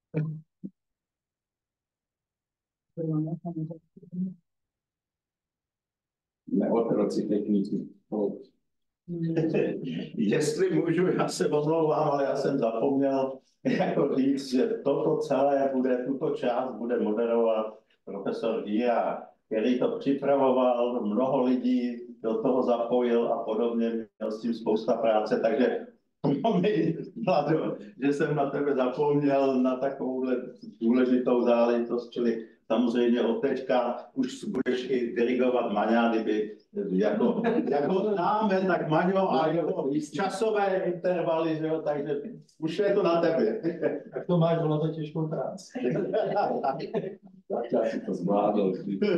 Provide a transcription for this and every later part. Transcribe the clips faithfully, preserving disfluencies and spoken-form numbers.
Jsme otroci techniky. Jestli můžu, já se omlouvám, ale já jsem zapomněl jako říct, že toto celé bude, tuto část bude moderovat profesor Dia, který to připravoval, mnoho lidí do toho zapojil a podobně, měl s tím spousta práce, takže promiň, Vlado, že jsem na tebe zapomněl na takovouhle důležitou záležitost, čili samozřejmě od teďka už budeš i dirigovat Maňa, kdyby jako, jako známe, tak Maňo a jeho časové intervaly, že jo, takže už je to na tebe. Tak to máš, ono to těžkou práci. Tak já si to zvládl.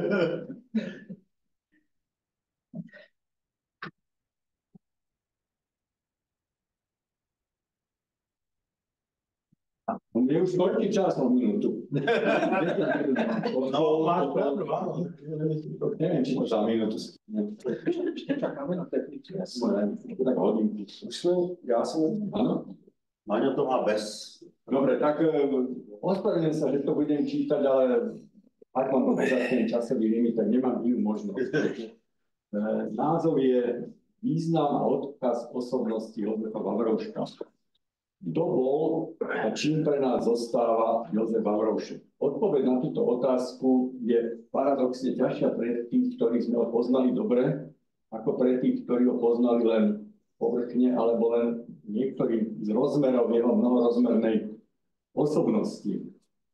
Mne už koľký čas o minútu. No, máš pravdu, áno. Neviem, či to za minútu. Ešte čakáme na techniku. Tak hodinku. Už sme, ja som, áno. Maňo to má bez. Dobre, tak ospravedlňujem sa, že to budem čítať, ale ak mám povedať ten časový limit, tak nemám inú možnosť. Názov je Význam a odkaz osobnosti Jozefa Vavrouška. Kto bol a čím pre nás zostáva Jozef Vavroušek? Odpoveď na túto otázku je paradoxne ťažšia pre tých, ktorí sme ho poznali dobre, ako pre tých, ktorí ho poznali len povrchne, alebo len niektorým z rozmerov jeho mnohorozmernej osobnosti. E,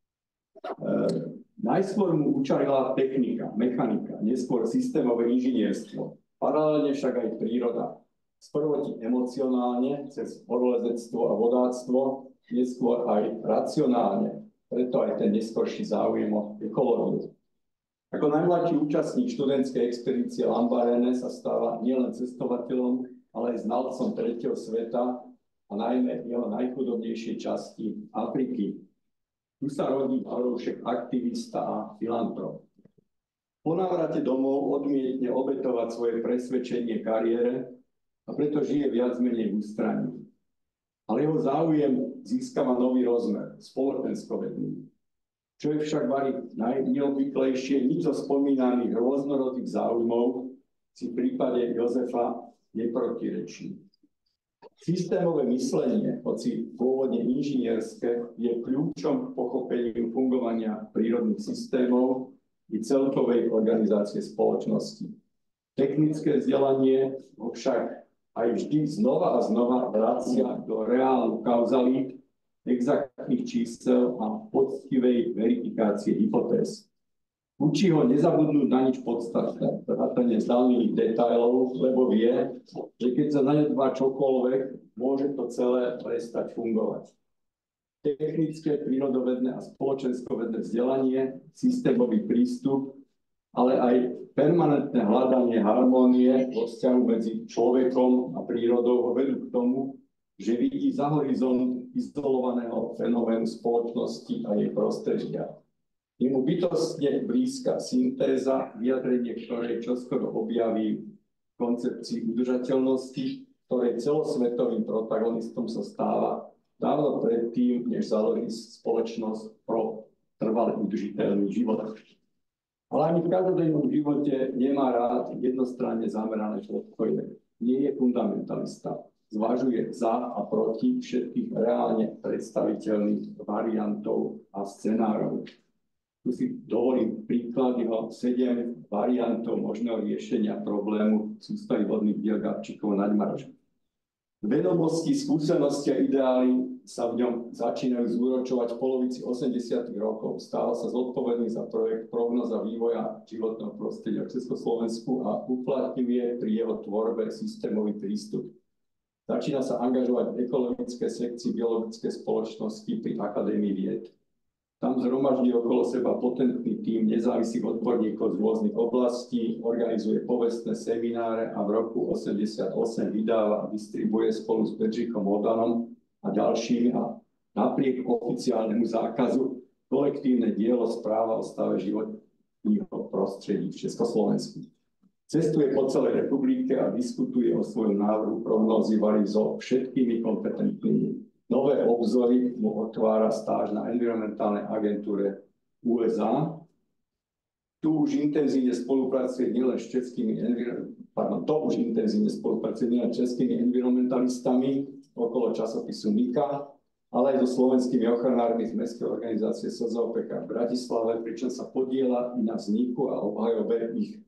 najskôr mu učarila technika, mechanika, neskôr systémové inžinierstvo, paralelne však aj príroda. Sprvoti emocionálne, cez horolezectvo a vodáctvo, neskôr aj racionálne, preto aj ten neskorší záujem o ekológiu. Ako najmladší účastník študentskej expedície Lambarene sa stáva nielen cestovateľom, ale aj znalcom tretieho sveta a najmä jeho najchudobnejšej časti Afriky. Tu sa rodí Vavroušek aktivista a filantrop. Po návrate domov odmietne obetovať svoje presvedčenie kariére, a preto žije viac menej v ústraní. Ale jeho záujem získava nový rozmer, spoločenskovedný. Čo je však vari najneobvyklejšie, nič zo spomínaných rôznorodých záujmov si v prípade Jozefa neprotirečí. Systémové myslenie, hoci pôvodne inžinierské, je kľúčom k pochopeniu fungovania prírodných systémov i celkovej organizácie spoločnosti. Technické vzdelanie však aj vždy znova a znova vracia do reálnych kauzalít, exaktných čísel a poctivej verifikácie hypotéz. Učí ho nezabudnúť na nič podstatné, vrátane zdanlivých detailov, lebo vie, že keď sa zanedbá čokoľvek, môže to celé prestať fungovať. Technické, prírodovedné a spoločenskovedné vzdelanie, systémový prístup, ale aj permanentné hľadanie harmónie vo vzťahu medzi človekom a prírodou ho vedú k tomu, že vidí za horizont izolovaného fenoménu spoločnosti a jej prostredia. Je mu bytostne blízka syntéza, vyjadrenie ktorej čoskoro objaví v koncepcii udržateľnosti, ktorej celosvetovým protagonistom sa stáva dávno predtým, než založí spoločnosť pro trvale udržiteľný život. Ale ani v každodennom živote nemá rád jednostranne zamerané podpoje. Nie je fundamentalista. Zvažuje za a proti všetkých reálne predstaviteľných variantov a scenárov. Tu si dovolím príklad jeho sedem variantov možného riešenia problému sústavy vodných diel Gabčíkov Naďmaroš. Vedomosti, skúsenosti a ideály sa v ňom začínajú zúročovať v polovici osemdesiatych rokov. Stáva sa zodpovedný za projekt Prognoza vývoja životného prostredia v Československu a uplatňuje pri jeho tvorbe systémový prístup. Začína sa angažovať v ekologické sekcii biologickej spoločnosti pri Akadémii vied. Tam zhromaždí okolo seba potentný tím nezávislých odborníkov z rôznych oblastí, organizuje povestné semináre a v roku osemdesiatosem vydáva a distribuje spolu s Bedřichem Modanom a ďalšími a napriek oficiálnemu zákazu kolektívne dielo Správa o stave životního prostredí v Československu. Cestuje po celej republike a diskutuje o svojom návrhu prognózy varí so všetkými kompetentnými Nové obzory mu otvára stáž na environmentálnej agentúre ú es á. Tu už intenzívne spolupracuje nielen s českými, pardon, to už intenzívne spolupracuje nielen s českými environmentalistami okolo časopisu Mika, ale aj so slovenskými ochranármi z mestskej organizácie es zet ó pé ká v Bratislave, pričom sa podieľa na vzniku a obhajobe ich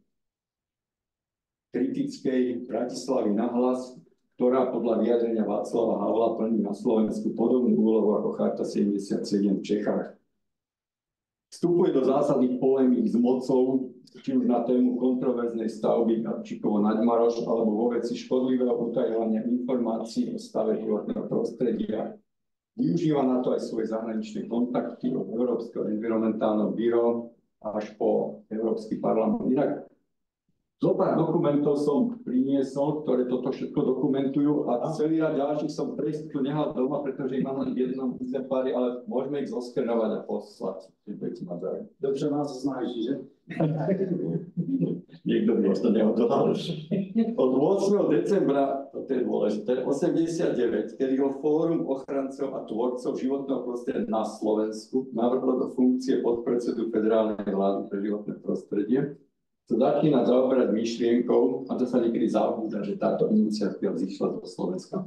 kritickej Bratislavy nahlas, ktorá podľa vyjadrenia Václava Havla plní na Slovensku podobnú úlohu ako Charta sedemdesiatsedem v Čechách. Vstupuje do zásadných polémík s mocou, či už na tému kontroverznej stavby Gabčíkovo Naďmaroš, alebo vo veci škodlivého utajovania informácií o stave životného prostredia. Využíva na to aj svoje zahraničné kontakty od Európskeho environmentálneho bíro až po Európsky parlament. Inak zopár dokumentov som priniesol, ktoré toto všetko dokumentujú a celý rad ďalších som prejsť tu nehal doma, pretože ich mám len v jednom exemplári, ale môžeme ich zoskenovať a poslať. Dobře nás znáš, že? Niekto by to neodhodal. Od ôsmeho decembra, to je dôležité, osemdesiatdeväť, kedy ho Fórum ochrancov a tvorcov životného prostredia na Slovensku navrhlo do funkcie podpredsedu federálnej vlády pre životné prostredie, sa začína zaoberať myšlienkou, a to sa niekedy zabúda, že táto iniciatíva vzýšla zo Slovenska.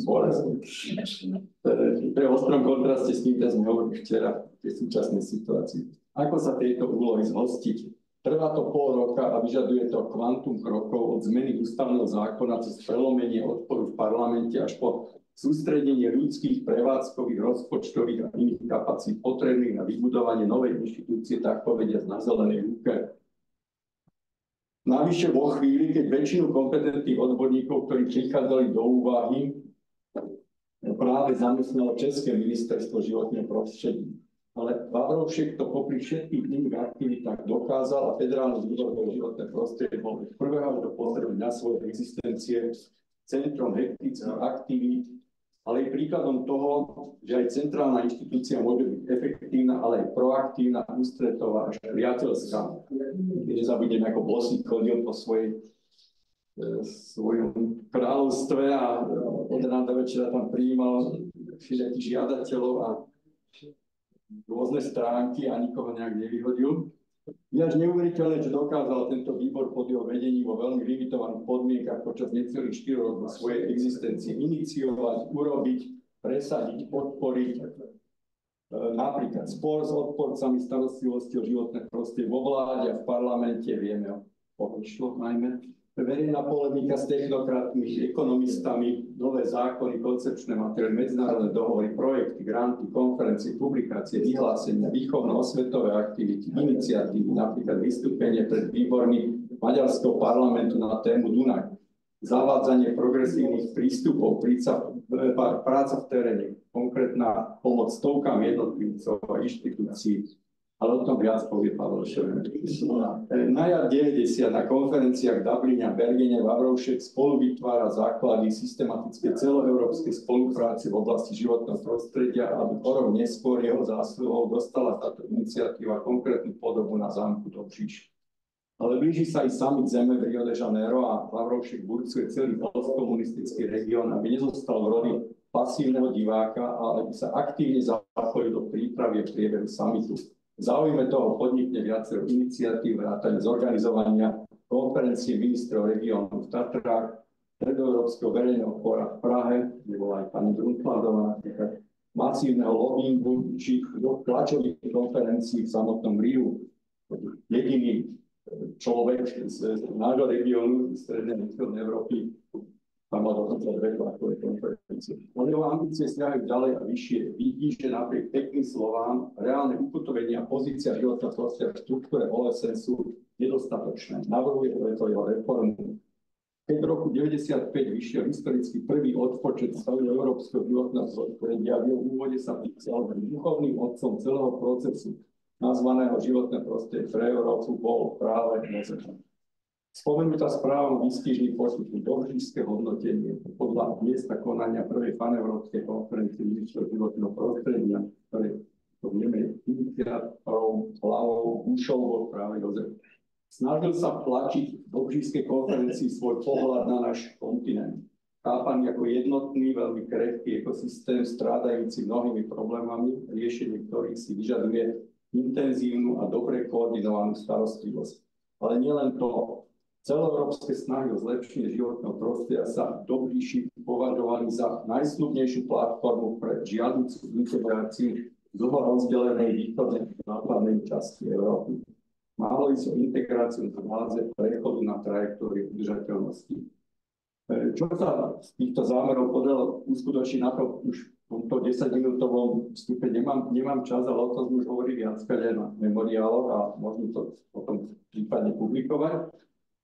To je v ostrom kontraste s tým, čo sme hovorili včera v tej súčasnej situácii. Ako sa tejto úlohy zhostiť? Trvá to pol roka a vyžaduje to kvantum krokov od zmeny ústavného zákona cez prelomenie odporu v parlamente až po sústredenie ľudských, prevádzkových, rozpočtových a iných kapacít potrebných na vybudovanie novej inštitúcie, tak povediať na zelenej lúke. Navyše vo chvíli, keď väčšinu kompetentných odborníkov, ktorí prichádzali do úvahy, práve zamestnalo České ministerstvo životného prostredia. Ale Vavrovšek to popri všetkých iných aktivitách dokázal a Federálny výbor pre životné prostredie bol od prvého až do posledného dňa svojej existencie centrom hektických aktivít, ale je príkladom toho, že aj centrálna inštitúcia môže byť efektívna, ale aj proaktívna, ústretová až priateľská. Keď nezabudnem, ako Bosík chodil po svojej, e, svojom kráľovstve a od rána do večera tam prijímal všetkých žiadateľov a rôzne stránky a nikoho nejak nevyhodil. Je až neuveriteľné, že dokázal tento výbor pod jeho vedení vo veľmi limitovaných podmienkach počas necelých štyroch rokov svojej existencie iniciovať, urobiť, presadiť, podporiť. E, napríklad spor s odporcami starostlivosti o životné prostredie vo vláde a v parlamente, vieme o tom išlo najmä. Verejná polemika s technokratmi, ekonomistami, nové zákony, koncepčné materiály, medzinárodné dohovory, projekty, granty, konferencie, publikácie, vyhlásenia, výchovno-osvetové aktivity, iniciatívy, napríklad vystúpenie pred výbormi maďarského parlamentu na tému Dunaj, zavádzanie progresívnych prístupov, príca, práca v teréne, konkrétna pomoc stovkám jednotlivcov a inštitúcií. Ale o tom viac povie Pavel Ševen. Na jar deväťdesiat na konferenciách v Dubline a Bergene Vavrovšek spolu vytvára základy systematické celoeurópskej spolupráce v oblasti životného prostredia, aby o rok neskôr jeho zásluhou dostala táto iniciatíva konkrétnu podobu na zámku Dobříš. Ale blíži sa i summit Zeme v Rio de Janeiro a Vavrovšek burcuje celý postkomunistický región, aby nezostal v roli pasívneho diváka, ale aby sa aktívne zapojil do prípravy a priebehu summitu. V záujme toho podnikne viacero iniciatív, vrátane zorganizovania konferencie ministrov regiónu v Tatrách, Stredoeurópskeho verejného fóra v Prahe, kde bola aj pani Brundtlandová, masívneho lobbingu či tlačových konferencií v samotnom Riu. Jediný človek z nášho regiónu, z strednej východnej Európy, tam mal dokonca dve takové konferencie. Ale jeho ambície siahajú ďalej a vyššie. Vidí, že napriek pekným slovám reálne ukotvenie a pozícia životného prostredia v štruktúre ó es en sú nedostatočné. Navrhuje preto jeho reformu. Keď v roku deväťdesiatpäť vyšiel historicky prvý odpočet stavu európskeho životného prostredia, v jeho úvode sa písal, že duchovným otcom celého procesu nazvaného životné prostredie pre Európu bol práve Mozart. Spomenutá správa výstižný postup dobříšské hodnotenie podľa miesta konania prvej paneurópskej konferencie ministrov životného prostredia, ktoré to vieme iniciátorov hlavou Bušov bol práve Jozef. Snažil sa tlačiť v dobříšskej konferencii svoj pohľad na náš kontinent. chápaný ako jednotný, veľmi krehký ekosystém, strádajúci mnohými problémami, riešenie ktorých si vyžaduje intenzívnu a dobre koordinovanú starostlivosť. Ale nielen to, celoeurópske snahy o zlepšenie životného prostredia sa do blíži považovali za najsľubnejšiu platformu pre žiaducu integráciu dlho rozdelenej východnej a západnej časti Európy. Malo ísť o integráciu na báze prechodu na trajektóriu udržateľnosti. Čo sa z týchto zámerov podarilo uskutočniť, na to už v tomto desaťminútovom vstupe nemám, nemám čas, ale o tom sme už hovorili viackrát na memoriáloch a môžem to potom prípadne publikovať. E,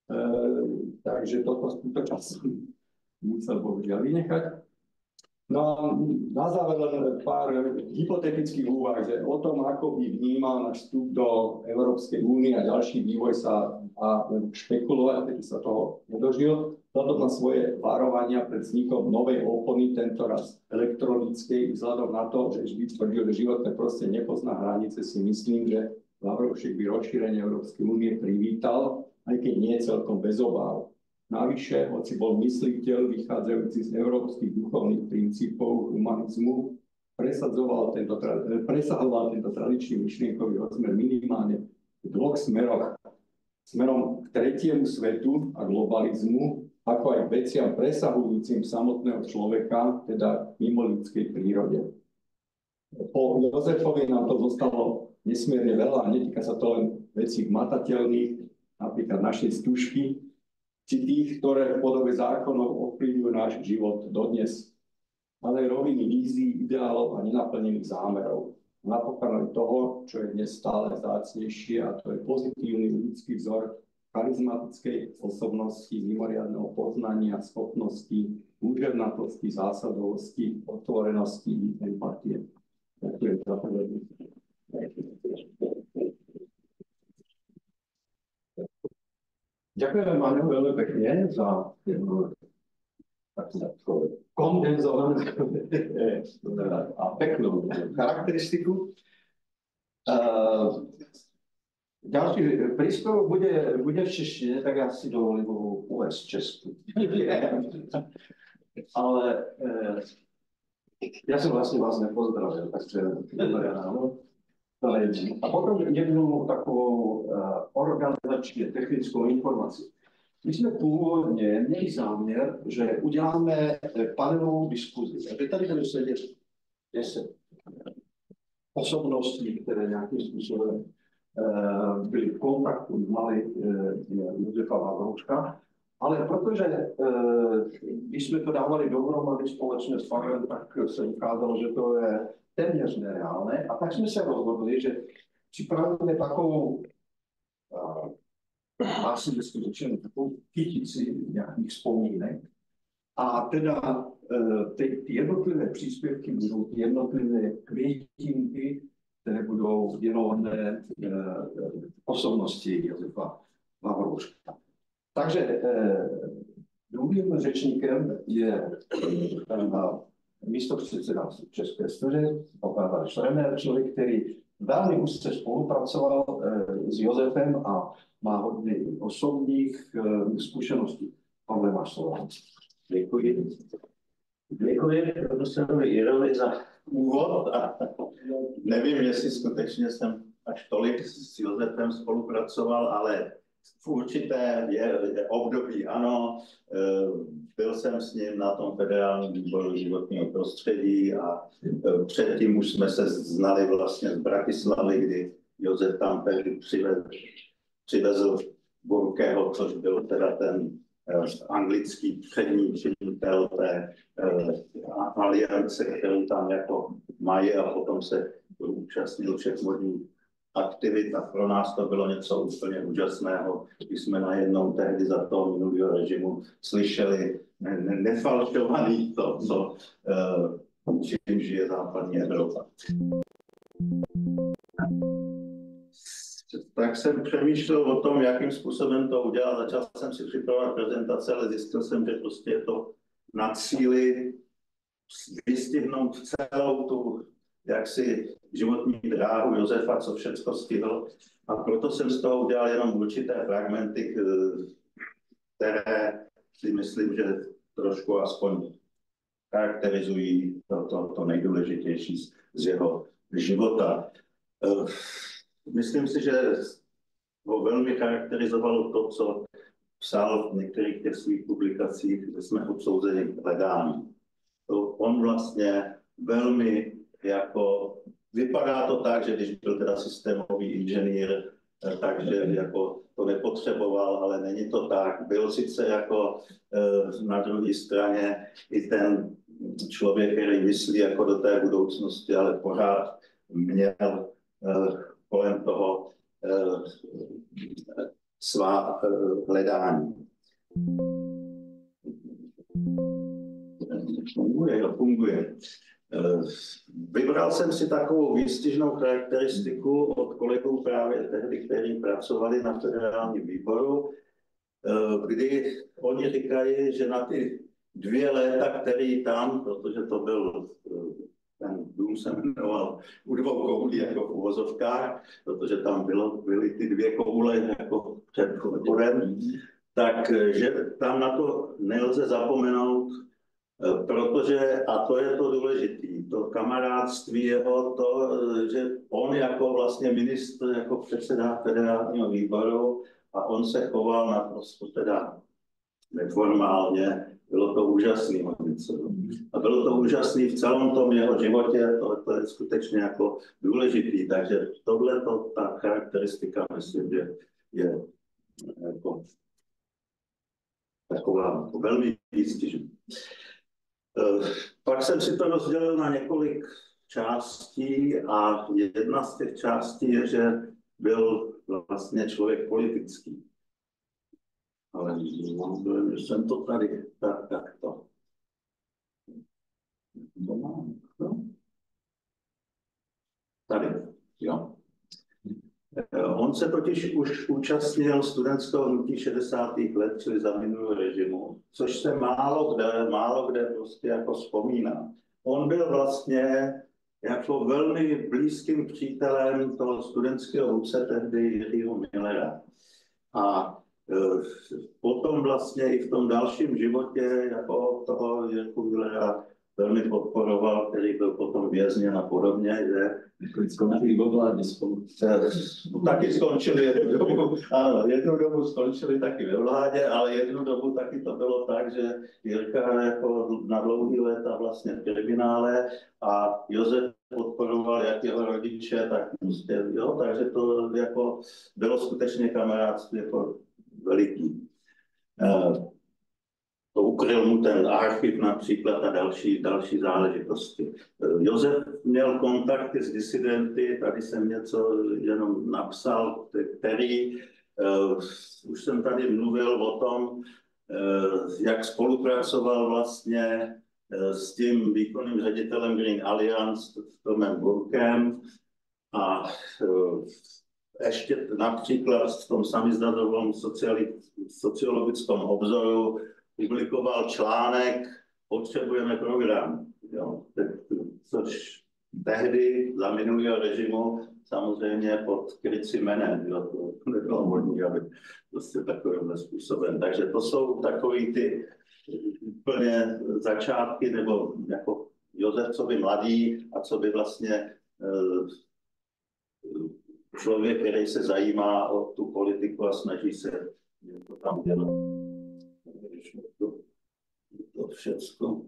takže toto skutočne som musel bohužiaľ vynechať. No a na záver len pár hypotetických úvah, že o tom, ako by vnímal náš vstup do Európskej únie a ďalší vývoj sa a špekulovať, keď sa toho nedožil. Toto má svoje varovania pred vznikom novej opony, tentoraz elektronickej, vzhľadom na to, že vždy tvrdil, že životné prostredie nepozná hranice, si myslím, že Lavrovšek by rozšírenie Európskej únie privítal, aj keď nie celkom bez obáv. Navyše, hoci bol mysliteľ vychádzajúci z európskych duchovných princípov humanizmu, presadzoval tento, presahoval tento tradičný myšlienkový rozmer minimálne v dvoch smeroch. Smerom k tretiemu svetu a globalizmu, ako aj k veciam presahujúcim samotného človeka, teda mimo ľudskej prírode. Po Jozefovi nám to zostalo nesmierne veľa, a netýka sa to len vecí hmatateľných, napríklad našej stužky, či tých, ktoré v podobe zákonov ovplyvňujú náš život dodnes, ale aj roviny vízií, ideálov a nenaplnených zámerov. Napokon toho, čo je dnes stále vzácnejšie, a to je pozitívny ľudský vzor charizmatickej osobnosti, mimoriadneho poznania, schopnosti, úžernatosti, zásadovosti, otvorenosti, empatie. Ďakujem za pozornosť. Ďakujeme, Maňo, veľmi pekne za kondenzovanú a peknú charakteristiku. Uh, ďalší príspevok bude, bude v češtine, tak ja si dovolím ho uvést česku. Ale uh, ja som vlastne vás nepozdravil, takže dobré ráno. A potom jednu takovou uh, organizačně technickou informaci. My jsme původně měli záměr, že uděláme panelovou diskuzi. Takže tady budeme sedět deset osobností, které nějakým způsobem uh, byly v kontaktu, mali uh, Josefa Lavrouška. Ale protože, uh, když jsme to dávali dohromady společně s panem, tak se ukázalo, že to je téměř nereálné. A tak jsme se rozhodli, že připravíme takovou, asi by skutečně takovou kytici nějakých vzpomínek. A teda ty, ty jednotlivé příspěvky budou ty jednotlivé květinky, které budou věnované osobnosti Josefa Lavrouška. Takže druhým řečníkem je místopředseda České stuže, pan Šremer, člověk, který velmi úzce spolupracoval eh, s Josefem a má hodně osobních eh, zkušeností. Pavle, máš slovo. Děkuji. Děkuji profesorovi Jirovi za úvod a nevím, jestli skutečně jsem až tolik s Josefem spolupracoval, ale v určité je, je období ano, byl jsem s ním na tom federálním výboru životního prostředí a předtím už jsme se znali vlastně z Bratislavy, kdy Josef tam přivezl, přivezl Burkeho, což byl teda ten anglický přední činitel té aliance, kterou tam jako mají, a potom se účastnil všech možných aktivit a pro nás to bylo něco úplně úžasného, když jsme najednou tehdy za toho minulého režimu slyšeli ne- nefalšovaný to, co, uh, čím žije západní Evropa. Tak jsem přemýšlel o tom, jakým způsobem to udělat. Začal jsem si připravovat prezentace, ale zjistil jsem, že prostě je to na cíli vystihnout celou tu jaksi životní dráhu Josefa, co všechno stihl. A proto jsem z toho udělal jenom určité fragmenty, které si myslím, že trošku aspoň charakterizují to, to, to nejdůležitější z, z jeho života. Myslím si, že ho velmi charakterizovalo to, co psal v některých těch svých publikacích, kde jsme odsouzeni k hledání. To on vlastně velmi jako, vypadá to tak, že když byl teda systémový inženýr, takže jako to nepotřeboval, ale není to tak. Byl sice jako na druhé straně i ten člověk, který myslí jako do té budoucnosti, ale pořád měl kolem toho svá hledání. Funguje, jo, funguje. Vybral jsem si takovou výstižnou charakteristiku od kolegů právě tehdy, kteří pracovali na federálním výboru, kdy oni říkají, že na ty dvě léta, který tam, protože to byl, ten dům se jmenoval u dvou koulí jako v uvozovkách, protože tam bylo, byly ty dvě koule jako před chodem, takže tam na to nelze zapomenout, protože, a to je to důležité, to kamarádství jeho, to, že on jako vlastně ministr, jako předseda federálního výboru, a on se choval naprosto teda neformálně, bylo to úžasný. A bylo to úžasný v celém tom jeho životě, to, to je skutečně jako důležitý, takže tohle, ta charakteristika, myslím, že je jako taková velmi výstižná. Pak jsem si to rozdělil na několik částí a jedna z těch částí je, že byl vlastně člověk politický. Ale že jsem to tady, tak, tak to. Tady, jo. On se totiž už účastnil studentského hnutí šedesátých let, čili za minulého režimu, což se málo kde, málo kde prostě jako vzpomíná. On byl vlastně jako velmi blízkým přítelem toho studentského vůdce tehdy Jiřího Millera. A e, potom vlastně i v tom dalším životě jako toho Jirku Millera velmi podporoval, který byl potom vězněn a podobně, že skončili ve vládě spolu. Taky skončili jednu dobu, ano, jednu dobu skončili taky ve vládě, ale jednu dobu taky to bylo tak, že Jirka jako na dlouhý léta vlastně v kriminále a Josef podporoval jak jeho rodiče, tak prostě, jo, takže to jako bylo skutečně kamarádství jako veliký. To ukryl mu ten archiv například a další, další záležitosti. Josef měl kontakty s disidenty, tady jsem něco jenom napsal, který, uh, už jsem tady mluvil o tom, uh, jak spolupracoval vlastně uh, s tím výkonným ředitelem Green Alliance, Tomem Burkem, a uh, ještě například v tom samizdatovém sociologickém obzoru publikoval článek Potřebujeme program, jo, což tehdy za minulého režimu samozřejmě pod krycí jménem, jo, to nebylo možné, aby prostě takovýmhle způsobem. Takže to jsou takový ty úplně začátky, nebo jako Josef, co by mladý a co by vlastně člověk, který se zajímá o tu politiku a snaží se něco tam dělat. To, to všechno.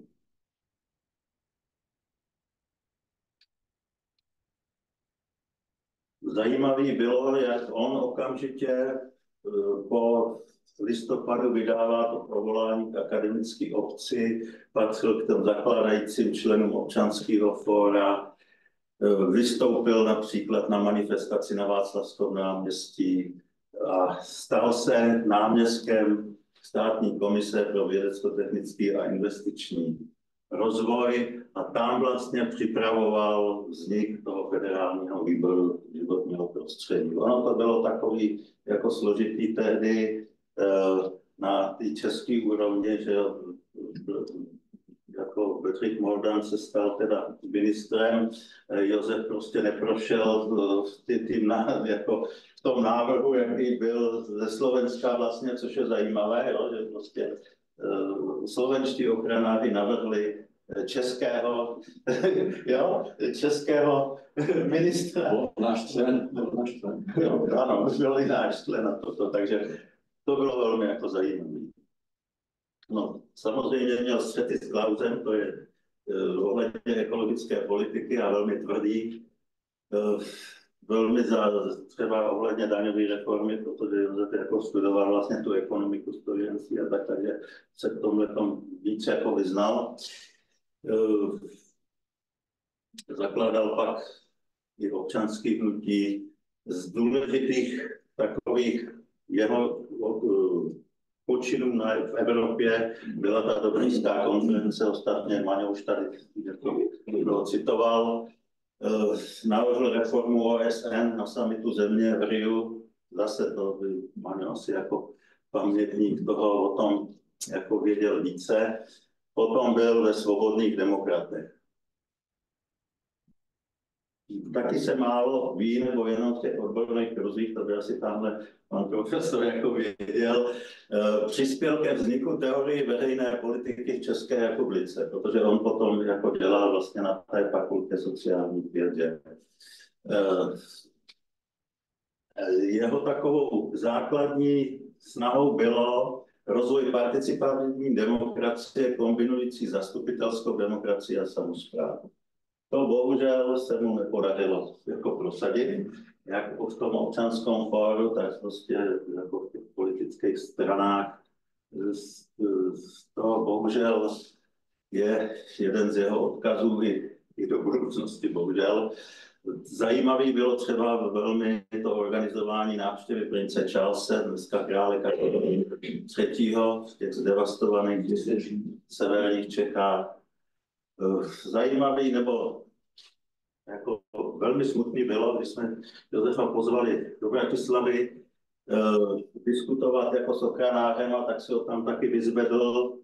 Zajímavý bylo, jak on okamžitě po listopadu vydává to provolání k akademické obci, patřil k těm zakládajícím členům občanského fóra, vystoupil například na manifestaci na Václavském náměstí a stal se náměstkem Státní komise pro vědecko-technický a investiční rozvoj a tam vlastně připravoval vznik toho federálního výboru životního prostředí. Ono to bylo takový jako složitý tehdy na té české úrovni, že jako Bedřich Mordan se stal teda ministrem, Josef prostě neprošel tím, jako v tom návrhu, jaký byl ze Slovenska vlastně, což je zajímavé, jo, že prostě slovenští ochranáři navrhli českého, jo, českého ministra. Náš člen, náš člen. Jo, ano, byl i náš člen na toto, takže to bylo velmi jako zajímavé. No, samozřejmě měl střety s Klausem, to je uh, ohledně ekologické politiky a velmi tvrdý. Uh, velmi za, třeba ohledně daňové reformy, protože Josef jako studoval vlastně tu ekonomiku studienství a tak, takže se v tomhle tom víc jako vyznal. Uh, zakládal pak i občanský hnutí z důležitých takových jeho uh, počinů na, v Evropě byla ta Dobrýnská konference, ostatně Maňo už tady jako citoval, uh, navrhl reformu O S N na summitu země v Riu, zase to by Maňo asi jako pamětník toho o tom jako věděl více, potom byl ve Svobodných demokratech. Taky se málo ví, nebo jenom v těch odborných kruzích, to by asi tamhle pan profesor jako věděl, uh, přispěl ke vzniku teorie veřejné politiky v České republice, protože on potom jako dělal vlastně na té fakultě sociálních věd. Uh, jeho takovou základní snahou bylo rozvoj participativní demokracie kombinující zastupitelskou demokracii a samosprávu. To bohužel se mu nepodařilo jako prosadit, jak v tom občanském fóru, tak prostě jako v těch politických stranách. Z, z toho bohužel je jeden z jeho odkazů i, i do budoucnosti, bohužel. Zajímavý bylo třeba velmi to organizování návštěvy prince Charlese, dneska krále Karla třetího v těch zdevastovaných severních Čechách. Zajímavý nebo jako velmi smutný bylo, když jsme Josefa pozvali do Bratislavy uh, diskutovat jako s ochranářem, a tak se ho tam taky vyzvedl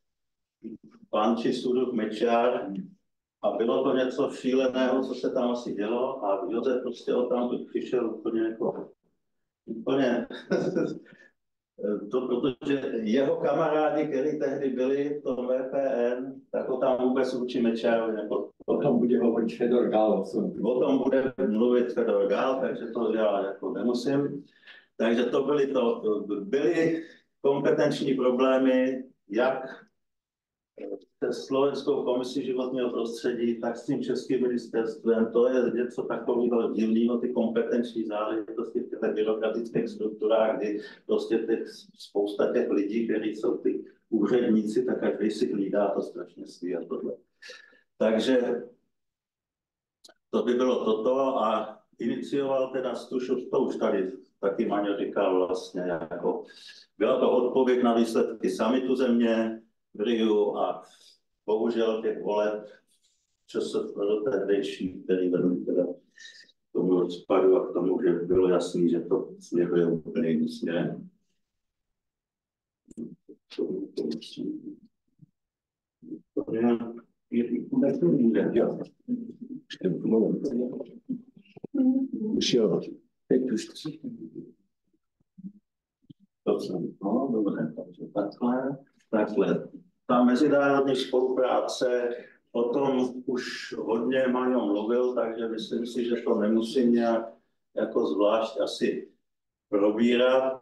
pan Čisuduk Mečiar a bylo to něco šíleného, co se tam asi dělo a Josef prostě ho tam přišel úplně jako úplně to, protože jeho kamarádi, kteří tehdy byli v tom V P N, tak ho tam vůbec vůči Mečiarovi nebo O tom bude hovoriť Fedor Gál. O tom bude mluvit Fedor Gál, takže to já jako nemusím. Takže to byly, to, byly kompetenční problémy, jak se Slovenskou komisí životního prostředí, tak s tím českým ministerstvem. To je něco takového divného, ty kompetenční záležitosti v těch byrokratických strukturách, kdy prostě těch, spousta těch lidí, kteří jsou ty úředníci, tak každý si hlídá to strašně svý a tohle. Takže to by bylo toto a inicioval teda Stušov, to už tady taky Maňo říkal vlastně, jako byla to odpověď na výsledky summitu země v Riu a bohužel těch voleb časov tehdejší, který vedl teda k tomu rozpadu a k tomu, že bylo jasný, že to směruje úplně jiným směrem. Už jo, teď už to jsem, no dobře, takže takhle, takhle. Ta mezinárodní spolupráce, o tom už hodně Maňo mluvil, takže myslím si, že to nemusím nějak jako zvlášť asi probírat.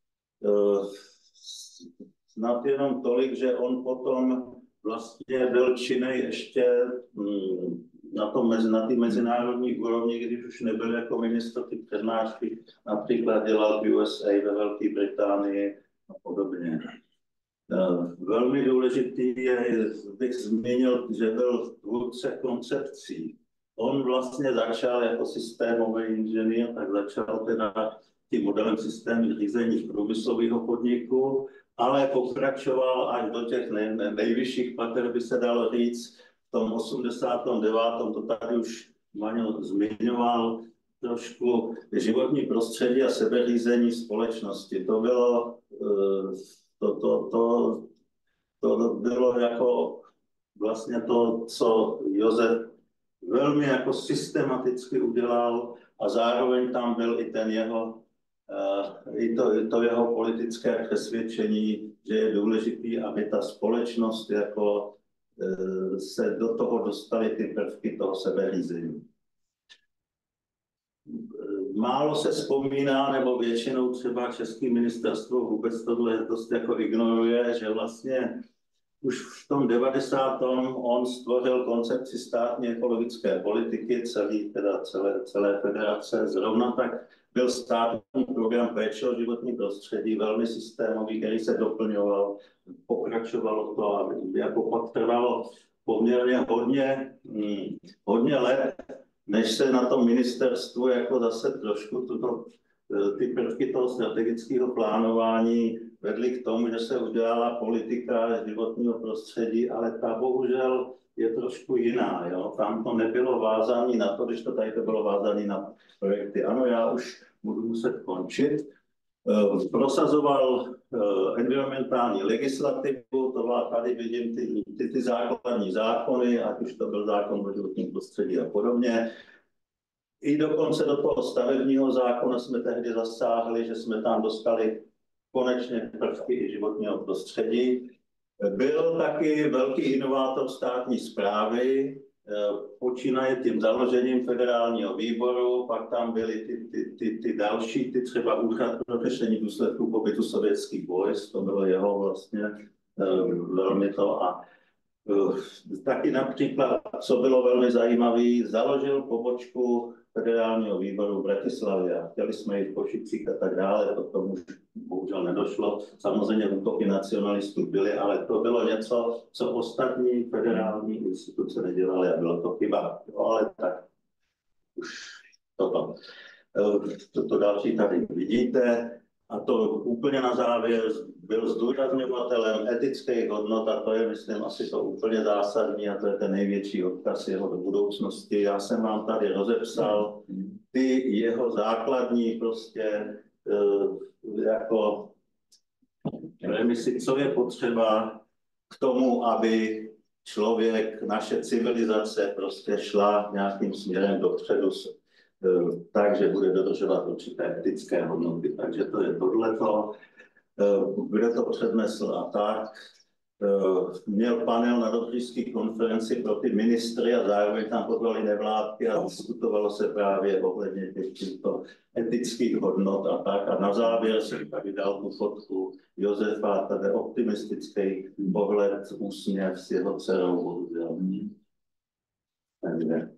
Snad jenom tolik, že on potom vlastně byl činnej ještě na té mezi, na mezinárodní úrovni, když už nebyl jako ministr ty přednášky, například dělal v U S A ve Velké Británii a podobně. Velmi důležitý je, bych zmínil, že byl tvůrce koncepcí. On vlastně začal jako systémový inženýr, tak začal teda tím modelem systému řízení průmyslového podniku, ale pokračoval až do těch nej, nejvyšších pater, by se dalo říct, v tom osmdesátém devátém to tady už Maňo zmiňoval, trošku životní prostředí a sebeřízení společnosti. To bylo, to, to, to, to bylo jako vlastně to, co Josef velmi jako systematicky udělal a zároveň tam byl i ten jeho, i to, i to jeho politické přesvědčení, že je důležitý, aby ta společnost jako e, se do toho dostaly ty prvky toho sebeřízení. Málo se vzpomíná, nebo většinou třeba České ministerstvo vůbec tohle dost jako ignoruje, že vlastně už v tom devadesátém on stvořil koncepci státní ekologické politiky, celý, teda celé, celé federace. Zrovna tak byl státní program péče o životní prostředí, velmi systémový, který se doplňoval, pokračovalo to a jako pak trvalo poměrně hodně, hm, hodně let, než se na tom ministerstvu jako zase trošku tuto, ty prvky toho strategického plánování vedly k tomu, že se udělala politika životního prostředí, ale ta bohužel je trošku jiná. Jo? Tam to nebylo vázané na to, když to tady to bylo vázané na projekty. Ano, já už budu muset končit. Prosazoval environmentální legislativu, to byla, tady vidím ty, ty, ty základní zákony, ať už to byl zákon o životním prostředí a podobně. I dokonce do toho stavebního zákona jsme tehdy zasáhli, že jsme tam dostali konečně prvky i životního prostředí. Byl taky velký inovátor státní správy, počínaje tím založením federálního výboru, pak tam byly ty, ty, ty, ty další, ty třeba úřad pro řešení důsledků pobytu sovětských vojsk, to bylo jeho vlastně velmi to. A taky například, co bylo velmi zajímavé, založil pobočku federálního výboru v Bratislavě a chtěli jsme jít v Košicích a tak dále, to k tomu už bohužel nedošlo. Samozřejmě útoky nacionalistů byly, ale to bylo něco, co ostatní federální instituce nedělaly a bylo to chyba. No, ale tak už toto. Toto další tady vidíte. A to úplně na závěr byl zdůrazňovatelem etických hodnot a to je, myslím, asi to úplně zásadní a to je ten největší odkaz jeho do budoucnosti. Já jsem vám tady rozepsal ty jeho základní prostě jako premisy, co je potřeba k tomu, aby člověk, naše civilizace prostě šla nějakým směrem dopředu, takže bude dodržovat určité etické hodnoty. Takže to je tohleto. Kde to přednesl a tak. Měl panel na Dobřížské konferenci pro ty ministry a zároveň tam pozvali nevládky a diskutovalo se právě ohledně těchto etických hodnot a tak. A na závěr jsem tady dal tu fotku Josefa, tady optimistický pohled, úsměv s jeho dcerou, bohužel. Takže.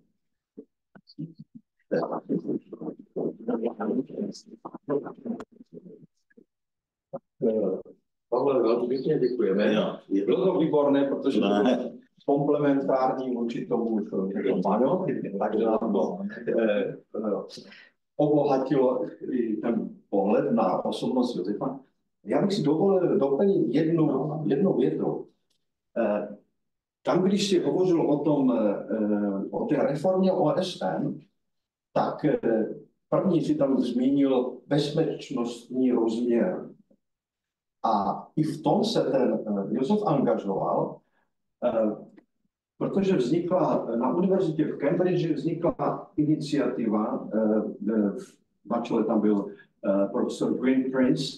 Pavle, velmi pěkně děkujeme. Bylo to výborné, protože to bylo komplementární vůči tomu Maňo, takže nám to eh, obohatilo i ten pohled na osobnost Josefa. Já bych si dovolil doplnit jednu, jednu větu. Eh, tam, když si hovořil o tom, eh, o té reformě O S N, tak eh, první si tam zmínil bezpečnostní rozměr. A i v tom se ten Josef angažoval, protože vznikla na univerzitě v Cambridge vznikla iniciativa, na čele tam byl profesor Gwyn Prince,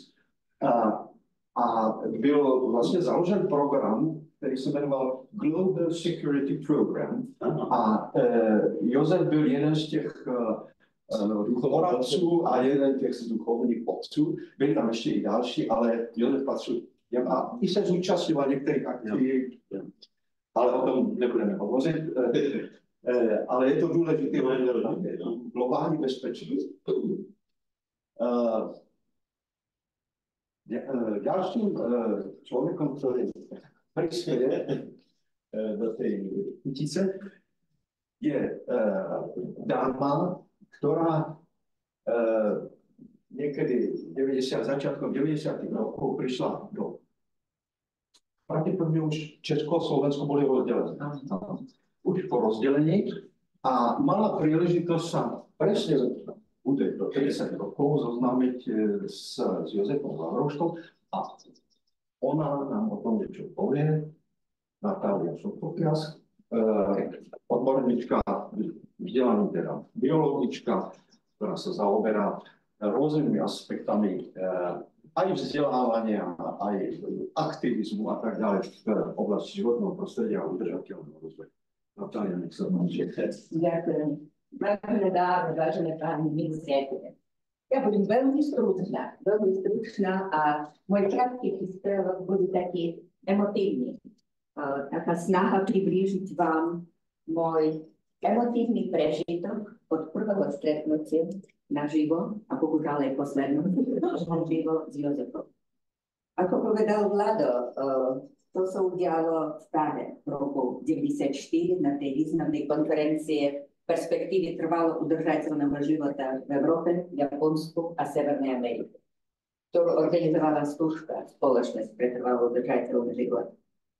a byl vlastně založen program, který se jmenoval Global Security Program. A Josef byl jeden z těch poradců a jeden těch z duchovních otců. Byli tam ještě i další, ale Josef patřil a i se zúčastňoval některých aktivit, ale o tom nebudeme hovořit. Ale je to důležité globální bezpečnost. Dalším člověkem, který přispěje do té kytice, je dáma, která uh, někdy devadesátých začátkem devadesátých roků přišla do pravděpodobně už Česko a Slovensko byly rozdělené. Už po rozdělení a mala příležitost se přesně u těch do padesát roků zoznámit s, s Josefom Lavrouškou a ona nám o tom něco pově, Natália Sopokias, uh, odborníčka, vzdělaný teda biologička, která se zaoberá různými aspektami aj vzdelávania, aj aktivizmu a tak ďalej v oblasti životného prostredia a udržateľného rozvoja. Natália, nech sa páči. Ďakujem. Vážené dámy, vážené páni, milí priatelia. Ja budem veľmi stručná, veľmi stručná a môj krátky príspevok bude taký emotívny. Taká snaha priblížiť vám môj emotívny prežitok od prvého stretnutia naživo a bohužiaľ aj posledného naživo s Jozefom. Ako povedal Vlado, to sa udialo v Prahe v roku deväťdesiatštyri na tej významnej konferencie perspektívy trvalo udržateľného života v Európe, Japonsku a Severnej Amerike, ktorú organizovala Stužka, spoločnosť pre trvalo udržateľný život.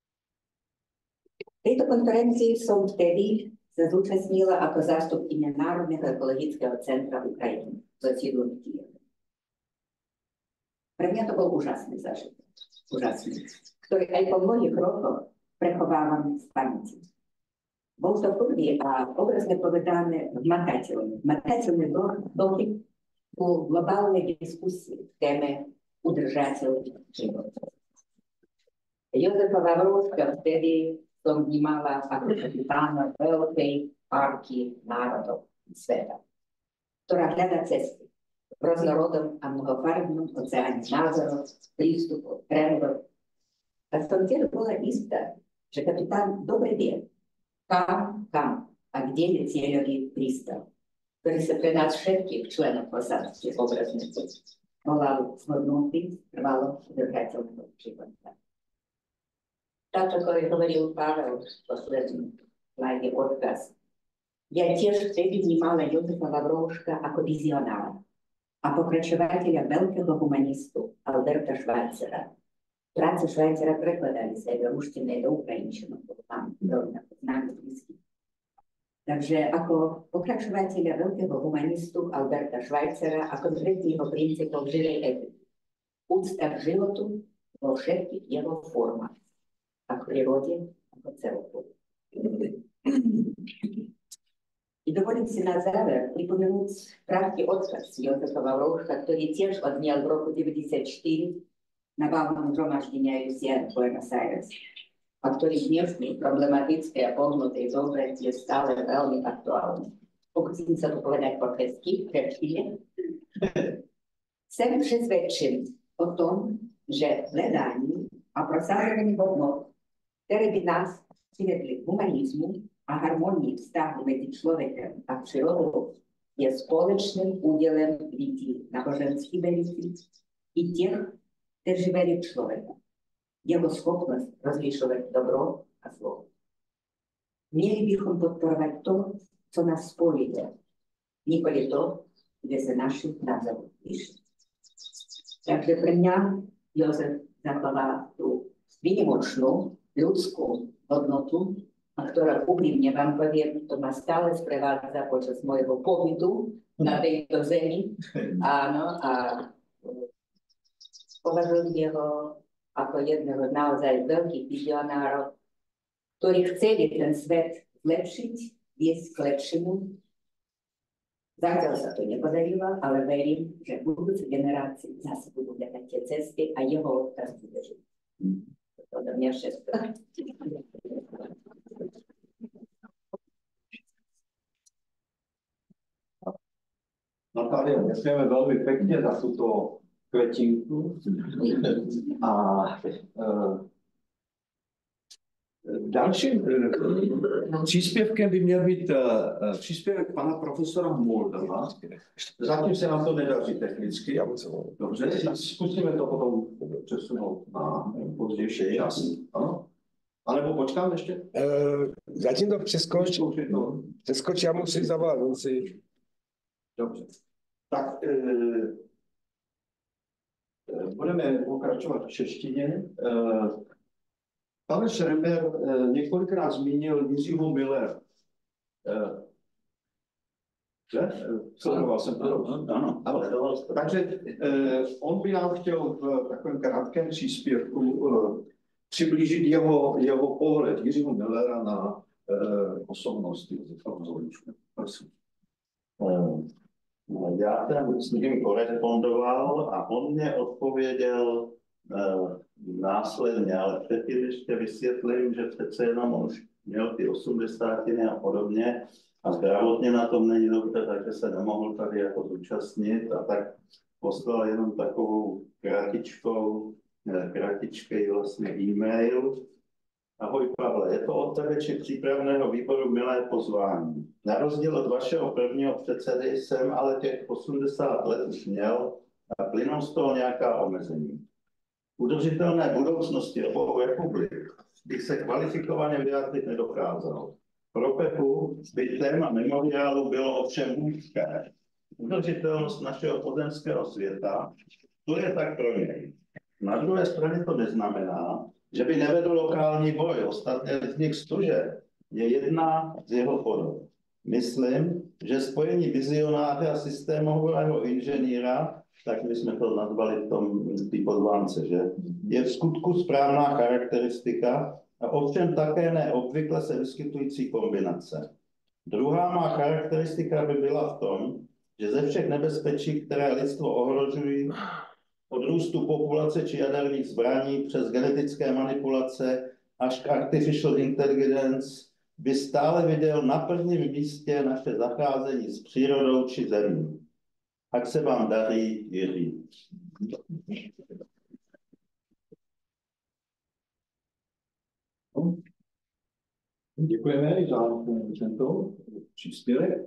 V tejto konferencii som vtedy sa zúčastnila ako zástupkyňa Národného ekologického centra Ukrajiny so sídlom v Kyjeve. Pre mňa to bol úžasný zážitok, úžasný, ktorý aj po mnohých rokoch prechovávam v pamäti. Bol to prvý a obrazne povedané vmatateľný, vmatateľný dotyk ku globálnej diskusii v téme udržateľný život. Jozefa Vavrovská vtedy som vnímala ako kapitána veľkej parky národov sveta, ktorá hľadá cesty v rôznorodom a mnohofarبnom oceáne názorov, prístupov, trendov. A som tiež bola istá, že kapitán dobre vie, kam, kam a kde je cieľový prístav, ktorý sa pre nás všetkých členov posádky obrazne volal zhodnotný, trvalo udržateľného života. Tak, ako hovoril Pavel v poslednom slajde odkaz, ja tiež vtedy vnímala Jozefa Vavrovška ako vizionára a pokračovateľa veľkého humanistu Alberta Schweitzera. Práce Schweitzera prekladali sa do ruštiny do ukrajinčiny, to mám veľmi známy blízky. Takže ako pokračovateľa veľkého humanistu Alberta Schweitzera a konkrétneho princípov živej etiky. Úcta k životu vo všetkých jeho formách. A k prírode, ako celku. I dovolím si na záver pripomenúť krátky odkaz Jozefa Vavrovška, ktorý tiež odniel v roku deväťdesiatštyri na valnom zhromaždení í ú cé en v Buenos Aires, a ktorý v dnešnej problematickej a pohnutej dobe je stále veľmi aktuálny. Pokúsim sa to povedať po česky, pre chvíľu. Sem přesvedčený o tom, že hľadanie a prosazovanie hodnot, ktoré by nás privedli k humanizmu a harmonii vztahu medzi človekom a prírodou, je spoločným údelem ľudí náboženských veriacich i tých, kteří verí v človeka. Jeho schopnosť rozlišovať dobro a zlo. Mieli bychom podporovať to, co nás spojuje, nikoli to, kde sa naši názory líšia. Takže pre mňa Jozef zachoval tú výnimočnú ľudskú hodnotu, a ktorá úprimne vám poviem, to ma stále sprevádza počas môjho pobytu na tejto zemi. Áno, a považujem jeho ako jedného naozaj veľkých vizionárov, ktorí chceli ten svet zlepšiť, viesť k lepšiemu. Zatiaľ sa to nepodarilo, ale verím, že budúce generácie zase budú hľadať tie cesty a jeho odkaz bude žiť. To do mňa všetko. Natália, ďakujeme veľmi pekne za túto kvetinku. A e, dalším e, příspěvkem by měl být e, příspěvek pana profesora Moldova. Zatím se nám to nedaří technicky. Dobře, zkusíme to potom přesunout na pozdější čas. Ano? Alebo počkám ještě? E, zatím to přeskoč. Přeskoč, já musím zavolat. Musí... Dobře. Tak e, budeme pokračovat v češtině. E, Pavel Šrember e, několikrát zmínil Jiřího Millera. E, že? Sledoval jsem to. Ano. Ano. Takže e, on by nám chtěl v takovém krátkém příspěvku e, přiblížit jeho, jeho pohled Jiřího Millera na e, osobnost Josefa Vavrovška. Prosím. Uh, já jsem s ním korespondoval a on mě odpověděl uh, následně, ale předtím ještě vysvětlím, že přece jenom on už měl ty osmdesátiny a podobně a zdravotně na tom není dobře, takže se nemohl tady jako zúčastnit a tak poslal jenom takovou kratičkou, kratičkej vlastně e-mail. Ahoj Pavle, je to od tebe či přípravného výboru milé pozvání. Na rozdíl od vašeho prvního předsedy jsem ale těch osmdesát let už měl a plynou z toho nějaká omezení. Udržitelné budoucnosti obou republik bych se kvalifikovaně vyjádřit nedokázal. Pro Pepu by téma memoriálu bylo ovšem úzké. Udržitelnost našeho pozemského světa, to je tak pro něj. Na druhé straně to neznamená, že by nevedl lokální boj. Ostatně vznik Stuže je jedna z jeho podob. Myslím, že spojení vizionáře a systémového inženýra, tak my jsme to nazvali v tom té pozvánce, že je v skutku správná charakteristika a ovšem také neobvykle se vyskytující kombinace. Druhá má charakteristika by byla v tom, že ze všech nebezpečí, které lidstvo ohrožují, od růstu populace či jaderných zbraní přes genetické manipulace až k artificial intelligence, by stále viděl na prvním místě naše zacházení s přírodou či zemí. Ať se vám daří, Jiří. Děkujeme za tento příspěvek.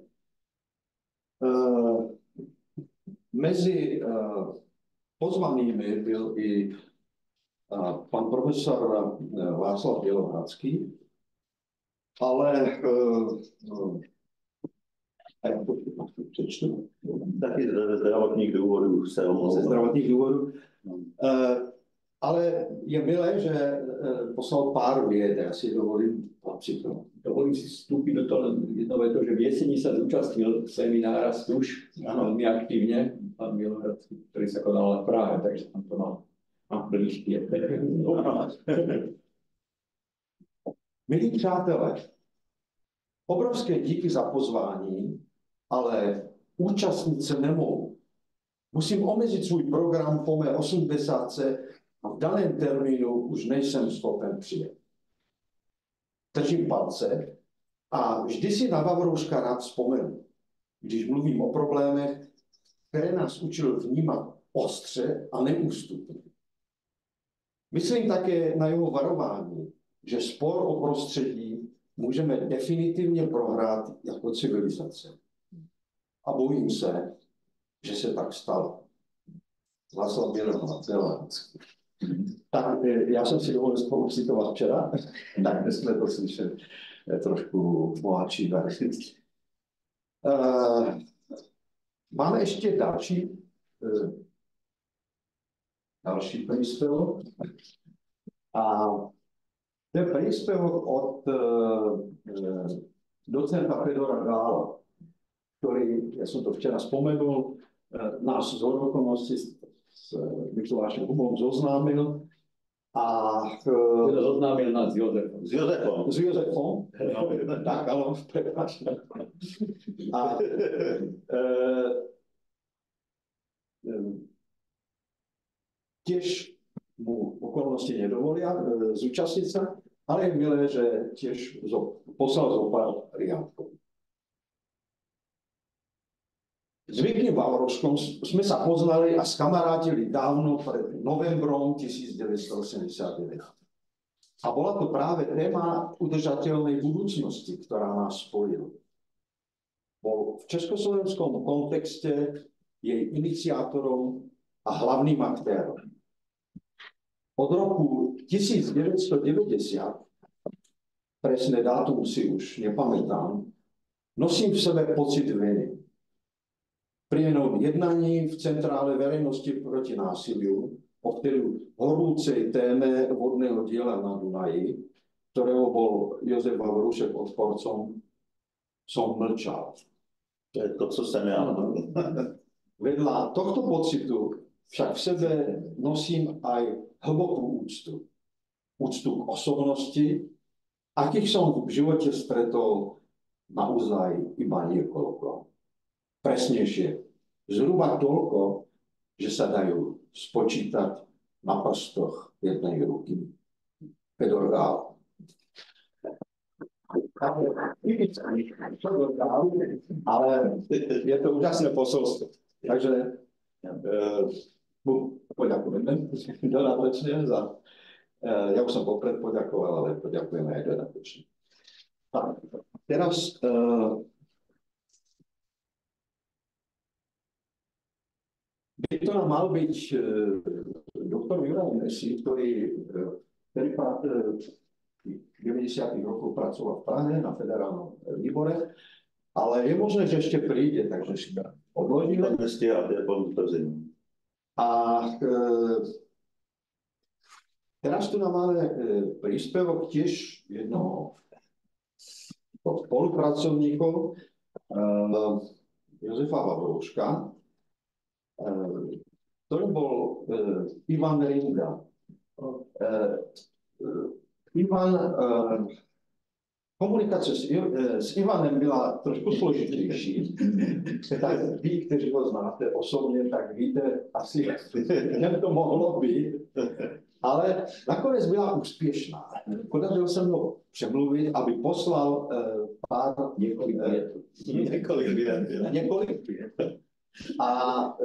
Uh, mezi uh, pozvanými byl i uh, pan profesor uh, Václav Bělohradský, ale uh, uh, přečtu. Taky ze zdravotních důvodů se omlouvám. Ze zdravotních důvodů. Uh, ale je milé, že uh, poslal pár vět, já si dovolím například. Dovolím si vstoupit do toho jednoho, to, že v jesení se zúčastnil seminára Stuž velmi aktivně, pan Bělohradský, který se konal v Prahe, takže tam to mal na prvních pět. Milí přátelé, obrovské díky za pozvání, ale účastnit se nemohu. Musím omezit svůj program po mé osmdesátce a v daném termínu už nejsem schopen přijet. Držím palce a vždy si na Vavrouška rád vzpomenu, když mluvím o problémech, které nás učil vnímat ostře a neústupně. Myslím také na jeho varování, že spor o prostředí můžeme definitivně prohrát jako civilizace. A bojím se, že se tak stalo. Václav Bělohradský. Tak já jsem si dovolil spolu citovat včera, tak jsme to slyšeli trošku bohatší verzi. Uh, máme ještě další, uh, další příspěvok. A to je příspěvok od uh, docenta Fedora Gála, který, já jsem to včera vzpomenul, uh, nás z okolností s Mikulášem Hubom zoznámil a uh, zoznámil nás s Josefom. S Josefom. S Josefom. No, tak, ale prepáč. A uh, těž mu okolnosti nedovolí uh, zúčastnit se, ale je milé, že těž zo, poslal zopár riadkov. S Vikým Vavrouškom jsme se poznali a skamarátili dávno před novembrom tisíc devět set osmdesát devět. A byla to právě téma udržatelné budoucnosti, která nás spojila. Bol v československom kontexte jej iniciátorom a hlavným aktérem. Od roku tisíc devět set devadesát, presné dátum si už nepamätám, nosím v sebe pocit viny. Pri jednom jednaní v Centrále verejnosti proti násiliu o vtedy horúcej téme vodného diela na Dunaji, ktorého bol Josef Vavroušek odporcom, som mlčal. To je to, co jsem já. Vedľa tohto pocitu však v sebe nosím aj hlbokú úctu. Úctu k osobnosti, akých som v živote stretol naozaj iba niekoľko. Presnejšie, zhruba toľko, že sa dajú spočítať na prstoch jednej ruky. Fedor Gál. Ale je to úžasné posolstvo. Takže mu poďakujeme dodatočne za... Ja už som popred poďakoval, ale poďakujeme aj dodatočne. Tak, teraz by to nám mal byť doktor Juraj Nesi, ktorý, ktorý v deväťdesiatych rokoch pracoval v Prahe na federálnom výbore, ale je možné, že ešte príde, takže si to odložíme. A e, teraz tu nám máme e, príspevok tiež jednoho od spolupracovníkov e, Jozefa Vavrouška, e, ktorý bol e, Ivan Rinda. E, e, Ivan, uh, komunikace s, uh, s Ivanem byla trošku složitější. Tak vy, kteří ho znáte osobně, tak víte asi, jak to mohlo být. Ale nakonec byla úspěšná. Podařilo se mu přemluvit, aby poslal uh, pár několik vět. Několik vět. Několik vět. A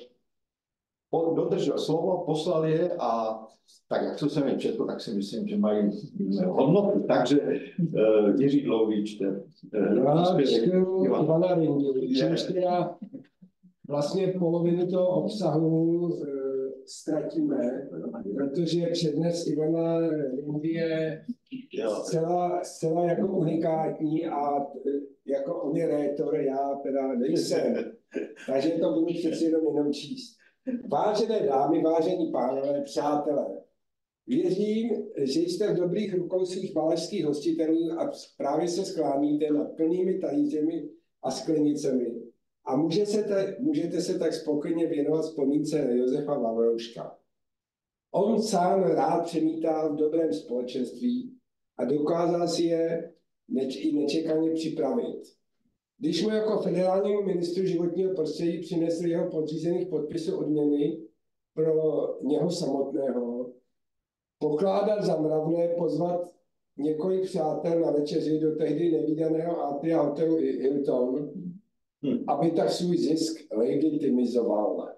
uh, dodržel slovo, poslal je a tak jak to jsem je četl, tak si myslím, že mají hodnotu. Takže uh, Jiří Dlouhý čte. Já čtu Ivana Rindu, čímž teda vlastně polovinu toho obsahu uh, ztratíme, protože přednes Ivana Rindy je zcela, zcela jako unikátní a jako on je rétor, já teda nejsem. Takže to budu přeci jenom jenom číst. Vážené dámy, vážení pánové, přátelé, věřím, že jste v dobrých rukou svých valašských hostitelů a právě se skláníte nad plnými talířemi a sklenicemi a může se te, můžete se tak spokojně věnovat vzpomínce na Josefa Vavrouška. On sám rád přemítal v dobrém společenství a dokázal si je neč, i nečekaně připravit. Když mu jako federálnímu ministru životního prostředí přinesl jeho podřízených podpisů odměny pro něho samotného, pokládal za mravné pozvat několik přátel na večeři do tehdy nevídaného Atria hotelu Hilton, hmm. aby tak svůj zisk legitimizoval.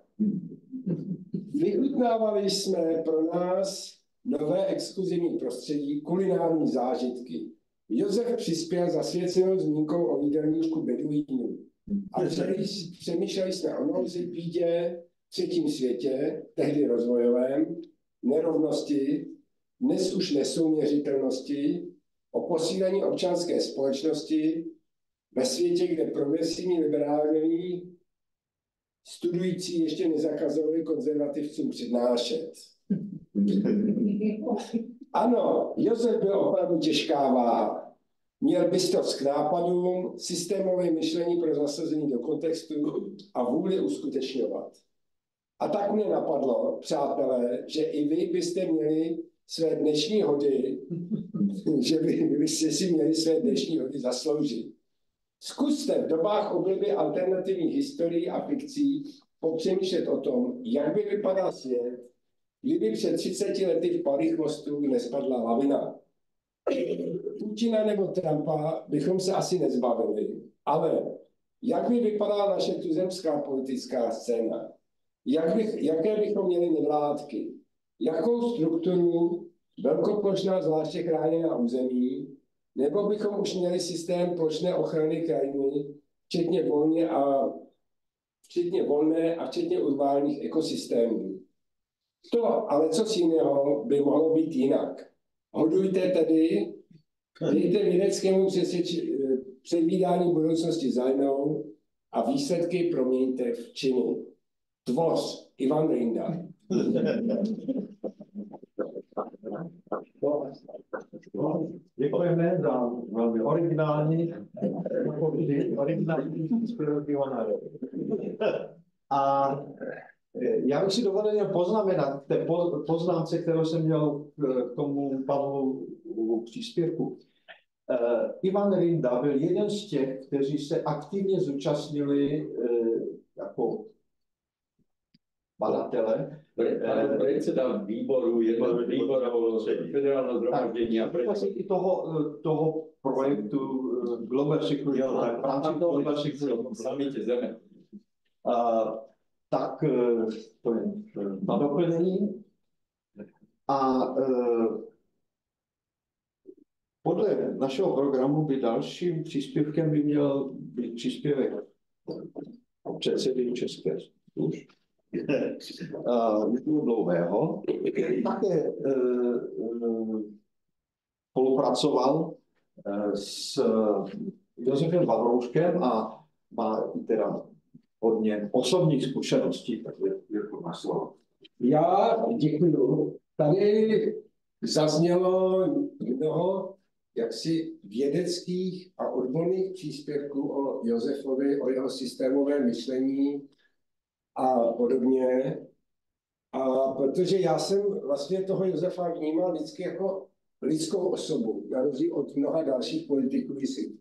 Vychutnávali jsme pro nás nové exkluzivní prostředí, kulinární zážitky. Josef přispěl zasvěcenou zmínkou o jídelníčku beduínů. A přemýšleli jsme o nouzi, bídě, třetím světě, tehdy rozvojovém, nerovnosti, dnes už nesouměřitelnosti, o posílení občanské společnosti ve světě, kde progresivní liberální studující ještě nezakazovali konzervativcům přednášet. Ano, Josef byl opravdu těžká váha. Měl bystrost k nápadům, systémové myšlení pro zasazení do kontextu a vůli uskutečňovat. A tak mě napadlo, přátelé, že i vy byste měli své dnešní hody, že by, byste si měli své dnešní hody zasloužit. Zkuste v dobách obliby alternativních historií a fikcí popřemýšlet o tom, jak by vypadal svět, kdyby před třiceti lety v Palých mostů nespadla lavina. Putina nebo Trumpa bychom se asi nezbavili, ale jak by vypadala naše tuzemská politická scéna? Jak bych, jaké bychom měli nevládky? Jakou strukturu velkoplošná zvláště chráněná území? Nebo bychom už měli systém plošné ochrany krajiny, včetně volně a včetně volné a včetně urbánních ekosystémů? To, ale co jiného by mohlo být jinak. Hodujte tedy, dejte vědeckému předvídání budoucnosti zájmou a výsledky proměňte v činy. Tvoř, Ivan Rinda. Děkujeme za velmi originální, originální příspěvek Ivana Rinda. A já bych si dovolil poznamenat té poznámce, kterou jsem měl k tomu panu příspěvku. Uh, Ivan Rinda byl jeden z těch, kteří se aktivně zúčastnili uh, jako badatele. Predseda výboru, jedno výboru, federálneho zhromaždení a vlastně i toho, toho projektu Global Security, v rámci Global Security samitě Zeme. A, tak to je na doplnění. A e, podle našeho programu by dalším příspěvkem by měl být příspěvek předsedy České služby, Jiřího Dlouhého, který také e, e, spolupracoval e, s Josefem Vavrouškem a má teda hodně osobních zkušeností, tak je, je to na slovo. Já děkuji. Tady zaznělo mnoho jaksi vědeckých a odborných příspěvků o Josefovi, o jeho systémovém myšlení a podobně. A protože já jsem vlastně toho Josefa vnímal vždycky jako lidskou osobu, na rozdíl od mnoha dalších politiků,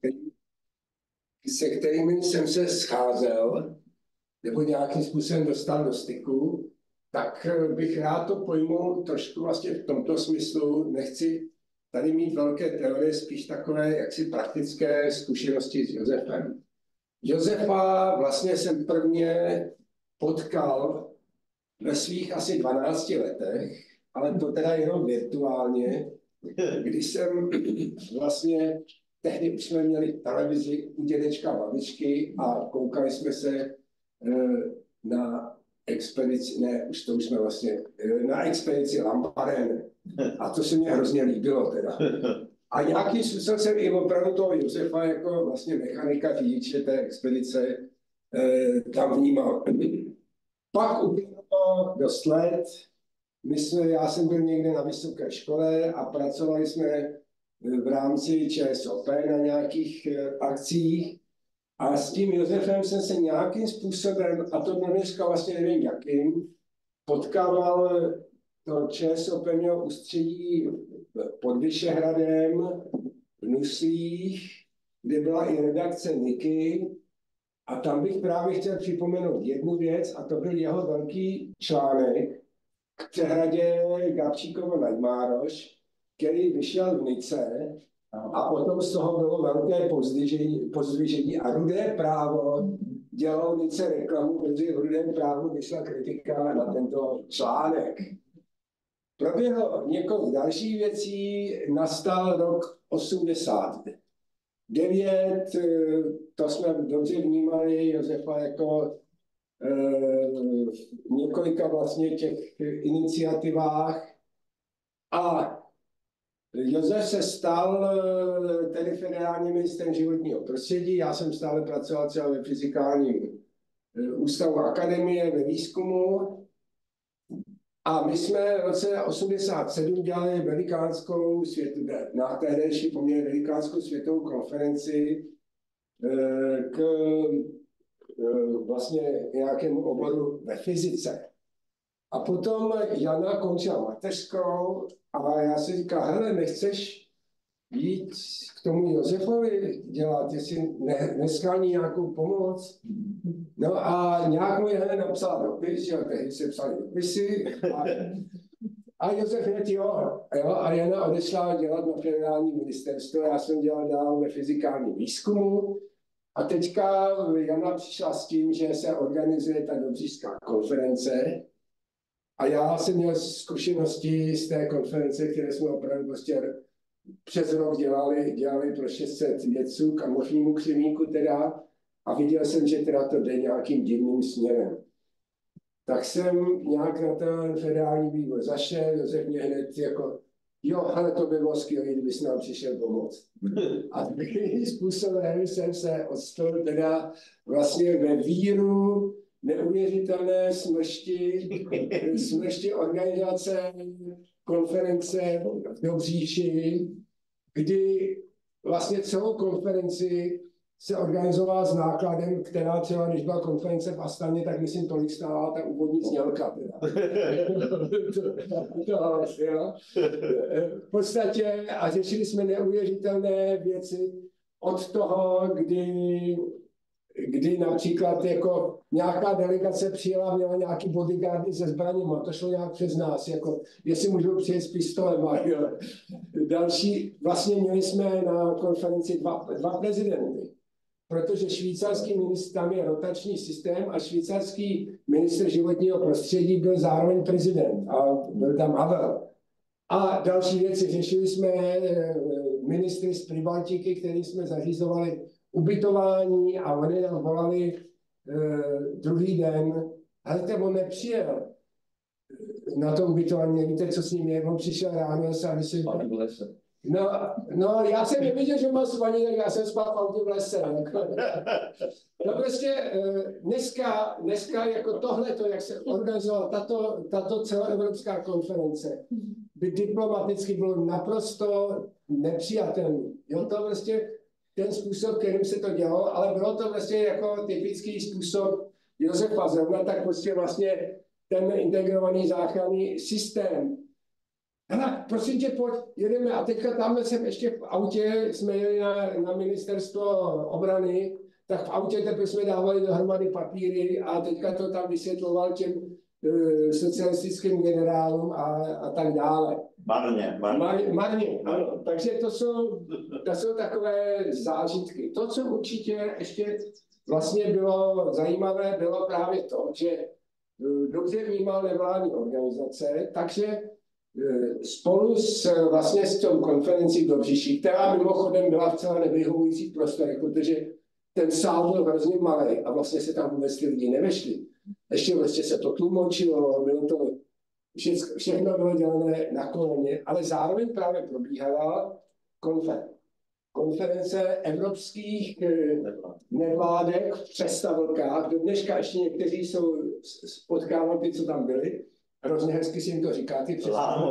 se kterými jsem se scházel, nebo nějakým způsobem dostal do styku, tak bych rád to pojmul trošku vlastně v tomto smyslu. Nechci tady mít velké teorie, spíš takové jaksi praktické zkušenosti s Josefem. Josefa vlastně jsem prvně potkal ve svých asi dvanácti letech, ale to teda jenom virtuálně, když jsem vlastně, tehdy už jsme měli televizi u dědečka babičky a koukali jsme se na expedici, ne, už to už jsme vlastně, na expedici Lamparén. A to se mi hrozně líbilo teda. A nějaký způsob jsem i opravdu toho Josefa jako vlastně mechanika řidiče té expedice eh, tam vnímal. Pak uběhlo dost let, my jsme, já jsem byl někde na vysoké škole a pracovali jsme v rámci ČSOP na nějakých eh, akcích. A s tím Josefem jsem se nějakým způsobem, a to dneska vlastně nevím jakým, potkával. To ČSOP mělo ústředí pod Vyšehradem, v Nuslích, kde byla i redakce Niky. A tam bych právě chtěl připomenout jednu věc, a to byl jeho velký článek k přehradě Gabčíkovo-Najmároš, který vyšel v Nice. A potom z toho bylo velké pozdvižení a Rudé právo dělalo Nice reklamu, protože v Rudém právu vyšla kritika na tento článek. Proběhlo několik dalších věcí, nastal rok osmdesát devět, to jsme dobře vnímali Josefa jako v několika vlastně těch iniciativách. A Josef se stal tedy federálním ministrem životního prostředí, já jsem stále pracoval třeba ve fyzikálním ústavu akademie, ve výzkumu. A my jsme v roce osmdesát sedm dělali velikánskou světovou, na tehdejší poměrně velikánskou světovou konferenci k vlastně nějakému oboru ve fyzice. A potom Jana končila mateřskou a já si říkal, hele, nechceš jít k tomu Josefovi dělat, jestli ne, neskání nějakou pomoc. No a nějak mu Jana napsala dopis, že tehdy se psali dopisy. A, a Josef hned jo, jo, a Jana odešla dělat na federální ministerstvo, já jsem dělal dál ve fyzikálním výzkumu. A teďka Jana přišla s tím, že se organizuje ta Dobřížská konference. A já jsem měl zkušenosti z té konference, které jsme opravdu prostě přes rok dělali, dělali pro šest set vědců k amorfnímu křemíku teda a viděl jsem, že teda to jde nějakým divným směrem. Tak jsem nějak na ten federální výbor zašel, Josef mě hned jako, jo, ale to by bylo skvělé, kdybys nám přišel pomoct. A takovým způsobem jsem se odstol teda vlastně ve víru neuvěřitelné smršti, smršti organizace konference v Dobříši, kdy vlastně celou konferenci se organizovala s nákladem, která třeba, když byla konference v Astaně, tak myslím, tolik stála ta úvodní znělka. V podstatě a řešili jsme neuvěřitelné věci od toho, kdy kdy například jako nějaká delegace přijela, měla nějaký bodyguardy se zbraněmi, to šlo nějak přes nás, jako jestli můžou přijet s pistolem. A další, vlastně měli jsme na konferenci dva, dva prezidenty, protože švýcarský ministr, tam je rotační systém a švýcarský ministr životního prostředí byl zároveň prezident a byl tam Havel. A další věci, řešili jsme ministry z Pribaltiky, který jsme zařizovali ubytování a oni nám volali uh, druhý den, ale on nepřijel na to ubytování, víte, co s ním je, on přišel ráno a sám si... No, no, já jsem neviděl, že má spaní, tak já jsem spal v autě v lese. No prostě dneska, dneska jako tohleto, jak se organizovala tato, tato celoevropská konference, by diplomaticky bylo naprosto nepřijatelný. Jo, to prostě ten způsob, kterým se to dělalo, ale bylo to vlastně jako typický způsob Josefa Zemana, tak prostě vlastně ten integrovaný záchranný systém. Hele, prosím tě, pojď, jedeme. A teďka tamhle jsem ještě v autě, jsme jeli na, na ministerstvo obrany, tak v autě teprve jsme dávali dohromady papíry a teďka to tam vysvětloval těm uh, socialistickým generálům a, a tak dále. Marně, marně. Mar, marně, ano. Takže to jsou, to jsou takové zážitky. To, co určitě ještě vlastně bylo zajímavé, bylo právě to, že uh, dobře vnímal nevládní organizace, takže spolu s, vlastně s tou konferencí v Dobříši, která mimochodem byla v celé nevyhovujících prostorech, protože ten sál byl hrozně malý a vlastně se tam vůbec ty lidi nevešli. Ještě vlastně se to tlumočilo, bylo to, všechno, všechno bylo dělané na koleně, ale zároveň právě probíhala konfer, konference evropských nevládek v Přestavlkách. Do dneška ještě někteří jsou potkávali ty, co tam byli. Hrozně hezky si jim to říká, ty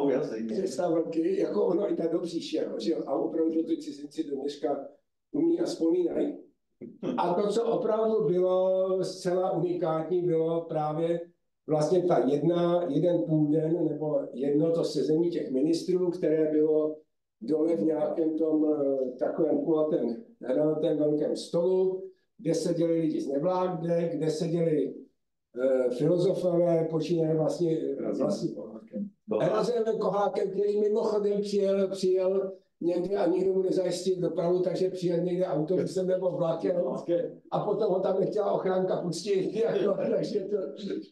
představky, jako ono i tak Dobříš, že jo, a opravdu ty cizinci do dneška umí a vzpomínají. A to, co opravdu bylo zcela unikátní, bylo právě vlastně ta jedna, jeden půl den, nebo jedno to sezení těch ministrů, které bylo dole v nějakém tom takovém kulatém, hranatém velkém stolu, kde seděli lidi z nevládek, kde seděli filozofové, počínaje vlastně vlastně Erazem Kohákem, který mimochodem přijel, přijel někde a nikdo mu nezajistil dopravu, takže přijel někde autobusem nebo vlakem a potom ho tam nechtěla ochránka pustit. Jako, takže to,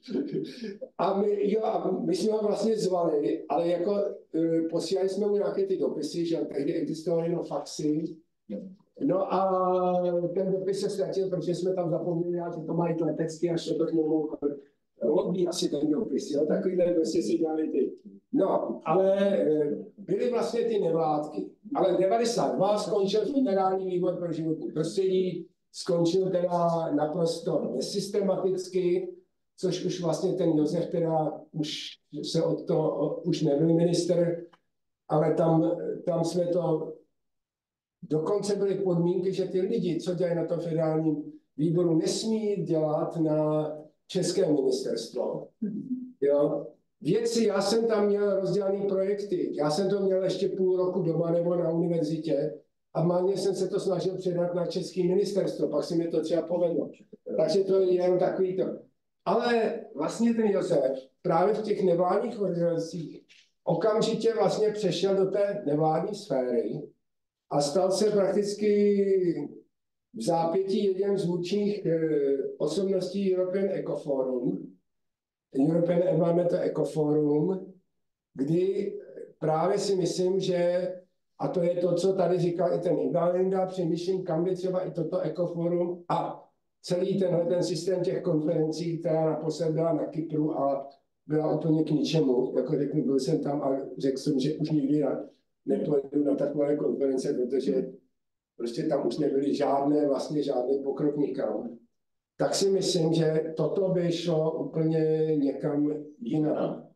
a my, jo, a my jsme ho vlastně zvali, ale jako posílali jsme mu nějaké ty dopisy, že tehdy existovaly jenom faxy. No a ten dopis se ztratil, protože jsme tam zapomněli, že to mají letecky a šlo to k němu lobby asi ten dopis, jo, takovýhle prostě si dělali ty. No, ale byly vlastně ty nevládky. Ale v devadesát dva skončil Federální výbor pro životní prostředí, skončil teda naprosto nesystematicky, což už vlastně ten Josef teda už se od toho, už nebyl minister, ale tam, tam jsme to dokonce byly podmínky, že ty lidi, co dělají na tom federálním výboru, nesmí dělat na české ministerstvo. Jo? Věci, já jsem tam měl rozdělané projekty, já jsem to měl ještě půl roku doma nebo na univerzitě a málně jsem se to snažil předat na české ministerstvo, pak se mi to třeba povedlo. Takže to je jen takový to. Ale vlastně ten Josef právě v těch nevládních organizacích okamžitě vlastně přešel do té nevládní sféry a stal se prakticky v zápětí jedním z vůdčích eh, osobností European Ecoforum, European Environmental Ecoforum, kdy právě si myslím, že, a to je to, co tady říkal i ten Ibalinda, přemýšlím, kam by třeba i toto Ecoforum a celý tenhle ten systém těch konferencí, která naposled byla na Kypru a byla úplně k ničemu. Jako řeknu, byl jsem tam a řekl jsem, že už nikdy nepojedu na takové konference, protože prostě tam už nebyly žádné, vlastně žádný pokrok nikam. Tak si myslím, že toto by šlo úplně někam jinam.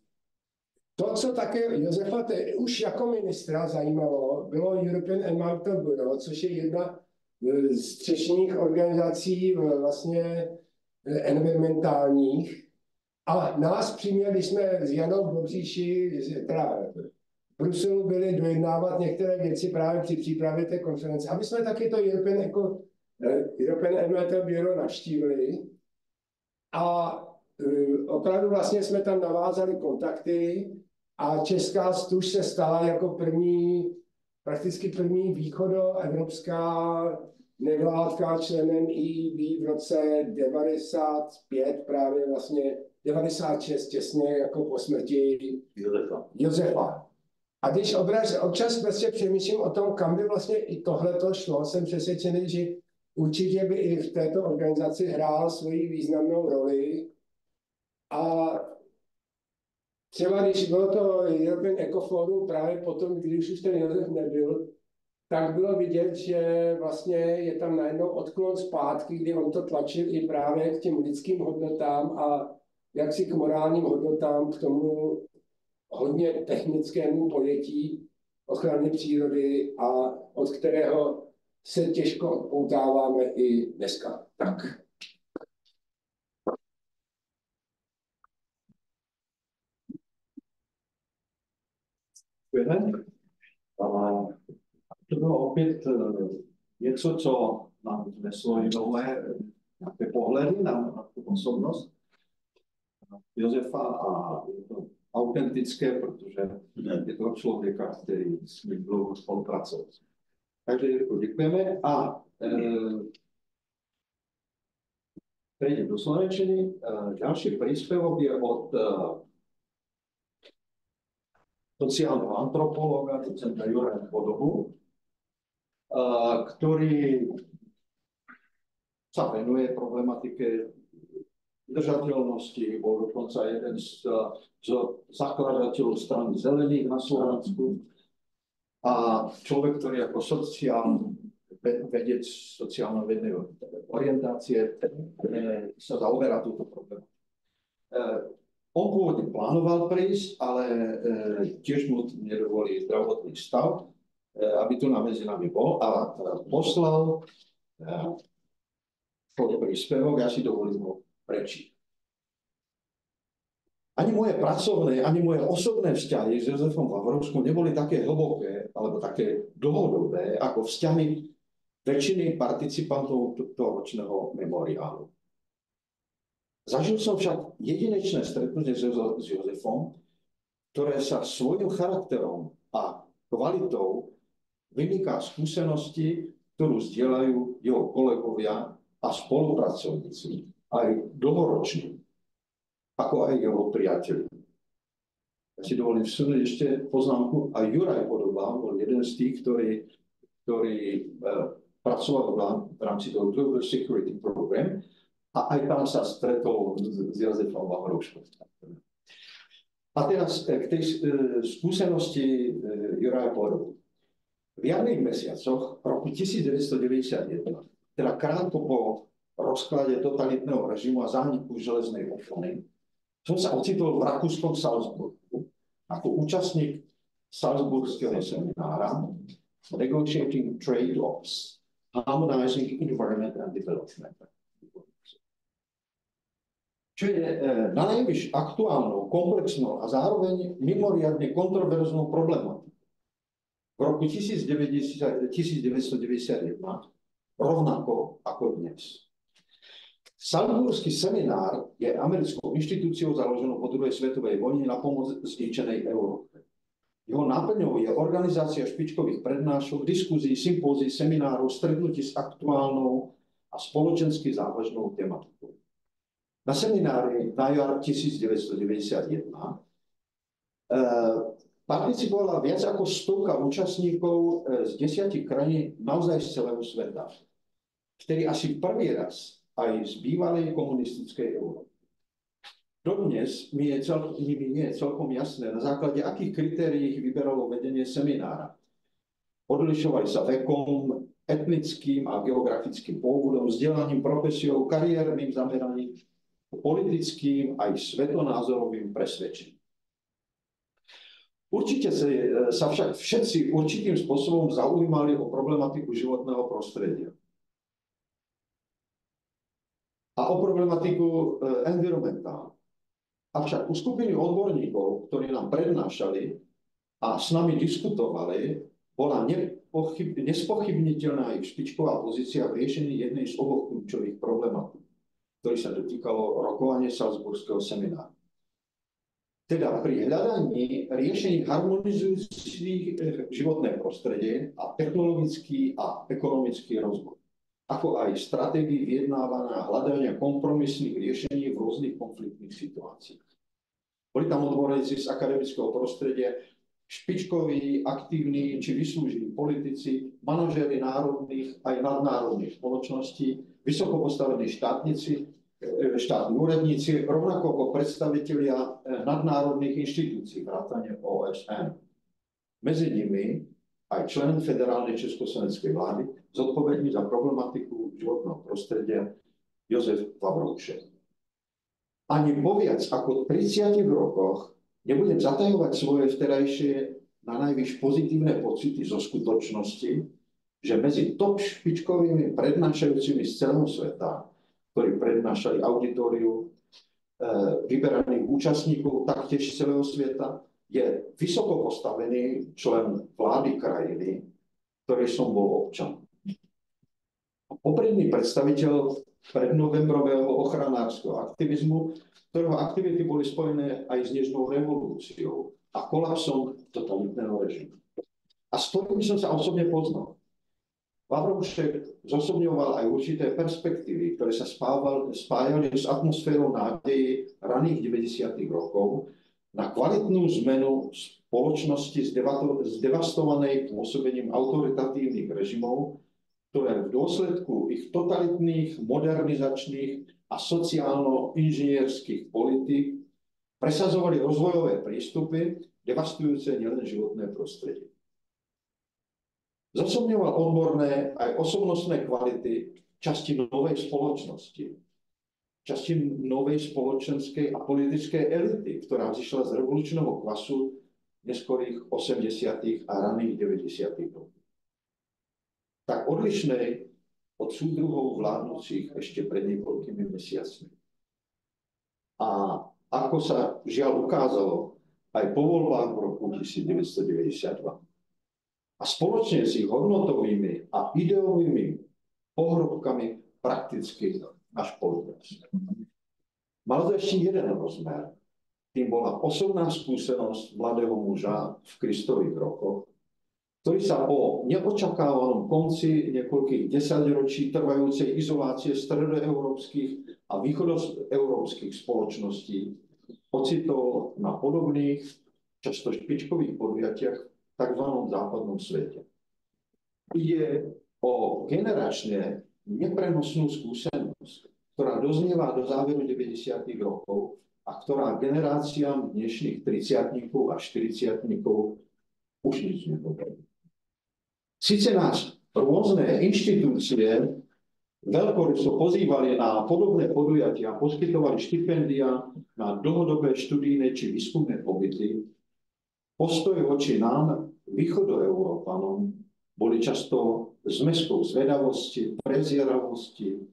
To, co také Josefa už jako ministra zajímalo, bylo European Environmental Bureau, což je jedna z střešních organizací vlastně environmentálních. A nás přiměli, když jsme s Janou v Dobříši, teda v Bruselu byli dojednávat některé věci právě při přípravě té konference. A my jsme taky to European Eco European Environmental Bureau navštívili a opravdu vlastně jsme tam navázali kontakty a česká stuž se stala jako první, prakticky první východoevropská nevládka členem E B v roce devadesát pět, právě vlastně devadesát šest, těsně jako po smrti Josefa. Josefa. A když obraz, občas prostě přemýšlím o tom, kam by vlastně i tohleto šlo, jsem přesvědčený, že určitě by i v této organizaci hrál svoji významnou roli. A třeba když bylo to European Ecoforum právě potom, když už ten Josef nebyl, tak bylo vidět, že vlastně je tam najednou odklon zpátky, kdy on to tlačil i právě k těm lidským hodnotám a jaksi k morálním hodnotám, k tomu hodně technickému pojetí ochrany přírody a od kterého se těžko odpoutáváme i dneska. Tak. To bylo opět něco, co nám vneslo i nové nějaké pohledy na, na tu osobnost Josefa a je to autentické, protože je to člověka, který s ním dlouho spolupracoval. Takže děkujeme a e, prejdem do slovenčiny. E, ďalší príspevok je od e, sociálneho antropológa, docenta Juraja Podobu, ktorý sa venuje problematike udržateľnosti, bol dokonca jeden z, z zakladateľov strany Zelených na Slovensku a človek, ktorý ako sociálny vedec sociálno-vednej orientácie sa zaoberá túto problému. On pôvodne plánoval prísť, ale tiež mu nedovolí zdravotný stav, aby tu na medzi nami bol a poslal svoj príspevok, ja si dovolím ho prečítať. Ani moje pracovné, ani moje osobné vzťahy s Jozefom Vavrovskom neboli také hlboké alebo také dlhodobé ako vzťahy väčšiny participantov tohto ročného memoriálu. Zažil som však jedinečné stretnutie s Jozefom, ktoré sa svojím charakterom a kvalitou vymýka skúsenosti, ktorú zdieľajú jeho kolegovia a spolupracovníci, aj dlhoroční, ako aj jeho priateľi. Ja si dovolím vsunúť ešte poznámku, aj Juraj Podoba bol jeden z tých, ktorý, ktorý e, pracoval v rámci toho Global Security Program a aj tam sa stretol s, s Jozefom Vavrovskom. A teraz k tej e, skúsenosti e, Juraja Podobu. V jarných mesiacoch roku devätnásťstodeväťdesiatjeden, teda krátko po rozklade totalitného režimu a zániku železnej opony, som sa ocitol v rakúskom Salzburgu ako účastník Salzburského seminára Negotiating Trade Laws, Harmonizing Environment and Development. Čo je e, nanajvyš aktuálnou, komplexnou a zároveň mimoriadne kontroverznou problematikou. V roku devätnásťstodeväťdesiatjeden, rovnako ako dnes. Salzburský seminár je americkou inštitúciou založenou po druhej svetovej vojne na pomoc zničenej Európe. Jeho náplňou je organizácia špičkových prednášok, diskuzí, sympózií, seminárov, stretnutí s aktuálnou a spoločensky závažnou tematikou. Na seminári na jar devätnásťstodeväťdesiatjeden e, participovala viac ako stovka účastníkov z desiatich krajín naozaj z celého sveta, ktorí asi prvý raz aj z bývalej komunistickej Európy. Dodnes mi, je cel, mi nie je celkom jasné, na základe akých kritérií ich vyberalo vedenie seminára. Odlišovali sa vekom, etnickým a geografickým pôvodom, vzdelaním, profesiou, kariérnym zameraním, politickým aj svetonázorovým presvedčením. Určite sa však všetci určitým spôsobom zaujímali o problematiku životného prostredia a o problematiku environmentálnu. Avšak u skupiny odborníkov, ktorí nám prednášali a s nami diskutovali, bola nepochyb, nespochybniteľná ich špičková pozícia v riešení jednej z oboch kľúčových problématík, ktorý sa dotýkalo rokovania Salzburského semináru. Teda pri hľadaní riešení harmonizujúcich životné prostredie a technologický a ekonomický rozvoj, ako aj stratégii vyjednávania a hľadania kompromisných riešení v rôznych konfliktných situáciách. Boli tam odborníci z akademického prostredia, špičkoví, aktívni či vyslúžili politici, manažéri národných aj nadnárodných spoločností, vysoko postavení štátnici, štátni úradníci, rovnako ako predstavitelia nadnárodných inštitúcií, vrátane O S N. Medzi nimi aj člen federálnej československej vlády, zodpovedný za problematiku životného prostredia Josef Vavroušek. Ani po viac ako tridsiatich rokoch nebudem zatajovať svoje vterajšie na najvyš pozitívne pocity zo skutočnosti, že medzi top špičkovými prednášajúcimi z celého sveta, ktorí prednášali auditoriu e, vyberaných účastníkov taktiež z celého sveta, je vysoko postavený člen vlády krajiny, ktorý som bol občan. Popredný predstaviteľ prednovembrového ochranárskeho aktivizmu, ktorého aktivity boli spojené aj s nežnou revolúciou a kolapsom totalitného režimu. A s ktorým som sa osobne poznal. Vavroušek zosobňoval aj určité perspektívy, ktoré sa spával, spájali s atmosférou nádeji raných deväťdesiatych rokov na kvalitnú zmenu spoločnosti zdevastovanej pôsobením autoritatívnych režimov, ktoré v dôsledku ich totalitných, modernizačných a sociálno-inžinierských politík presadzovali rozvojové prístupy, devastujúce nielen životné prostredie. Zosobňoval odborné aj osobnostné kvality časti novej spoločnosti, časti novej spoločenskej a politickej elity, ktorá vzýšla z revolučného kvasu neskorých osemdesiatych a raných deväťdesiatych rokov. Tak odlišnej od súdruhov vládnúcich ešte pred niekoľkými mesiacmi. A ako sa žiaľ ukázalo aj po voľbách v roku devätnásťstodeväťdesiatdva. A spoločne s ich hodnotovými a ideovými pohrobkami prakticky až poludnes. Mal to ešte jeden rozmer. Tým bola osobná skúsenosť mladého muža v Kristových rokoch, ktorý sa po neočakávanom konci niekoľkých desaťročí trvajúcej izolácie stredoeurópskych a východoeurópskych spoločností ocitol na podobných, často špičkových podujatiach v tzv. Západnom svete. Ide o generačne neprenosnú skúsenosť, ktorá doznieva do záveru deväťdesiatych rokov a ktorá generáciám dnešných tridsiatnikov a štyridsiatnikov už nič nepovedí. Sice nás rôzne inštitúcie veľkoryso pozývali na podobné podujatia, poskytovali štipendia na dlhodobé študijné či výskumné pobyty, postoj voči nám, východoeurópanom, boli často zmeskou zvedavosti, prezieravosti,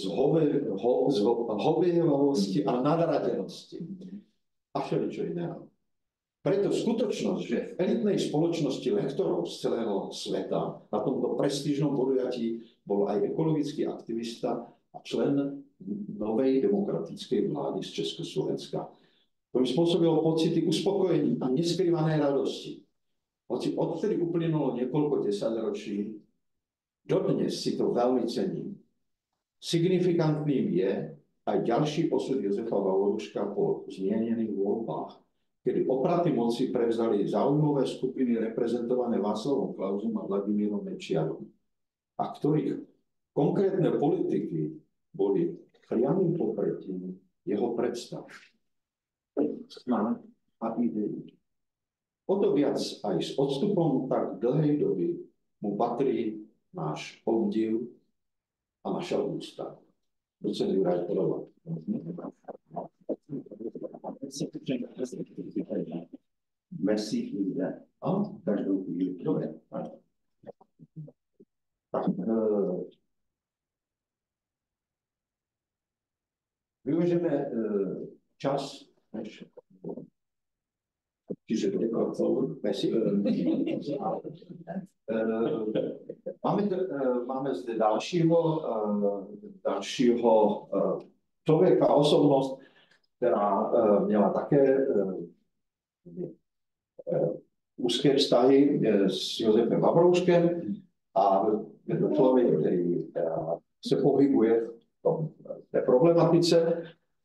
zhovievavosti a nadradenosti a všeličo iného. Preto skutočnosť, že v elitnej spoločnosti lektorov z celého sveta na tomto prestížnom podujatí bol aj ekologický aktivista a člen novej demokratickej vlády z Československa. To mi spôsobilo pocity uspokojení a neskrývanej radosti. Hoci odtedy uplynulo niekoľko desaťročí, dodnes si to veľmi cením. Signifikantným je aj ďalší osud Jozefa Vavrouška po zmienených voľbách, kedy opraty moci prevzali záujmové skupiny reprezentované Václavom Klausom a Vladimírom Mečiarom, a ktorých konkrétne politiky boli priamym popretím jeho predstav, snah a ideí. O to viac aj s odstupom tak dlhej doby mu patrí náš obdiv a naša úcta. Docent Juraj Horváth. Merci chvíle. A? Každou chvíli. Dobre. Tak, e, využijeme e, čas, než Čiže to je Messi. Máme, máme zde dalšího, dalšího člověka, osobnost, která měla také úzké vztahy s Josefem Vavrouškem a je to člověk, který se pohybuje v té problematice.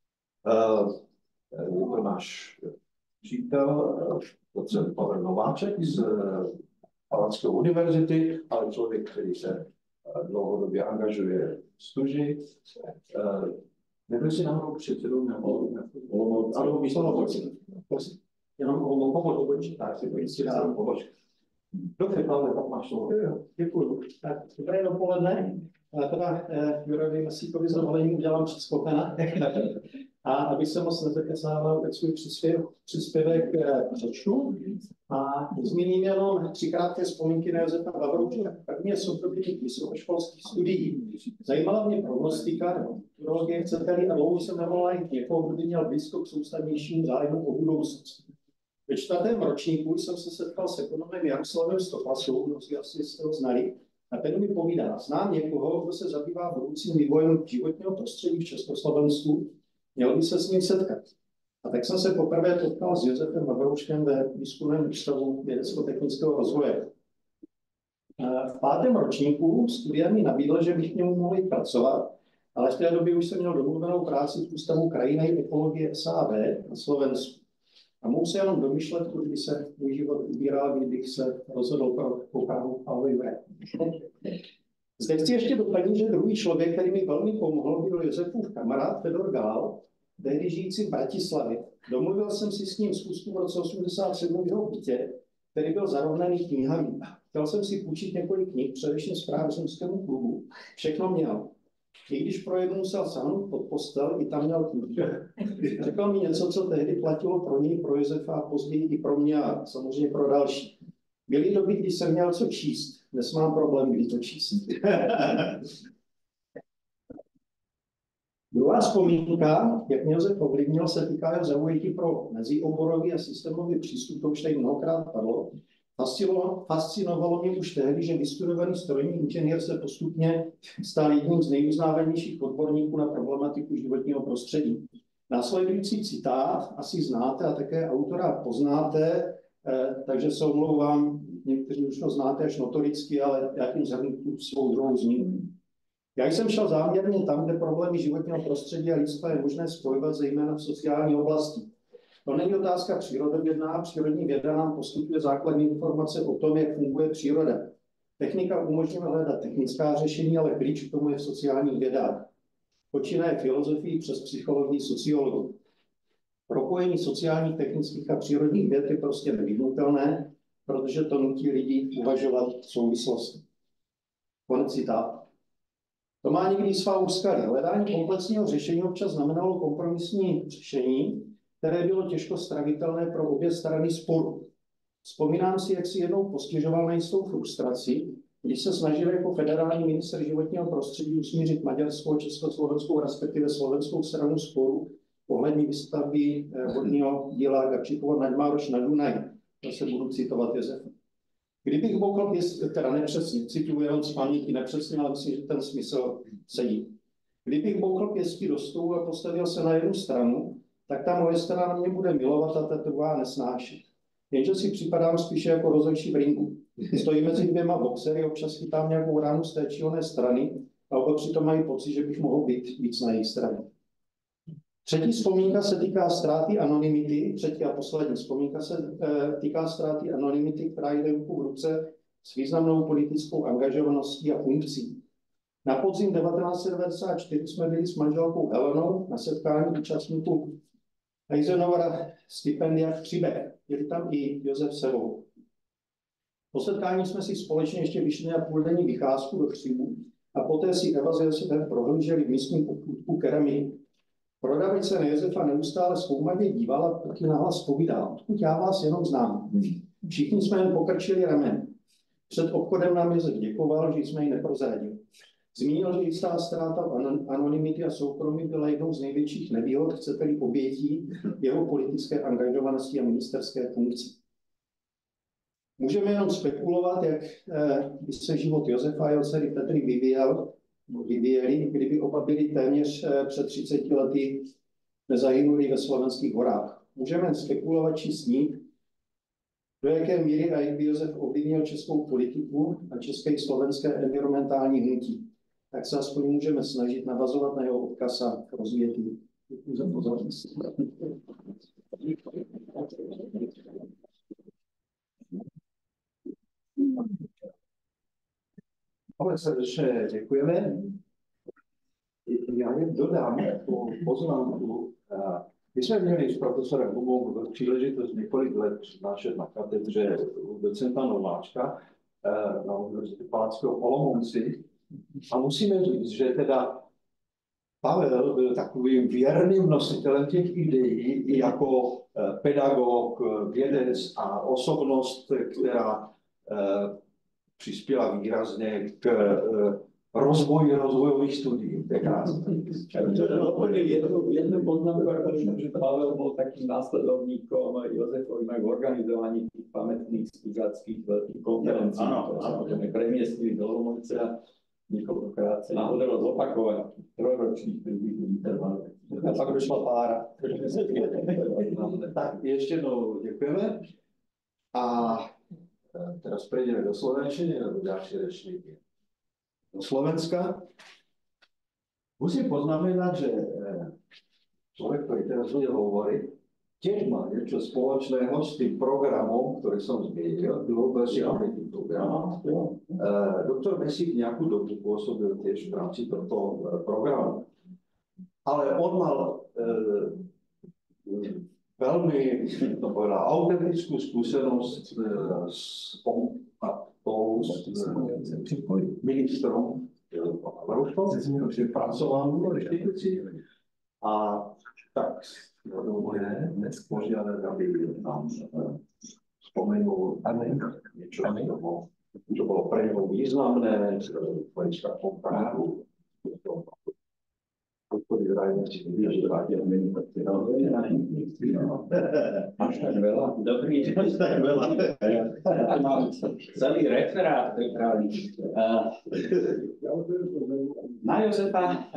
Je to náš přítel, docent Pavel Nováček z Palacké univerzity, ale člověk, který se dlouhodobě angažuje v Stuži. Nebyl si náhodou předsedou nebo ano, místo jenom o pomoc, tak si pojistě dám pomoc. Dobře, Pavle, tak máš slovo. Děkuju. Tak, dobré dopoledne. Teda Jurovi Mesíkovi s dovolením udělám přeskokana. A abych se moc nezakecával, tak svůj příspěvek přečtu. A zmíním jenom tři krátké vzpomínky na Josefa Vavrouška. První je soudobých vysokoškolských studií. Zajímala mě prognostika nebo urologie, chcete-li, a dlouho jsem nevolal někoho, kdo by měl blízko k soustavnějším zájmům o budoucnost. Ve čtvrtém ročníku jsem se setkal s ekonomem Jaroslavem Stopasou, mnozí asi jste ho znali, a ten mi povídá, znám někoho, kdo se zabývá budoucím vývojem životního prostředí v Československu, měl by se s ním setkat. A tak jsem se poprvé potkal s Josefem Vavrouškem ve výzkumném ústavu vědecko-technického rozvoje. V pátém ročníku studia mi nabídl, že bych k němu mohl pracovat, ale v té době už jsem měl domluvenou práci v Ústavu krajiny ekologie S A V na Slovensku. A mohu se jenom domýšlet, kudy by se můj život ubíral, kdybych se rozhodl pro popravu Pavla Jure. Zde chci ještě doplnit, že druhý člověk, který mi velmi pomohl, byl Josefův kamarád Fedor Gál, tehdy žijící v Bratislavě. Domluvil jsem si s ním schůzku v roce osmdesát sedm v jeho bytě, který byl zarovnaný knihami. Chtěl jsem si půjčit několik knih, především zpráv Římskému klubu. Všechno měl. I když pro jednu musel sáhnout pod postel, i tam měl knihy. Řekl mi něco, co tehdy platilo pro něj, pro Josefa a později i pro mě a samozřejmě pro další. Byly doby, kdy jsem měl co číst. Dnes mám problém, kdy to číst. Druhá vzpomínka, jak mě Josef ovlivnil, se týká jeho zaujetí pro mezioborový a systémový přístup, to už tady mnohokrát padlo. Fascinovalo mě už tehdy, že vystudovaný strojní inženýr se postupně stal jedním z nejuznávanějších odborníků na problematiku životního prostředí. Následující citát asi znáte a také autora poznáte, eh, takže se omlouvám, někteří už to znáte až notoricky, ale já tím zhrnu svou druhou zmínku. Já jsem šel záměrně tam, kde problémy životního prostředí a lidstva je možné spojovat zejména v sociální oblasti. To není otázka přírodovědná, přírodní věda nám poskytuje základní informace o tom, jak funguje příroda. Technika umožňuje hledat technická řešení, ale klíč k tomu je v sociálních vědách. Počínaje filozofii přes psychologii, sociologii. Propojení sociálních, technických a přírodních věd je prostě nevyhnutelné, protože to nutí lidi uvažovat v souvislosti. Konec citátu. To má někdy svá úskalí. Hledání komplexního řešení občas znamenalo kompromisní řešení, které bylo těžko stravitelné pro obě strany sporu. Vzpomínám si, jak si jednou postěžoval na jistou frustraci, když se snažil jako federální ministr životního prostředí usmířit maďarskou, československou, respektive slovenskou stranu sporu ohledně výstavby vodního díla Gabčíkova Nagymároš na Dunaji. Zase budu citovat Josefa. Kdybych mohl pěstí, teda nepřesně, cituji jenom z paměti nepřesně, ale myslím, že ten smysl sedí. Kdybych mohl pěstí do stolu a postavil se na jednu stranu, tak ta moje strana mě bude milovat a ta druhá nesnášet. Jenže si připadám spíše jako rozhodčí v ringu. Stojí mezi dvěma boxery, občas chytám nějakou ránu z té či oné strany a oba přitom mají pocit, že bych mohl být víc na jejich straně. Třetí vzpomínka se týká ztráty anonymity, třetí a poslední vzpomínka se e, týká ztráty anonymity, která jde ruku v ruce s významnou politickou angažovaností a funkcí. Na podzim devatenáct set devadesát čtyři jsme byli s manželkou Helenou na setkání účastníků Eisenhowera stipendia v Třibé. Byli tam i Josef Sevou. Po setkání jsme si společně ještě vyšli na půldenní vycházku do Třibu a poté si Eva s Josefem prohlíželi v místním obchůdku keramiky. Prodavač se na Josefa neustále zkoumadě díval a taky nahlas povídal, odkud já vás jenom znám. Všichni jsme jen pokrčili ramen. Před obchodem nám Josef děkoval, že jsme ji neprozradili. Zmínil, že jistá ztráta anonymity a soukromí byla jednou z největších nevýhod, chcete-li obětí jeho politické angažovanosti a ministerské funkce. Můžeme jenom spekulovat, jak by se život Josefa a jeho dcery Petry vyvíjel, vyvíjeli, kdyby oba byli téměř před třiceti lety nezahynuli ve slovenských horách. Můžeme spekulovat či snít, do jaké míry a jak by Josef ovlivnil českou politiku a české i slovenské environmentální hnutí. Tak se aspoň můžeme snažit navazovat na jeho odkaz a rozvíjet ji. Děkuji za pozornost. Ale srdečně děkujeme. Já jen dodám jako poznámku. My jsme měli s profesorem Hubou příležitost několik let přednášet na katedře docenta Nováčka na Univerzitě Palackého v Olomouci. A musíme říct, že teda Pavel byl takovým věrným nositelem těch ideí i jako pedagog, vědec a osobnost, která přispěla výrazně k rozvoji rozvojových studií. To je krásné. Jednu, jednu poznámku, že Pavel bol takým následovníkom Jozefovým aj v organizovaní tých pamätných stužackých veľkých konferencií, ktoré sme premiestnili do Olomouce a niekoľkokrát sa nám podarilo zopakovať trojročných približných intervalov. A pak došla pára. Tak ještě jednou děkujeme. A teraz prejdeme do slovenčiny nebo ďalšie rečníky. Do Slovenska. Musím poznamenať, že človek, ktorý teraz bude hovoriť, tiež má niečo spoločného s tým programom, ktorý som zmienil, Global Security Program. Doktor Mesík nejakú dobu pôsobil tiež v rámci tohto programu. Ale on mal veľmi, to povedal, autentickú skúsenosť s tou ministrom Varuškom, ktorý pracoval v inštitúcii. A tak dovolíme dnes požiadať, aby nám spomenul niečo z toho, čo bolo pre neho významné, z hľadiska kontaktu. Podpory vrajnosti využívať Až tak veľa. Dobrý deň. Až tak veľa. Mám celý referát pripravený. Na Jozefa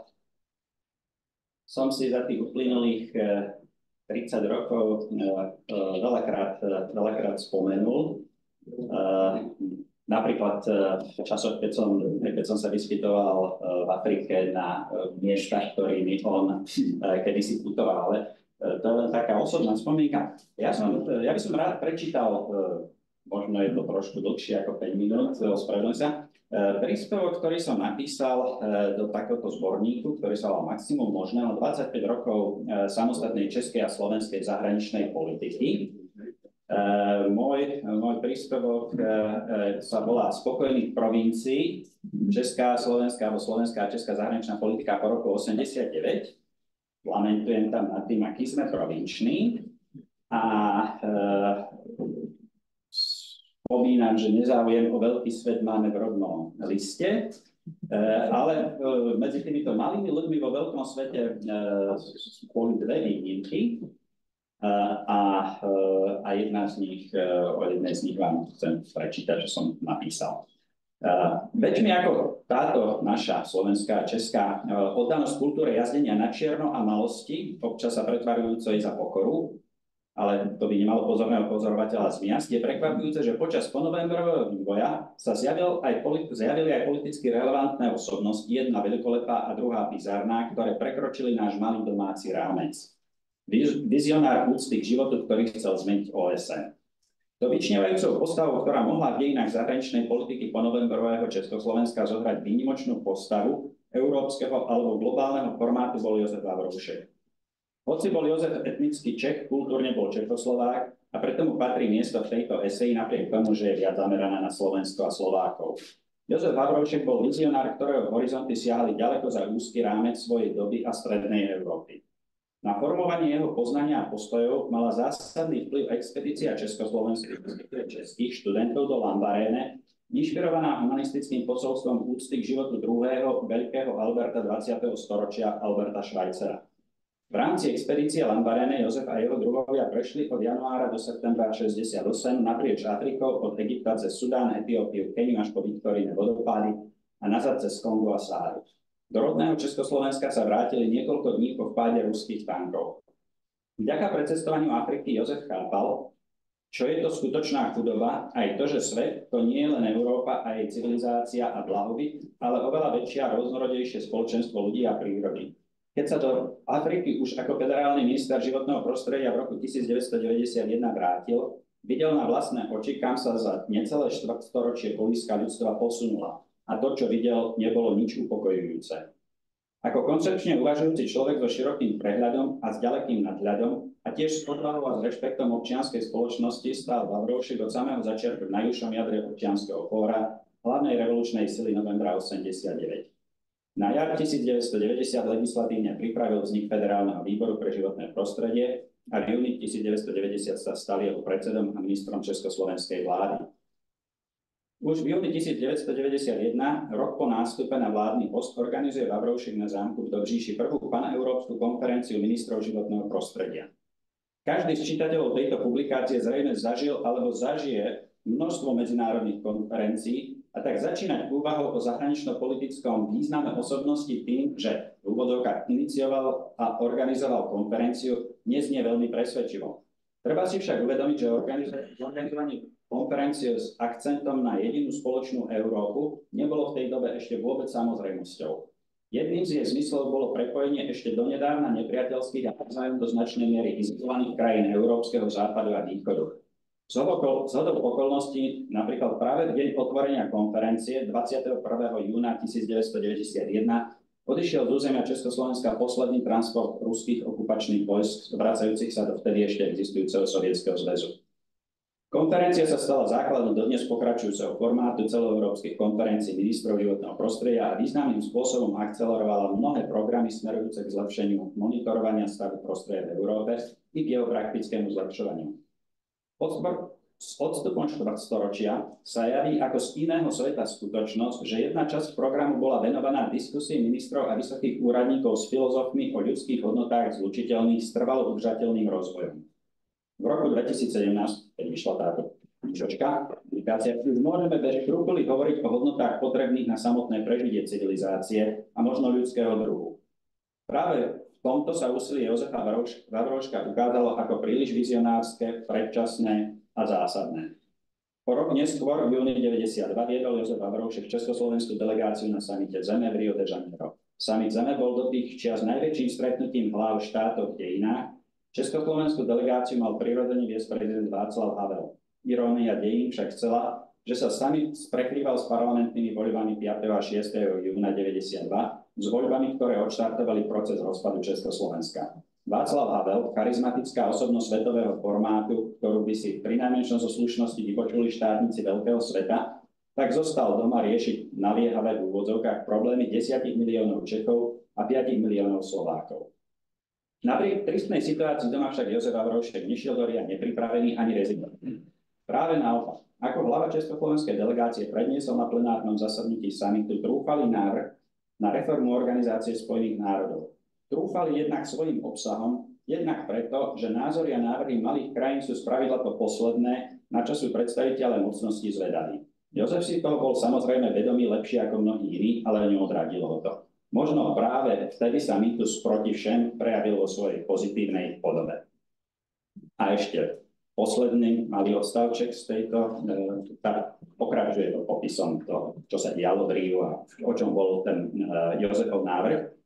som si za tých uplynulých tridsať rokov veľakrát, veľakrát spomenul. Napríklad v časoch, keď som, keď som sa vyskytoval v Afrike na miestach, ktorými on kedysi putoval, ale to je len taká osobná spomienka. Ja, som, ja by som rád prečítal, možno je to trošku dlhšie ako päť minút, ospravedlňujem sa, príspevok, ktorý som napísal do takéhoto zborníku, ktorý sa volá Maximum možného, dvadsaťpäť rokov samostatnej českej a slovenskej zahraničnej politiky. Uh, môj, môj príspevok uh, sa volá Spokojných provincií, Česká, Slovenská alebo Slovenská a Česká zahraničná politika po roku osemdesiatdeväť. Lamentujem tam nad tým, aký sme provinční. A uh, spomínam, že nezáujem o veľký svet máme v rodnom liste, uh, ale uh, medzi týmito malými ľuďmi vo veľkom svete uh, boli dve výnimky. Uh, a, uh, a jedna z nich, uh, o jednej z nich vám chcem prečítať, čo som napísal. Uh, veď mi ako táto naša slovenská a česká uh, oddanosť kultúre jazdenia na čierno a malosti, občas sa pretvarujúco i za pokoru, ale to by nemalo pozorného pozorovateľa zmiasť, je prekvapujúce, že počas ponovembrového vývoja sa zjavil aj politi- zjavili aj politicky relevantné osobnosti, jedna veľkolepá a druhá bizarná, ktoré prekročili náš malý domáci rámec. Vizionár úcty k životu, ktorý chcel zmeniť ó es en. To vyčnievajúcou postavou, ktorá mohla v dejinách zahraničnej politiky ponovembrového Československa zohrať výnimočnú postavu európskeho alebo globálneho formátu, bol Jozef Vavroušek. Hoci bol Jozef etnický Čech, kultúrne bol Čechoslovák a preto mu patrí miesto v tejto eseji napriek tomu, že je viac zameraná na Slovensko a Slovákov. Jozef Vavroušek bol vizionár, ktorého horizonty siahali ďaleko za úzky rámec svojej doby a strednej Európy. Na formovanie jeho poznania a postojov mala zásadný vplyv expedícia československých českých študentov do Lambaréne, inšpirovaná humanistickým posolstvom úcty k životu druhého veľkého Alberta dvadsiateho storočia Alberta Schweitzera. V rámci expedície Lambarene Jozef a jeho druhovia prešli od januára do septembra šesťdesiatosem naprieč Afrikou od Egypta cez Sudán, Etiópiu, Keniu až po Viktoríne vodopády a nazad cez Kongo a Sáru. Do rodného Československa sa vrátili niekoľko dní po vpáde ruských tankov. Vďaka precestovaniu Afriky Jozef chápal, čo je to skutočná chudoba, aj to, že svet to nie je len Európa a jej civilizácia a blahobyt, ale oveľa väčšia a rôznorodejšie spoločenstvo ľudí a prírody. Keď sa do Afriky už ako federálny minister životného prostredia v roku devätnásťstodeväťdesiatjeden vrátil, videl na vlastné oči, kam sa za necelé štvrtstoročie kolíska ľudstva posunula. A to, čo videl, nebolo nič upokojujúce. Ako koncepčne uvažujúci človek so širokým prehľadom a s ďalekým nadhľadom a tiež s odvahou a s rešpektom občianskej spoločnosti stál Vavroušek od samého začiatku v najúžšom jadre občianskeho fóra hlavnej revolučnej sily novembra osemdesiatdeväť. Na jar devätnásťstodeväťdesiat legislatívne pripravil vznik Federálneho výboru pre životné prostredie a v júni devätnásťstodeväťdesiat sa stal jeho predsedom a ministrom československej vlády. Už v júni devätnásťstodeväťdesiatjeden, rok po nástupe na vládny post, organizuje Vavroušek na zámku v Dobříši prvú paneurópsku konferenciu ministrov životného prostredia. Každý z čitateľov tejto publikácie zrejme zažil alebo zažije množstvo medzinárodných konferencií, a tak začínať úvahou o zahranično-politickom význame osobnosti tým, že v úvodovkách inicioval a organizoval konferenciu, neznie veľmi presvedčivo. Treba si však uvedomiť, že organizovanie konferencie s akcentom na jedinú spoločnú Európu nebolo v tej dobe ešte vôbec samozrejmosťou. Jedným z jej zmyslov bolo prepojenie ešte donedávna nepriateľských a navzájom do značnej miery izolovaných krajín európskeho západu a východu. Z hodou okolností napríklad práve v deň otvorenia konferencie dvadsiateho prvého júna devätnásťstodeväťdesiatjeden odišiel z územia Československa posledný transport ruských okupačných vojsk vracajúcich sa do vtedy ešte existujúceho Sovietskeho zväzu. Konferencia sa stala základom dodnes pokračujúceho formátu celoeurópskych konferencií ministrov životného prostredia a významným spôsobom akcelerovala mnohé programy smerujúce k zlepšeniu monitorovania stavu prostredia v Európe i k jeho praktickému zlepšovaniu. S odstupom štvrtstoročia sa javí ako z iného sveta skutočnosť, že jedna časť programu bola venovaná diskusii ministrov a vysokých úradníkov s filozofmi o ľudských hodnotách zlučiteľných s trvalo udržateľným rozvojom. V roku dvetisícsedemnásť, keď vyšla táto knižočka, publikácia, už môžeme bez škrupulí hovoriť o hodnotách potrebných na samotné prežitie civilizácie a možno ľudského druhu. Práve v tomto sa úsilie Jozefa Vavrouška ukázalo ako príliš vizionárske, predčasné a zásadné. Po rok neskôr, v júni deväťdesiatdva, viedol Jozef Vavroušek československú delegáciu na samite Zeme v Rio de Janeiro. Summit Zeme bol do tých čias najväčším stretnutím hlav štátov v dejinách. Československú delegáciu mal prirodzene viesť prezident Václav Havel. Irónia dejín však chcela, že sa summit prekrýval s parlamentnými voľbami piateho a šiesteho júna deväťdesiatdva, s voľbami, ktoré odštartovali proces rozpadu Československa. Václav Havel, charizmatická osobnosť svetového formátu, ktorú by si pri najmenšom zo slušnosti vypočuli štátnici veľkého sveta, tak zostal doma riešiť naliehavé v úvodzovkách problémy desiatich miliónov Čechov a piatich miliónov Slovákov. Napriek tristnej situácii doma však Jozef Vavroušek nešiel do Ria nepripravený ani rezignovaný. Práve naopak, ako hlava československej delegácie predniesol na plenárnom zasadnutí summitu trúfalý návrh na reformu Organizácie spojených národov. Trúfali jednak svojím obsahom, jednak preto, že názory a návrhy malých krajín sú spravidla to posledné, na čo sú predstaviteľe mocnosti zvedaví. Jozef si toho bol samozrejme vedomý lepšie ako mnohí iní, ale neodradilo ho to. Možno práve vtedy sa mýtus proti všem prejavil vo svojej pozitívnej podobe. A ešte posledný malý odstavček z tejto, e, tak pokračuje to popisom toho, čo sa dialo v Riu a o čom bol ten e, Jozefov návrh. E,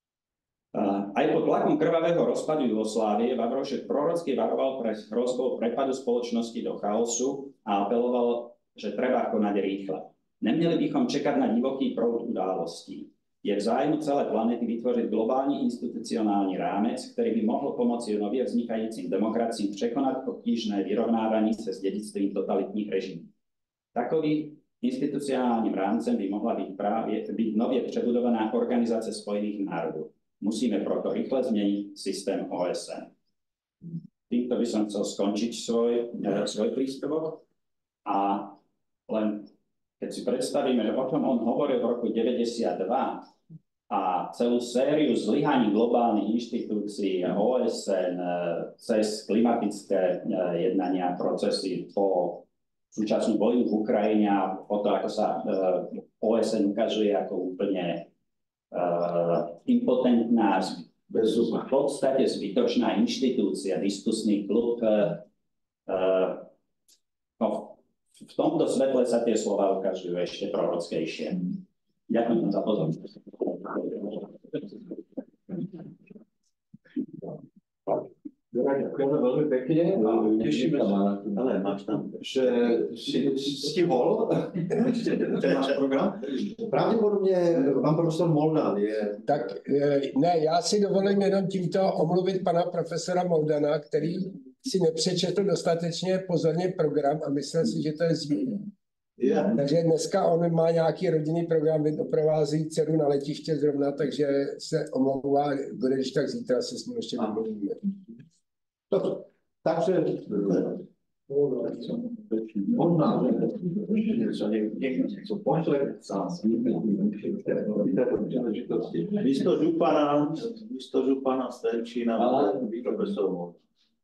aj pod tlakom krvavého rozpadu Jugoslávie Vavroušek prorocky varoval pre hrozbou prepadu spoločnosti do chaosu a apeloval, že treba konať rýchle. Nemeli bychom čekať na divoký proud událostí. Je v zájmu celé planety vytvoriť globálny institucionálny rámec, ktorý by mohol pomôcť novie vznikajúcim demokraciím prekonať obtížne vyrovnávanie sa s dedičstvím totalitných režimov. Takovým institucionálnym rámcem by mohla byť práve byť novie prebudovaná Organizácia spojených národov. Musíme proto rýchle zmeniť systém O S N. Týmto by som chcel skončiť svoj, svoj príspevok a len keď si predstavíme, že o čom on hovoril v roku deväťdesiatdva a celú sériu zlyhaní globálnych inštitúcií, O S N, cez klimatické jednania, procesy, po súčasnú vojnu v Ukrajine a po to, ako sa O S N ukazuje ako úplne impotentná, v podstate zbytočná inštitúcia, diskusný klub. No, v tomto svetle sa tie slova ukazujú ešte prorockejšie. Ďakujem za pozornosť. Děkujeme velmi pěkně a těšíme se, Ale máš tam. že si stihl ten náš program. Pravděpodobně pan profesor Moldan je... Tak eh, ne, já si dovolím jenom tímto omluvit pana profesora Moldana, který si nepřečetl dostatečně pozorně program a myslel si, že to je zvíře. Yeah. Takže dneska on má nějaký rodinný program, doprovází dceru na letiště zrovna, takže se omlouvá, bude když tak zítra se s ním ještě domluvíme. Dobře, takže možná, že něco někdo něco pošle sám této příležitosti. Místo župana, místo župana Stenčína, ale profesor Moldan.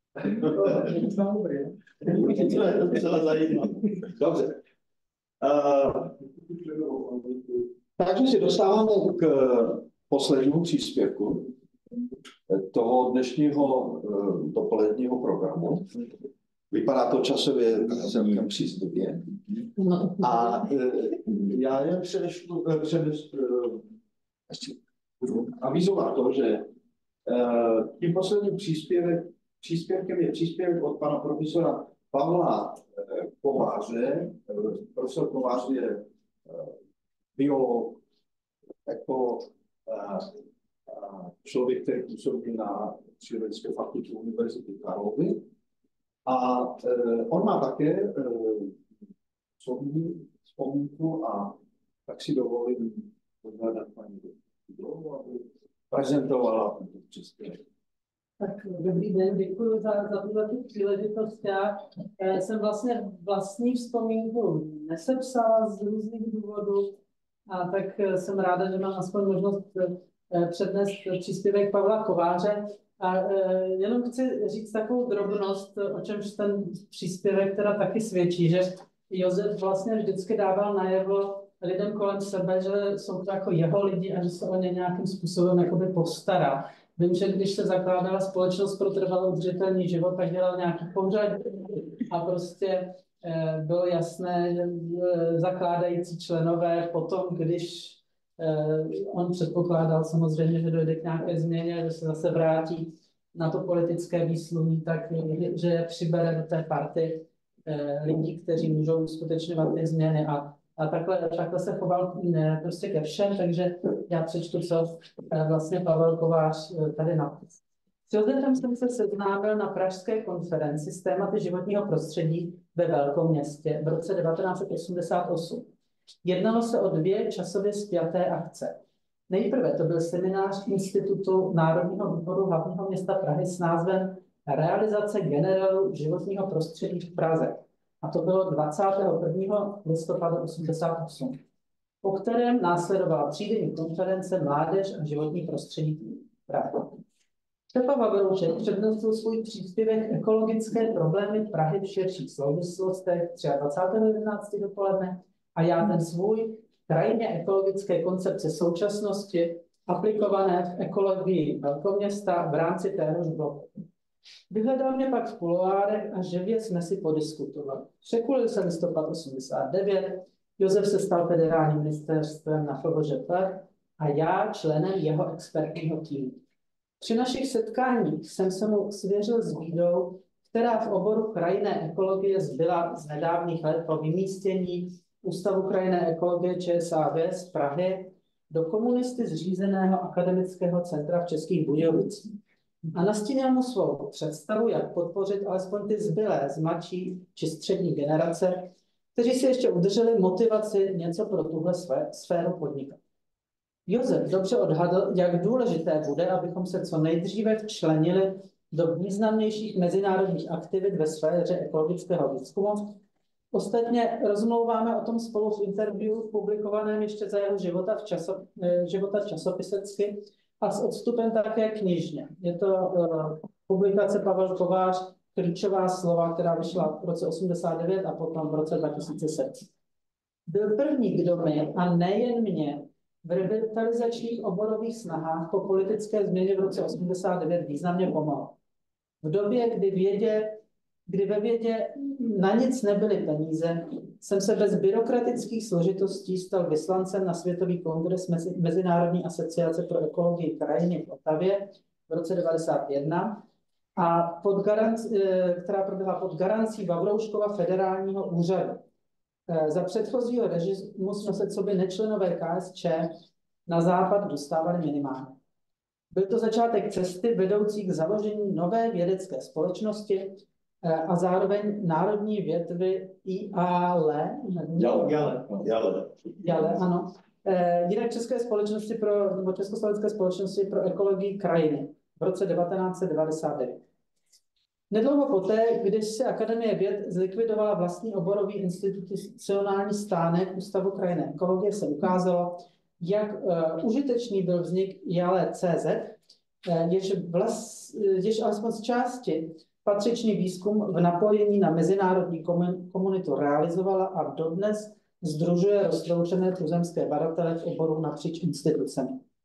To je docela zajímavé. Dobře. Uh, takže se dostáváme k poslednímu příspěvku toho dnešního uh, dopoledního programu. Vypadá to časově celkem příznivě. A uh, já jen předešlu, uh, předeš, uh, budu avizovat to, že uh, tím posledním příspěvek, příspěvkem je příspěvek od pana profesora Pavla Kováře. Profesor Kovář je biolog, ekolog, člověk, který působí na Přírodovědecké fakultě Univerzity Karlovy. A on má také osobní vzpomínku a tak si dovolím požádat paní Dubrovou, aby prezentovala tento příspěvek. Tak dobrý den, děkuji za, za tuto příležitost. Já eh, jsem vlastně vlastní vzpomínku nesepsala z různých důvodů, a tak eh, jsem ráda, že mám aspoň možnost eh, přednést příspěvek Pavla Kováře. A eh, jenom chci říct takovou drobnost, o čemž ten příspěvek teda taky svědčí, že Josef vlastně vždycky dával najevo lidem kolem sebe, že jsou to jako jeho lidi a že se o ně nějakým způsobem jakoby postará. Vím, že když se zakládala společnost pro trvalý udržitelný život, tak dělal nějaký pořad a prostě eh, bylo jasné, že eh, zakládající členové potom, když eh, on předpokládal samozřejmě, že dojde k nějaké změně, že se zase vrátí na to politické výsluní, tak že je přibere do té party eh, lidí, kteří můžou uskutečňovat ty změny. A A takhle, takhle se choval ne, prostě ke všem, takže já přečtu, co vlastně Pavel Kovář tady napsal. S Josefem jsem se seznámil na pražské konferenci s tématy životního prostředí ve Velkom Městě v roce devatenáct set osmdesát osm. Jednalo se o dvě časově spjaté akce. Nejprve to byl seminář Institutu Národního výboru hlavního města Prahy s názvem Realizace generelu životního prostředí v Praze. A to bylo dvacátého prvního listopadu osmdesát osm, po kterém následovala třídenní konference Mládež a životní prostředí Prahy. Štepa Vabeloušek přednesl svůj příspěvek Ekologické problémy Prahy v širších souvislostech dvacátého třetího jedenáctého dopoledne a já ten svůj Krajině ekologické koncepce současnosti aplikované v ekologii velkoměsta v rámci téhož bloku. Vyhledal mě pak v kuloárech a živě jsme si podiskutovali. Překulil se listopad osmdesát devět, Josef se stal federálním ministerstvem na F V Ž P a já členem jeho expertního týmu. Při našich setkáních jsem se mu svěřil s bídou, která v oboru krajinné ekologie zbyla z nedávných let po vymístění Ústavu krajinné ekologie Č S A B z Prahy do komunisty zřízeného akademického centra v Českých Budějovicích. A nastínil mu svou představu, jak podpořit alespoň ty zbylé z mladší či střední generace, kteří si ještě udrželi motivaci něco pro tuhle sféru podnikat. Josef dobře odhadl, jak důležité bude, abychom se co nejdříve včlenili do významnějších mezinárodních aktivit ve sféře ekologického výzkumu Ostatně rozmlouváme o tom spolu v interview publikovaném ještě za jeho života v časo, života časopisecky a s odstupem také knižně. Je to uh, publikace Pavel Kovář, Klíčová slova, která vyšla v roce osmdesát devět a potom v roce dva tisíce sedm. Byl první, kdo mi, a nejen mě, v revitalizačních oborových snahách po politické změně v roce osmdesát devět významně pomohl. V době, kdy, vědě, kdy ve vědě na nic nebyly peníze, jsem se bez byrokratických složitostí stal vyslancem na Světový kongres Mezinárodní asociace pro ekologii krajiny v Ottawě v roce devadesát jedna, a pod garanci, která proběhla pod garancí Vavrouškova federálního úřadu. Za předchozího režimu jsme se coby nečlenové K S Č na západ dostávali minimálně. Byl to začátek cesty vedoucí k založení nové vědecké společnosti a zároveň národní větvy I A L E. Jale. Jale. Jale, ano. Jinak České společnosti pro, nebo Československé společnosti pro ekologii krajiny v roce devatenáct set devadesát devět. Nedlouho poté, když se Akademie věd zlikvidovala vlastní oborový institucionální stánek Ústavu krajinné ekologie, se ukázalo, jak uh, užitečný byl vznik I A L E tečka cé zet, uh, jež, vlast, jež alespoň z části patřičný výzkum v napojení na mezinárodní komunitu realizovala a dodnes sdružuje roztroušené tuzemské badatele v oboru napříč institucemi.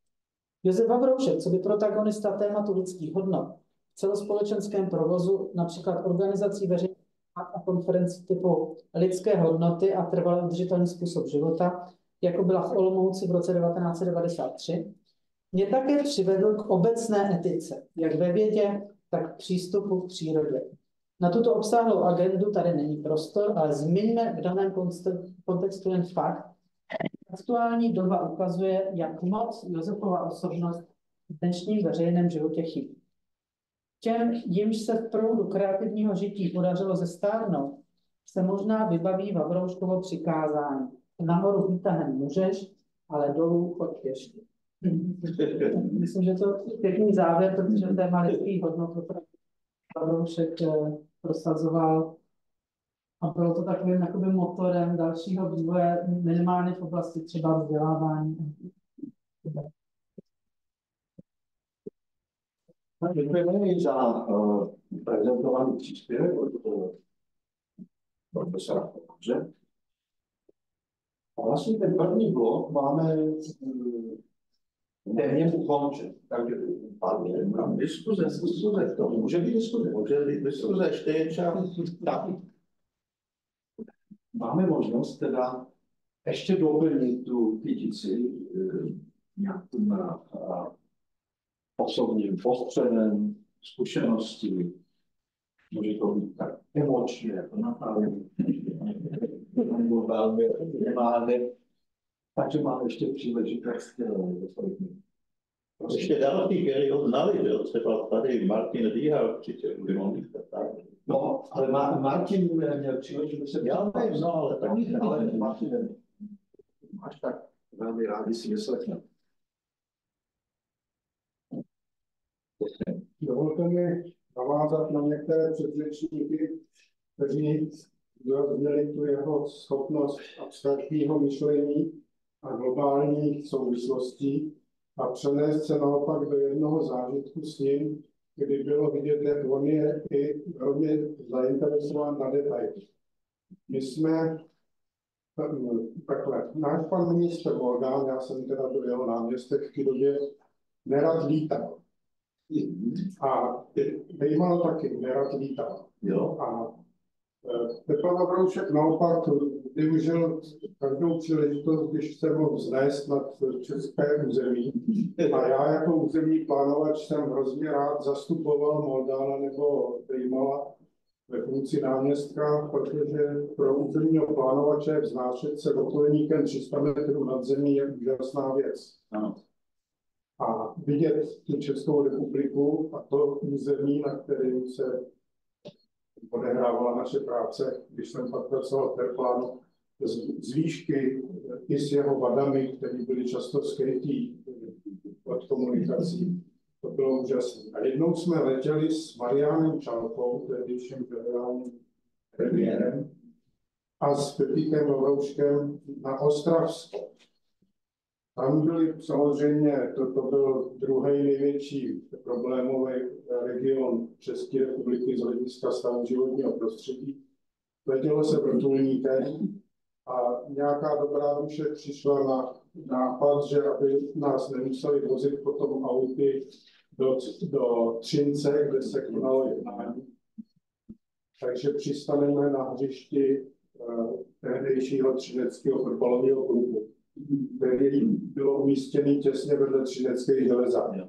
Josef Vavroušek, co by protagonista tématu lidských hodnot v celospolečenském provozu, například organizací veřejných a konferencí typu lidské hodnoty a trvalý udržitelný způsob života, jako byla v Olomouci v roce devatenáct set devadesát tři, mě také přivedl k obecné etice, jak ve vědě, tak k přístupu k přírodě. Na tuto obsáhlou agendu tady není prostor, ale zmiňme v daném kontextu jen fakt. Aktuální doba ukazuje, jak moc Josefova osobnost v dnešním veřejném životě chybí. Těm, jimž se v proudu kreativního žití podařilo zestárnout, se možná vybaví Vavrouškovo přikázání. Nahoru výtahem můžeš, ale dolů choď pěšky. Myslím, že to je pěkný závěr, protože téma lidských hodnot Vavroušek prosazoval a bylo to takovým jakoby motorem dalšího vývoje, minimálně v oblasti třeba vzdělávání. Děkujeme za uh, prezentovaný příspěvek od uh, profesora Kováře. A vlastně ten první blok máme téměř ukončen. Takže padne diskuze, diskuze, to může být diskuze. Může být diskuze, ještě je čas. Tak. Máme možnost teda ještě doplnit tu kytici uh, nějakým uh, osobním postřehem, zkušenosti, může to být tak emočně, jako napálení, nebo velmi nemálně. Takže máme ještě příležitost doplnit. Ještě další, který ho znali, že? Třeba tady Martin Dýha určitě by mohl být tak. No, ale Martin měl příležitost se... Já nevím, no, ale tak. Ale Martin, máš tak velmi rádi si vyslechnout. Dovolte mi navázat na některé předřečníky, kteří zdůraznili tu jeho schopnost abstraktního myšlení a globálních souvislostí a přenést se naopak do jednoho zážitku s ním, kdy bylo vidět, jak on je i velmi zainteresován na detaily. My jsme takhle, náš pan ministr Morgán, já jsem teda byl jeho náměstek v té době, nerad lítal. A Dejmal taky nerad lítal. Jo. A Pepa Vavroušek naopak využil každou příležitost, když se mohl vznést nad české území. A já jako územní plánovač jsem hrozně rád zastupoval Moldána nebo Dejmala ve funkci náměstka, protože pro územního plánovače vznášet se vrtulníkem tři sta metrů nad zemí je úžasná věc. Ano. A vidět tu Českou republiku a to území, na kterém se odehrávala naše práce, když jsem pak pracoval v Terplánu, z výšky i s jeho vadami, které byly často skrytý od komunikací. To bylo úžasné. A jednou jsme letěli s Mariánem Čalkou, tehdejším generálním premiérem, a s Pepíkem Vavrouškem na Ostravsko. Tam byli samozřejmě, to, to byl druhý největší problémový region České republiky z hlediska stavu životního prostředí. Letělo se vrtulníkem a nějaká dobrá duše přišla na nápad, že aby nás nemuseli vozit potom auty do, do Třince, kde se konalo jednání. Takže přistaneme na hřišti uh, tehdejšího třineckého fotbalového klubu, který bylo umístěný těsně vedle třineckých železárny.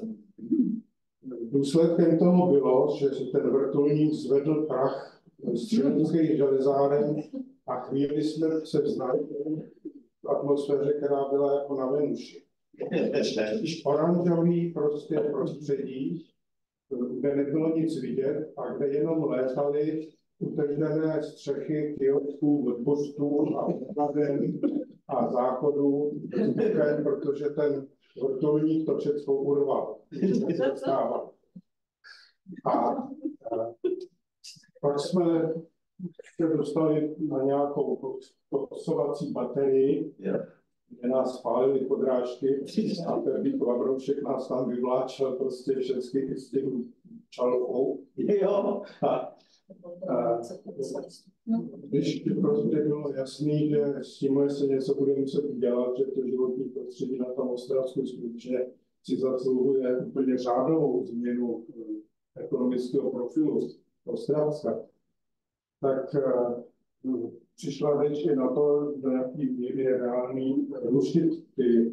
Důsledkem toho bylo, že ten vrtulník zvedl prach z třineckých železáren a chvíli jsme se vznali v atmosféře, která byla jako na Venuši. Oranžový prostě prostředí, kde nebylo nic vidět a kde jenom létaly utržené střechy kiosků, odpustů a odpaden a záchodů, protože ten vrtulník to všechno urval. A, a pak jsme se dostali na nějakou posovací baterii, kde nás spálili podrážky a Pepík Vavroušek nás tam vyvláčel prostě všechny s tím čalkou. Jo. A, a, když prostě bylo jasný, že s tímhle se něco bude muset udělat, že to životní prostředí na tom Ostravsku skutečně si zasluhuje úplně řádovou změnu ekonomického profilu Ostravska, tak uh, přišla řeč i na to, do jaký míry je reálný rušit ty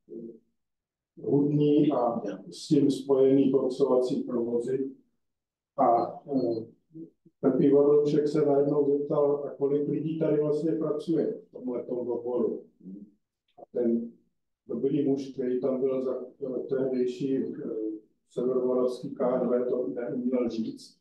hudní a s tím spojený boxovací provozy. A uh, Pepík Vavroušek se najednou zeptal, a kolik lidí tady vlastně pracuje v tomhletom oboru. A ten dobrý muž, který tam byl za tehdejší uh, severomoravský K dva, to neuměl říct.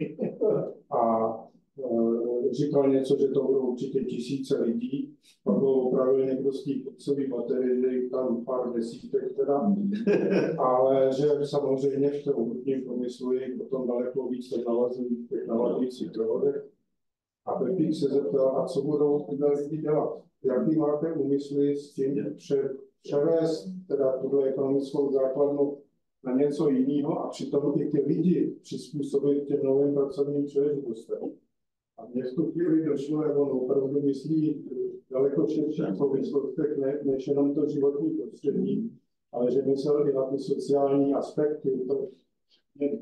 A uh, říkal něco, že to budou určitě tisíce lidí. Pak bylo opravdu někdo z té boxové baterie, že jich tam pár desítek teda. Ale že samozřejmě v tom hudním průmyslu je potom daleko víc těch navazujících dohodek. A Pepík se zeptal, a co budou tyhle lidi dělat? Jaký máte úmysly s tím převést teda tuhle ekonomickou základnu na něco jiného a přitom i ty lidi přizpůsobit těm novým pracovním příležitostem. A mě v tu chvíli došlo, jak on opravdu myslí daleko širších souvislostech, ne, než jenom to životní prostředí, ale že myslel i na ty sociální aspekty. To je...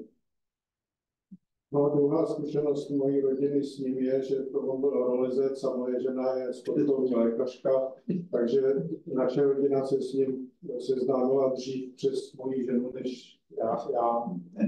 No a druhá zkušenost mojí rodiny s ním je, že to on byl horolezec a moje žena je sportovní lékařka, takže naše rodina se s ním seznámila dřív přes moji ženu, než já. já.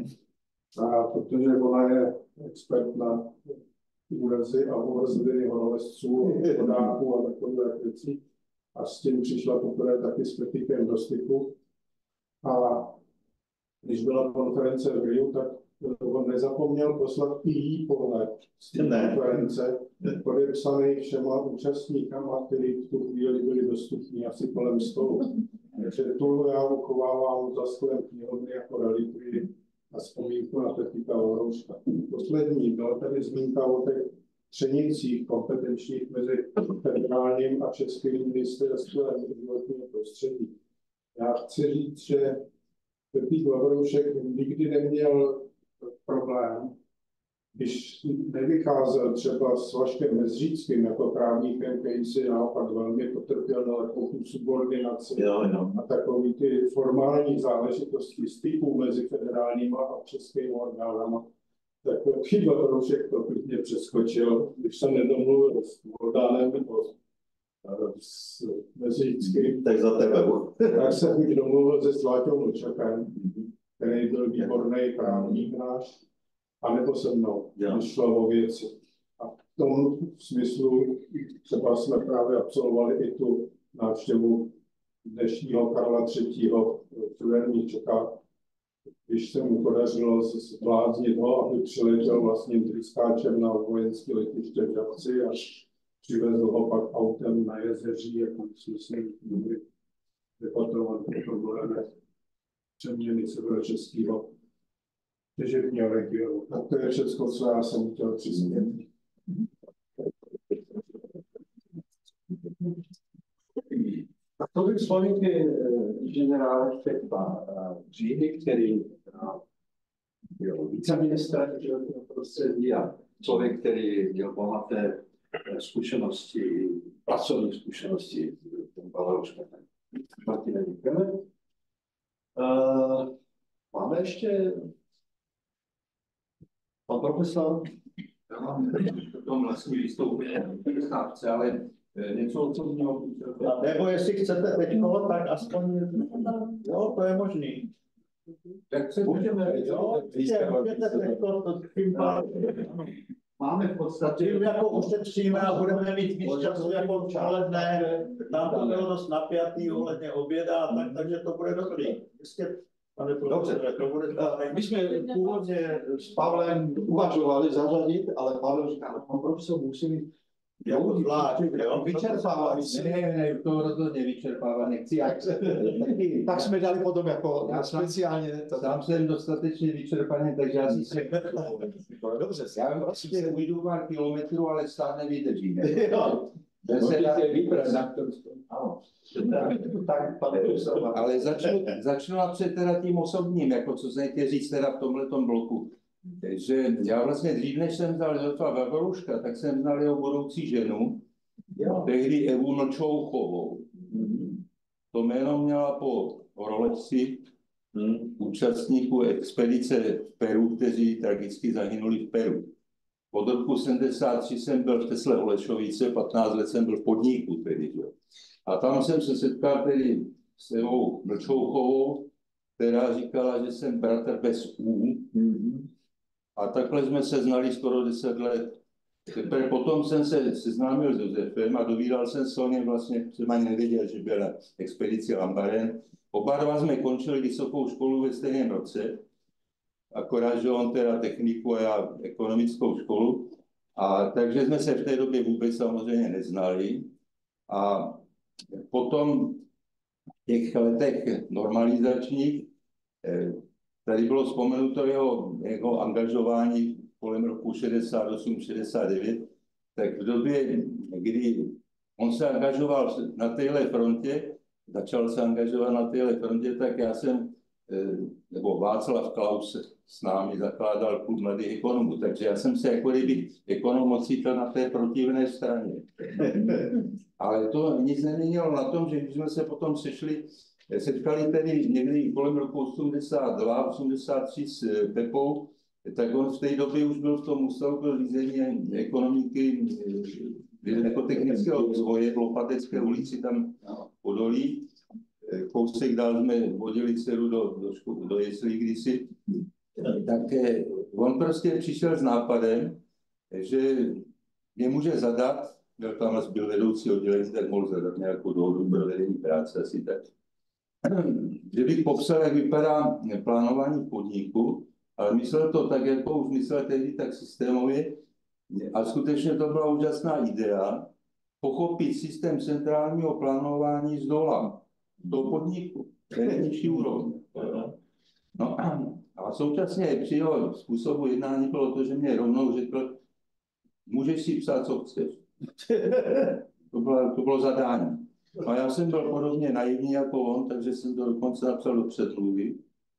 A protože ona je expert na úrazy a úrazliny horolezců, vodáků a takové věcí. A s tím přišla poprvé taky s Pepíkem do styku. A když byla konference v Riu, tak on nezapomněl poslat i jí pohled z té konference, podepsaný všema účastníkama, kteří v tu chvíli byli dostupní asi kolem stolu. Takže tu já uchovávám za sklem knihovny jako relikvii a vzpomínku na Pepíka Vavrouška. Poslední byla tady zmínka o těch třenicích kompetenčních mezi federálním a českým ministerstvem životního prostředí. Já chci říct, že Pepík Vavroušek nikdy neměl problém, když nevycházel třeba s Vaškem Mezříckým jako právníkem, který si naopak velmi potrpěl na takovou subordinaci jo, jo. a takový ty formální záležitosti styku mezi federálníma a českými orgánama, tak Pepík Vavroušek to klidně přeskočil, když se nedomluvil s Voldánem nebo s Mezříckým. Tak za tebe. Tak se bych domluvil se Sváťou Lučakem, který byl výborný právník náš, anebo se mnou, když šlo o věci. A v tom smyslu třeba jsme právě absolvovali i tu návštěvu dnešního Karla třetího v Severní Čechách, když se mu podařilo zvláznit ho, aby přiletěl vlastně tryskáčem na vojenské letiště v Žabci a přivezl ho pak autem na Jezeří, jako myslím, můj debatovat o problémech přeměny severočeského těžebního regionu. A to je všechno, co já jsem chtěl přispět. To by vzpomínky inženýra Štěpka Říhy, který byl viceministrem životního prostředí a člověk, který měl bohaté zkušenosti, pracovní zkušenosti v tom Bavorsku. Martine, děkujeme. Uh, máme ještě pan profesor, já mám v tom vlastní vystoupení, ale něco osobního. Nebo jestli chcete teď, tak aspoň, jo, to je možný. Tak se můžeme, jo, máme v podstatě, tím jako ušetříme a budeme mít víc času jako odpoledne, tam to bylo dost napjatý ohledně oběda a tak, takže to bude dobrý. Jistě, pane profesore, to bude dobrý. My jsme původně s Pavlem uvažovali zařadit, ale Pavel říká, pan profesor musí mít jako zvlášť, jo? Vyčerpává. Ne, ne, ne, to rozhodně vyčerpává, nechci. Tak jsme dali potom jako já speciálně. Sám jsem dostatečně vyčerpaný, takže já si se... Dobře. Já vlastně ujdu pár kilometrů, ale stále nevydržím. Můžete vybrat, na kterou Tak, pane profesor. Ale začnu, začnu napřed teda tím osobním, jako co jsem chtěl říct teda v tomhletom bloku. Že já vlastně dřív, než jsem znal Josefa Vagoruška, tak jsem znal jeho budoucí ženu, jo. Tehdy Evu Mlčouchovou. Mm. To jméno měla po horolezci, mm. účastníků expedice v Peru, kteří tragicky zahynuli v Peru. Od roku sedmdesát tři jsem byl v Tesle Holešovice, patnáct let jsem byl v podniku tedy. Jo. A tam jsem se setkal tedy s Evou Mlčouchovou, která říkala, že jsem bratr bez U. Mm. A takhle jsme se znali skoro deset let. Teprve potom jsem se seznámil s Josefem a dovídal jsem se o něm vlastně, jsem ani nevěděl, že byl na expedici Lambaren. Oba dva jsme končili vysokou školu ve stejném roce, akorát, že on teda techniku a já ekonomickou školu. A takže jsme se v té době vůbec samozřejmě neznali. A potom v těch letech normalizačních tady bylo vzpomenuto jeho, jeho angažování kolem roku šedesát osm šedesát devět, tak v době, kdy on se angažoval na téhle frontě, začal se angažovat na téhle frontě, tak já jsem, nebo Václav Klaus s námi zakládal klub mladých ekonomů, takže já jsem se jako kdyby ekonom ocitl na té protivné straně. Ale to nic neměnilo na tom, že když jsme se potom sešli, setkali tedy někdy kolem roku osmdesát dva osmdesát tři s Pepou, tak on v té době už byl v tom ústavu pro řízení ekonomiky jako technického rozvoje v Lopatecké ulici tam Podolí. Kousek dál jsme vodili dceru do, do, školu, do jeslí kdysi. Tak on prostě přišel s nápadem, že je může zadat, byl tam byl vedoucí oddělení, tak mohl zadat nějakou dohodu pro vedení práce asi tak. Že bych popsal, jak vypadá plánování podniku, ale myslel to tak, jako už myslel tehdy tak systémově. A skutečně to byla úžasná idea, pochopit systém centrálního plánování z dola, do podniku, nejnižší úrovně. No a současně při jeho způsobu jednání bylo to, že mě rovnou řekl, můžeš si psát, co chceš. To bylo, to bylo zadání. A já jsem byl podobně naivní jako on, takže jsem to dokonce napsal do předmluvy.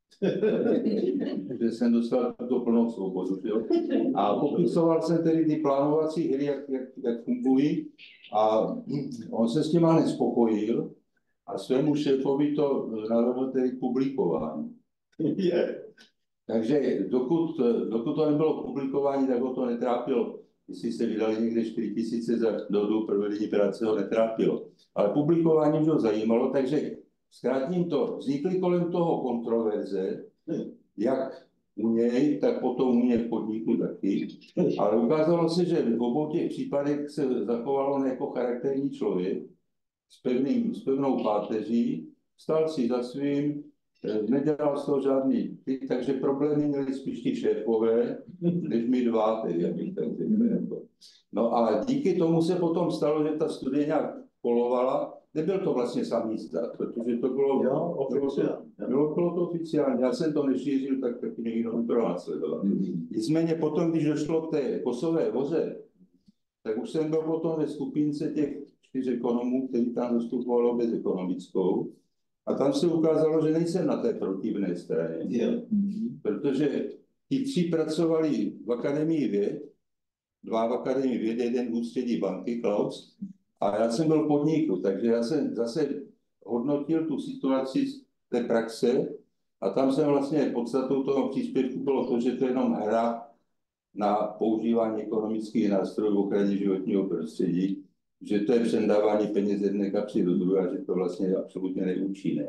že jsem dostal to plnou svobodu. Jo? A popisoval jsem tedy ty plánovací hry, jak, jak, jak fungují. A on se s tím ale nespokojil a svému šéfovi to navrhl tedy publikování. Yeah. Takže dokud, dokud to nebylo publikování, tak ho to netrápilo. Jestli se vydali někde čtyři tisíce za dobu provedení práce, ho netrápilo. Ale publikování ho zajímalo, takže zkrátím to, vznikly kolem toho kontroverze, jak u něj, tak potom u něj v podniku taky. Ale ukázalo se, že v obou těch případech se zachovalo jako charakterní člověk s, pevným, s pevnou páteří, stál si za svým, nedělal z toho žádný typ, takže problémy měli spíš ti šéfové, než my dva, tedy, abych tak řekl. No a díky tomu se potom stalo, že ta studie nějak polovala. Nebyl to vlastně samý stát, protože to bylo, jo, oficiálně. Bylo, bylo to oficiálně. Já jsem to nešířil, tak taky někdo to následoval. Mm-hmm. Nicméně potom, když došlo k té Kosové hoře, tak už jsem byl potom ve skupince těch čtyři ekonomů, kteří tam zastupovali obec ekonomickou. A tam se ukázalo, že nejsem na té protivné straně. Jo. Protože ti tři pracovali v Akademii věd, dva v Akademii věd, jeden v ústředí banky, Klaus, a já jsem byl v podniku, takže já jsem zase hodnotil tu situaci z té praxe a tam jsem vlastně podstatou toho příspěvku bylo to, že to je jenom hra na používání ekonomických nástrojů v ochraně životního prostředí, že to je přendávání peněz z jedné kapsy do druhé a že to vlastně je absolutně neúčinné.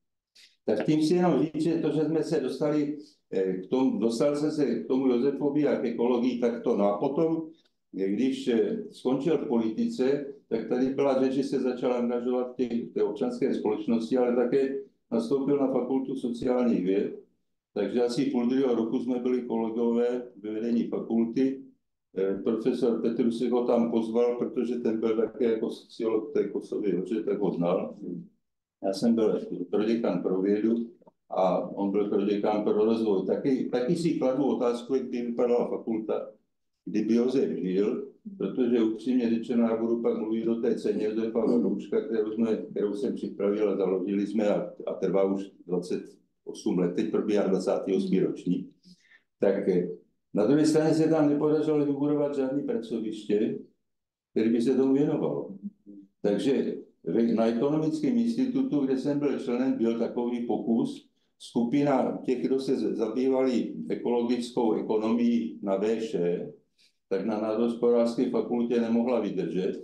Tak tím si jenom říct, že to, že jsme se dostali k tomu, dostal jsem se k tomu Josefovi a k ekologii takto. No a potom, když skončil v politice, tak tady byla řeč, že se začal angažovat v té, té občanské společnosti, ale také nastoupil na fakultu sociálních věd. Takže asi půl druhého roku jsme byli kolegové ve vedení fakulty. Profesor Petrusek ho tam pozval, protože ten byl také jako sociolog té Kosovy, že tak ho znal. Já jsem byl proděkan pro vědu a on byl proděkan pro rozvoj. Taky, taky si kladu otázku, jak by vypadala fakulta, kdyby Josef žil, protože upřímně řečeno, já budu pak mluvit o té ceně Josefa Varouška, kterou, jsme, kterou jsem připravil a založili jsme a, a trvá už dvacet osm let, teď probíhá dvacátý osmý ročník. Tak na druhé straně se tam nepodařilo vybudovat žádné pracoviště, které by se tomu věnovalo. Takže na ekonomickém institutu, kde jsem byl členem, byl takový pokus. Skupina těch, kdo se zabývali ekologickou ekonomií na vé š, tak na národohospodářské fakultě nemohla vydržet.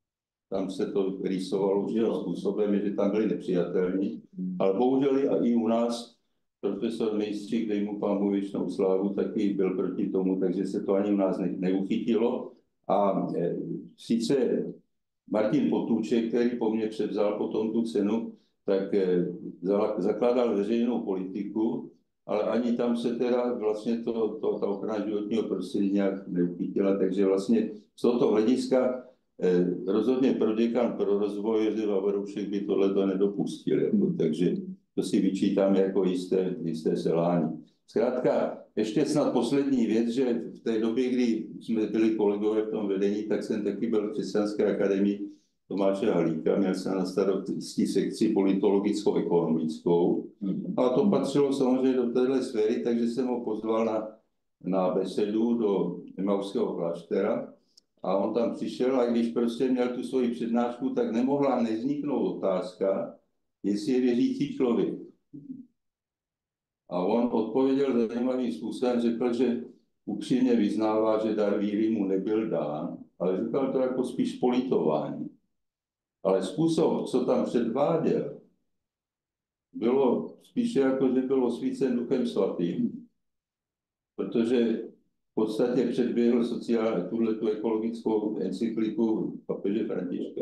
Tam se to rýsovalo už způsobem, že tam byli nepřijatelní. Ale bohužel i u nás profesor Mejstřík, dej mu pámu věčnou slávu, taky byl proti tomu, takže se to ani u nás ne, neuchytilo. A e, sice Martin Potůček, který po mně převzal potom tu cenu, tak e, zakládal veřejnou politiku, ale ani tam se teda vlastně to, to, ta ochrana životního prostředí nějak neuchytila, takže vlastně z tohoto hlediska eh, rozhodně proděkan pro rozvoj Josef Varoušek by tohleto nedopustil, jako, takže to si vyčítám jako jisté, jisté selhání. Zkrátka, ještě snad poslední věc, že v té době, kdy jsme byli kolegové v tom vedení, tak jsem taky byl v Křesťanské akademii Tomáše Halíka, měl jsem na starosti sekci politicko-ekonomickou. A to patřilo samozřejmě do téhle sféry, takže jsem ho pozval na, na besedu do Emauského kláštera. A on tam přišel a když prostě měl tu svoji přednášku, tak nemohla nevzniknout otázka, jestli je věřící člověk. A on odpověděl zajímavým způsobem, řekl, že upřímně vyznává, že dar víry mu nebyl dán, ale říkal to jako spíš politování. Ale způsob, co tam předváděl, bylo spíše jako, že byl osvícen Duchem svatým, protože v podstatě předběhl sociální, tuhletu ekologickou encykliku papeže Františka.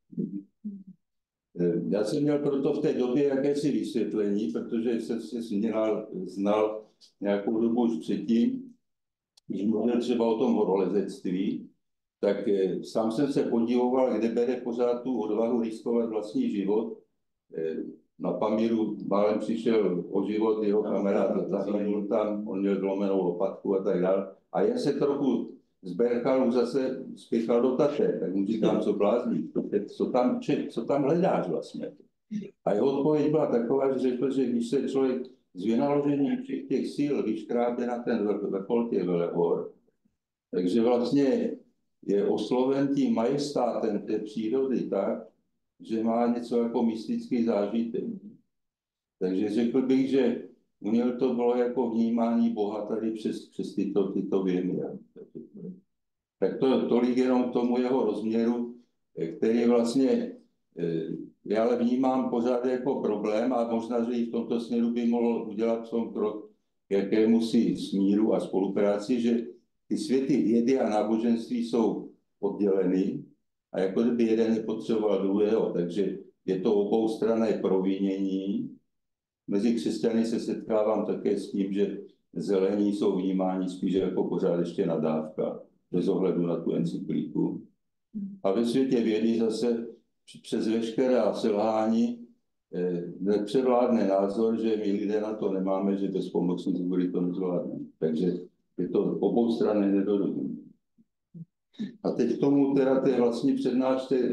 Já jsem měl proto v té době jakési vysvětlení, protože jsem se znal, znal nějakou dobu už předtím, když mluvil třeba o tom horolezectví, tak eh, sám jsem se podivoval, kde bere pořád tu odvahu riskovat vlastní život. Eh, na Pamíru málem přišel o život jeho kamarád, zahynul tam, on měl zlomenou lopatku a tak dále. A já se trochu z Berchalu zase spěchal do Taté, tak mu říkám, co blázní, co tam, či, co tam hledáš vlastně. A jeho odpověď byla taková, že řekl, že když se člověk z vynaložením všech těch sil vyškrábe na ten vrchol těch velehor, takže vlastně je osloven tím majestátem té přírody tak, že má něco jako mystický zážitek. Takže řekl bych, že u něho to bylo jako vnímání Boha tady přes, přes tyto, tyto věmy. Tak to tolik jenom k tomu jeho rozměru, který vlastně já ale vnímám pořád jako problém a možná, že i v tomto směru by mohl udělat tom krok k jakémusi smíru a spolupráci, že ty světy vědy a náboženství jsou odděleny a jako kdyby jeden nepotřeboval druhého, takže je to oboustranné provinění. Mezi křesťany se setkávám také s tím, že zelení jsou vnímáni spíš jako pořád ještě nadávka, bez ohledu na tu encykliku. A ve světě vědy zase přes veškerá selhání nepřevládne názor, že my lidé na to nemáme, že bez pomoci zůry to nezvládneme. Takže je to oboustranné nedorozumění. A teď k tomu teda té vlastní přednášce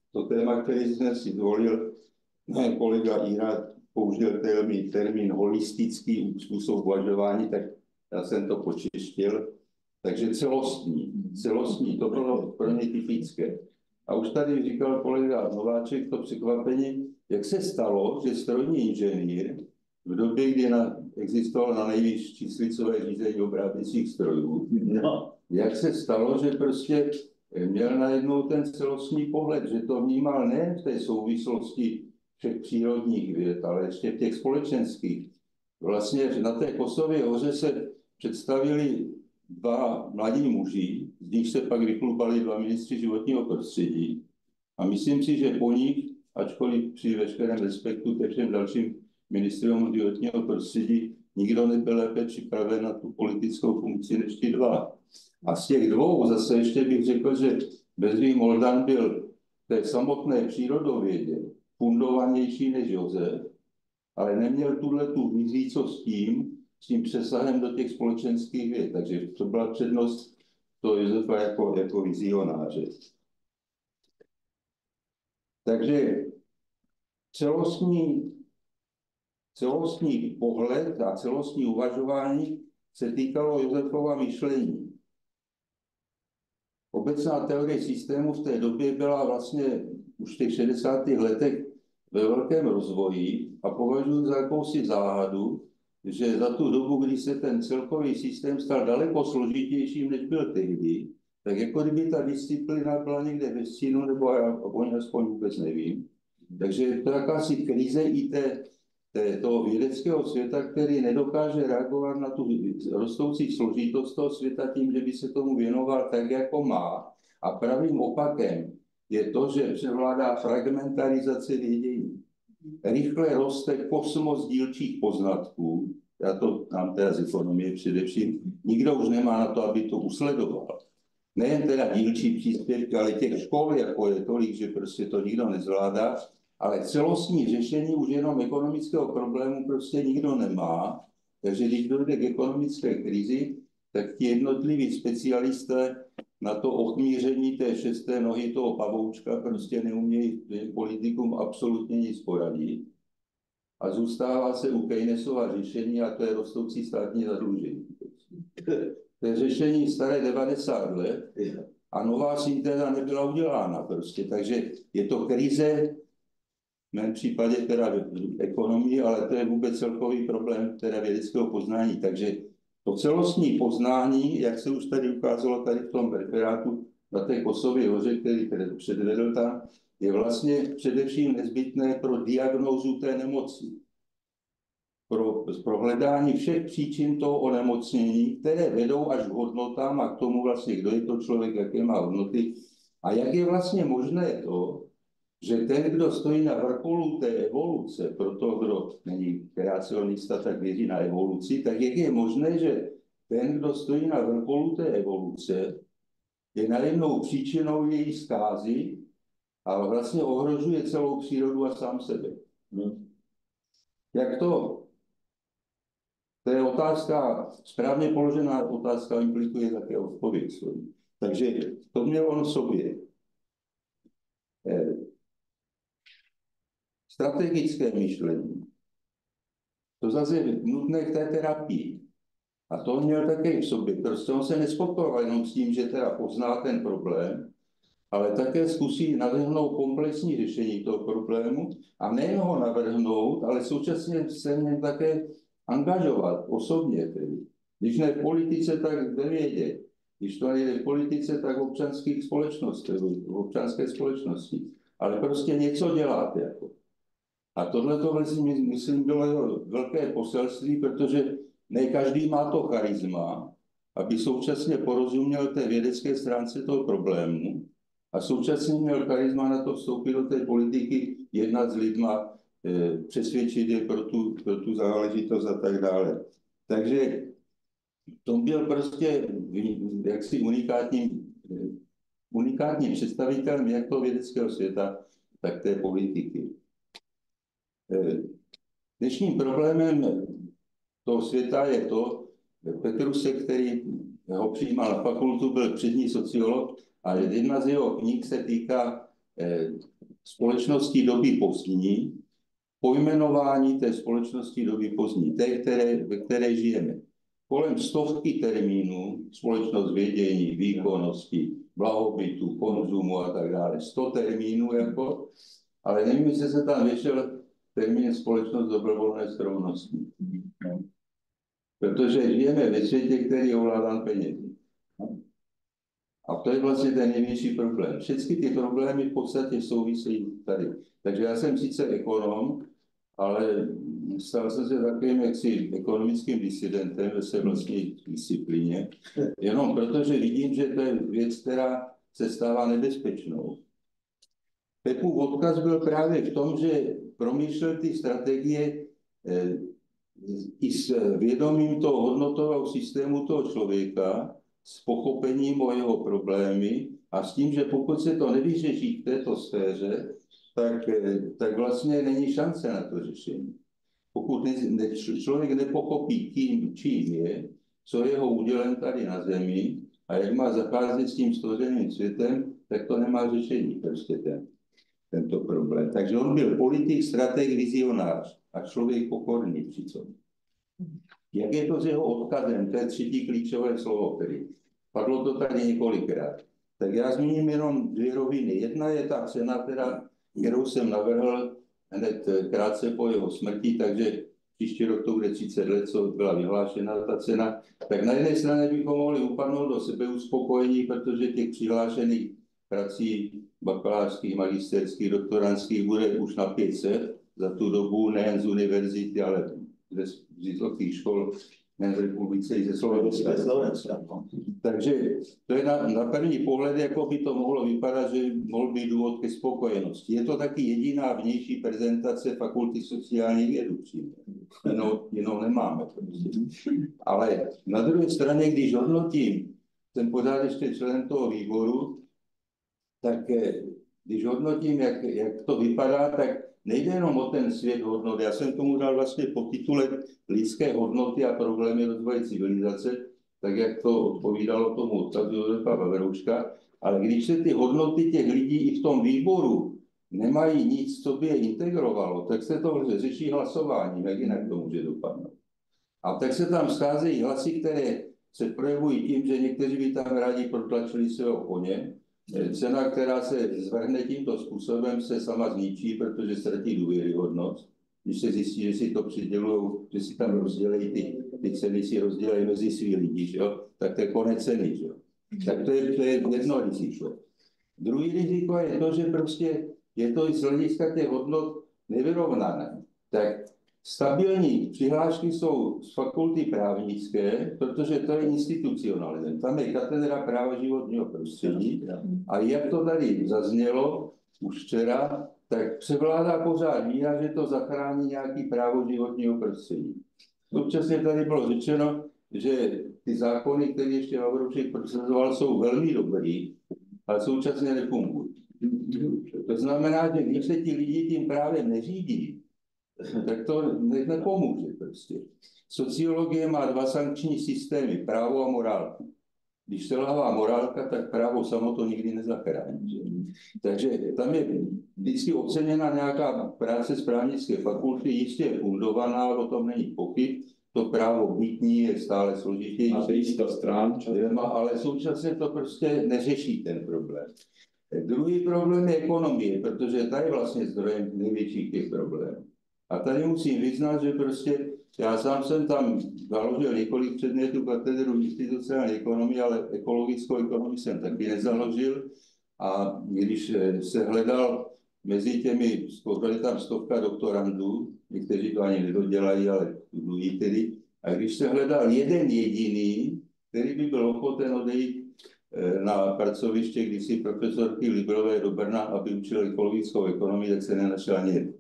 to téma, který jsem si zvolil, kolega Ira použil termín, termín holistický způsob uvažování, tak já jsem to počistil. Takže celostní, celostní, to bylo pro mě typické. A už tady říkal kolega Nováček to překvapení, jak se stalo, že strojní inženýr v době, kdy na, existovalo na nejvíc číslicové řízení obráběcích strojů, no. Jak se stalo, že prostě měl najednou ten celostní pohled, že to vnímal ne v té souvislosti všech přírodních věd, ale ještě v těch společenských. Vlastně na té Kosově hoře se představili dva mladí muži, z nich se pak vychlubali dva ministři životního prostředí. A myslím si, že po nich, ačkoliv při veškerém respektu ke všem dalším ministrům životního prostředí, nikdo nebyl lépe připraven na tu politickou funkci než ti dva. A z těch dvou zase ještě bych řekl, že Bedřich Moldan byl v té samotné přírodovědě fundovanější než Josef, ale neměl tuhle tu vizí, co s tím, s tím přesahem do těch společenských věd. Takže to byla přednost to Josefa jako, jako vizionáře. Takže celostní, celostní pohled a celostní uvažování se týkalo Josefova myšlení. Obecná teorie systému v té době byla vlastně už v těch šedesátých letech ve velkém rozvoji a považuji za jakousi záhadu, že za tu dobu, kdy se ten celkový systém stal daleko složitějším, než byl tehdy, tak jako kdyby ta disciplína byla někde ve stínu, nebo já o ní aspoň vůbec nevím. Takže je to jakási krize i té, té, toho vědeckého světa, který nedokáže reagovat na tu rostoucí složitost toho světa tím, že by se tomu věnoval tak, jako má. A pravým opakem je to, že převládá fragmentarizace vědění. Rychle roste kosmos dílčích poznatků, já to mám teda z ekonomie především, nikdo už nemá na to, aby to usledoval. Nejen teda dílčí příspěvky, ale těch škol, jako je tolik, že prostě to nikdo nezvládá, ale celostní řešení už jenom ekonomického problému prostě nikdo nemá. Takže když dojde k ekonomické krizi, tak ti jednotliví specialisté na to ochmíření té šesté nohy toho pavoučka prostě neumějí politikům absolutně nic poradit. A zůstává se u Keynesova řešení, a to je rostoucí státní zadlužení. To je řešení staré devadesát let a nová syntéza nebyla udělána prostě. Takže je to krize, v mém případě teda ekonomii, ale to je vůbec celkový problém teda vědeckého poznání. Takže to celostní poznání, jak se už tady ukázalo tady v tom referátu na té Kosově hoře, který předvedl tam, je vlastně především nezbytné pro diagnózu té nemoci. Pro, pro hledání všech příčin toho onemocnění, které vedou až k hodnotám a k tomu vlastně, kdo je to člověk, jaké má hodnoty. A jak je vlastně možné to, že ten, kdo stojí na vrcholu té evoluce, pro toho, kdo není kreacionista, tak věří na evoluci, tak jak je možné, že ten, kdo stojí na vrcholu té evoluce, je najednou příčinou její zkázy a vlastně ohrožuje celou přírodu a sám sebe. Hm. Jak to? To je otázka, správně položená otázka implikuje také odpověď. Takže to mělo on v sobě. Strategické myšlení. To zase je nutné k té terapii. A to on měl také v sobě. Prostě on se nespokojoval jenom s tím, že teda pozná ten problém, ale také zkusí navrhnout komplexní řešení toho problému a nejen ho navrhnout, ale současně se v něm také angažovat osobně. Tedy. Když ne v politice, tak ve vědě. Když to nejde v politice, tak v občanských společnostech, v občanské společnosti. Ale prostě něco dělat. Jako. A tohle to vlastně, myslím, bylo velké poselství, protože ne každý má to charisma, aby současně porozuměl té vědecké stránce toho problému a současně měl charisma na to vstoupit do té politiky, jednat s lidma, přesvědčit je pro tu, pro tu záležitost a tak dále. Takže to byl prostě jaksi unikátním, unikátním představitelem jak toho vědeckého světa, tak té politiky. Dnešním problémem toho světa je to, Petrusek, který ho přijímal na fakultu, byl přední sociolog a jedna z jeho knih se týká společnosti doby pozdní, pojmenování té společnosti doby pozdní, té, které, ve které žijeme. Kolem stovky termínů, společnost vědění, výkonnosti, blahobytu, konzumu a tak dále. Sto termínů jako, ale nevím, jestli se tam vyšel termín společnost dobrovolné skromnosti. Protože žijeme ve světě, který je ovládán penězi. A to je vlastně ten největší problém. Všechny ty problémy v podstatě souvisejí tady. Takže já jsem sice ekonom, ale stal jsem se takovým jaksi ekonomickým disidentem ve své vlastní disciplíně, jenom protože vidím, že to je věc, která se stává nebezpečnou. Pepův odkaz byl právě v tom, že promýšlel ty strategie eh, i s vědomím toho hodnotového systému toho člověka, s pochopením o jeho problémy a s tím, že pokud se to nevyřeší v této sféře, tak, tak vlastně není šance na to řešení. Pokud ne, ne, člověk nepochopí, kým, čím je, co je jeho údělem tady na zemi a jak má zacházet s tím stvořeným světem, tak to nemá řešení prostě ten, tento problém. Takže on byl politik, strateg, vizionář a člověk pokorný přitom. Jak je to s jeho odkazem? To je třetí klíčové slovo, který padlo to tady několikrát. Tak já zmíním jenom dvě roviny. Jedna je ta cena, teda, kterou jsem navrhl hned krátce po jeho smrti, takže příští rok to bude třicet let, co byla vyhlášena ta cena. Tak na jedné straně bychom mohli upadnout do sebeuspokojení, protože těch přihlášených prací bakalářských, magisterských, doktorantských bude už na pět set za tu dobu, nejen z univerzity, ale z vysokých škol, nejen z republice i ze Slovenska. Takže to je na, na první pohled, jako by to mohlo vypadat, že mohl být důvod ke spokojenosti. Je to taky jediná vnější prezentace fakulty sociálních vědů. Jinou, jinou nemáme. Ale na druhé straně, když hodnotím, jsem pořád ještě člen toho výboru, tak když hodnotím, jak, jak to vypadá, tak nejde jenom o ten svět hodnot. Já jsem tomu dal vlastně podtitulek lidské hodnoty a problémy rozvoje civilizace, tak jak to odpovídalo tomu odkazu Josefa Vaverouška. Ale když se ty hodnoty těch lidí i v tom výboru nemají nic, co by je integrovalo, tak se to řeší hlasováním, jak jinak to může dopadnout. A tak se tam scházejí hlasy, které se projevují tím, že někteří by tam rádi protlačili svého koně. Cena, která se zvrhne tímto způsobem, se sama zničí, protože ztratí důvěryhodnost. Když se zjistí, že si to přidělují, že si tam rozdělejí ty, ty ceny, si rozdělejí mezi svý lidi, že jo? Tak to je konec ceny. Že jo? Tak to je, to je jedno riziko. Druhý riziko je to, že prostě je to i z hlediska těch hodnot nevyrovnané. Tak stabilní přihlášky jsou z fakulty právnické, protože to je institucionalism. Tam je katedra práva životního prostředí a jak to tady zaznělo už včera, tak převládá pořád víra, že to zachrání nějaký právo životního prostředí. Současně tady bylo řečeno, že ty zákony, které ještě Vaveroušek prosazoval, jsou velmi dobrý, ale současně nefungují. To znamená, že když se ti lidi tím právem neřídí, tak to nepomůže prostě. Sociologie má dva sankční systémy, právo a morálku. Když selhává morálka, tak právo samo to nikdy nezachrání. Takže tam je vždycky oceněna nějaká práce z právnické fakulty, jistě je fundovaná, o tom není pochyb. To právo bytní je stále složitější, ale současně to prostě neřeší ten problém. Druhý problém je ekonomie, protože ta je vlastně zdrojem největších těch problémů. A tady musím vyznat, že prostě já sám jsem tam založil několik předmětů katedru institucionální ekonomie, ale ekologickou ekonomii jsem taky nezaložil. A když se hledal mezi těmi, byly tam stovka doktorandů, někteří to ani nedodělají, ale studují tedy. A když se hledal jeden jediný, který by byl ochoten odejít na pracoviště kdysi profesorky Liberové do Brna, aby učil ekologickou ekonomii, tak se nenašel ani jeden.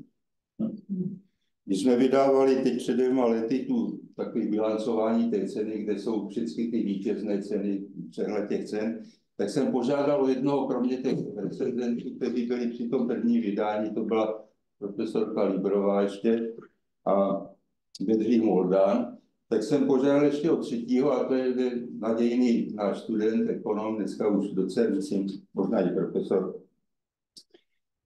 Když jsme vydávali teď před dvěma lety tu takové bilancování té ceny, kde jsou všechny ty vítězné ceny, přehled těch cen, tak jsem požádal o jednoho, kromě těch recenzentů, kteří byli při tom první vydání, to byla profesorka Liberová ještě a Bedřich Moldán, tak jsem požádal ještě o třetího, a to je nadějný náš student, ekonom, dneska už docent, myslím, možná i profesor.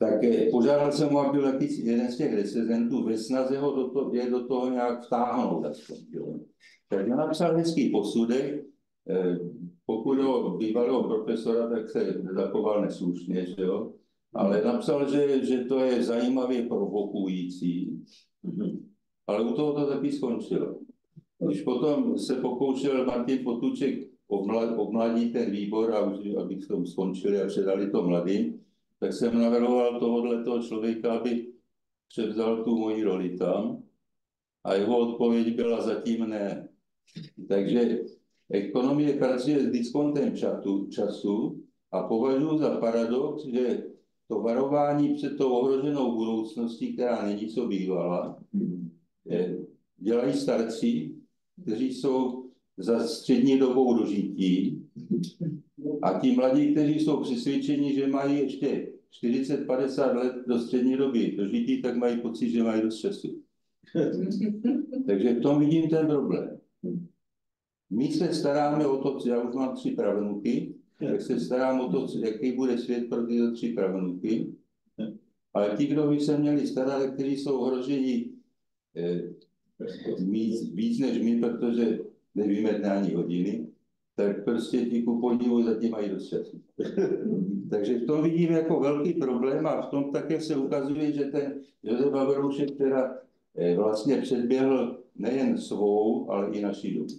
tak požádal jsem ho, aby byl jakýsi jeden z těch recenzentů ve snaze ho do toho, je do toho nějak vtáhnout. Aspoň, jo. Takže napsal hezký posudek, pokud o bývalého profesora, tak se zachoval neslušně, že jo? Ale napsal, že, že to je zajímavě provokující, ale u toho to taky skončilo. Když potom se pokoušel Martin Potůček obmladit ten výbor, a už, abych to skončili a předali to mladým, tak jsem navrhoval tohohle toho člověka, aby převzal tu moji roli tam a jeho odpověď byla zatím ne. Takže ekonomie pracuje s diskontem čatu, času a považuji za paradox, že to varování před tou ohroženou budoucností, která není co bývala, dělají starci, kteří jsou za střední dobou dožití, a ti mladí, kteří jsou přesvědčeni, že mají ještě čtyřicet padesát let do střední doby dožití, tak mají pocit, že mají dost času. Takže v tom vidím ten problém. My se staráme o to, já už mám tři pravnuky, tak se starám o to, jaký bude svět pro tyto tři pravnuky. Ale ti, kdo by se měli starat, kteří jsou ohroženi eh, víc, víc než my, protože nevíme ani hodiny, tak prostě ti ku podivu zatím mají dost času. Takže v tom vidím jako velký problém a v tom také se ukazuje, že ten Josef Haveroušek teda eh, vlastně předběhl nejen svou, ale i naší dobu.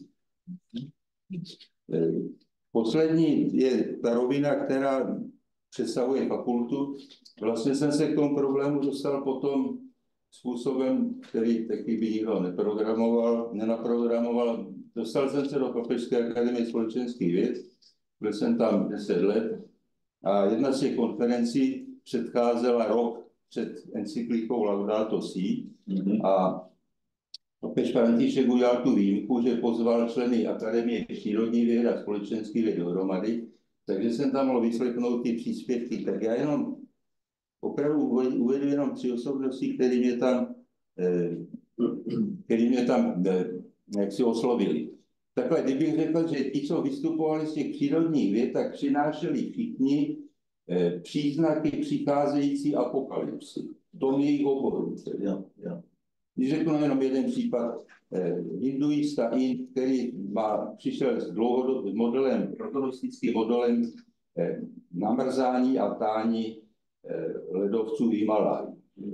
Poslední je ta rovina, která přesahuje fakultu. Vlastně jsem se k tomu problému dostal potom způsobem, který taky by nikdo neprogramoval, nenaprogramoval. Dostal jsem se do Papežské akademie společenských věd, byl jsem tam deset let a jedna z těch konferencí předcházela rok před encyklikou Laudato Si a papež František udělal tu výjimku, že pozval členy Akademie přírodní věd a společenských věd dohromady, takže jsem tam mohl vyslechnout ty příspěvky. Tak já jenom opravdu uvedu jenom tři osobnosti, které mě tam, který mě tam jak si oslovili. Takhle, kdybych řekl, že ti, co vystupovali z těch přírodních věd, tak přinášeli všichni příznaky přicházející apokalypsy. To je jejich oboru. Když řeknu jenom jeden případ, eh, hinduista Ind, který má, přišel s dlouhodobým modelem, protonistickým modelem eh, namrzání a tání eh, ledovců v Himaláji.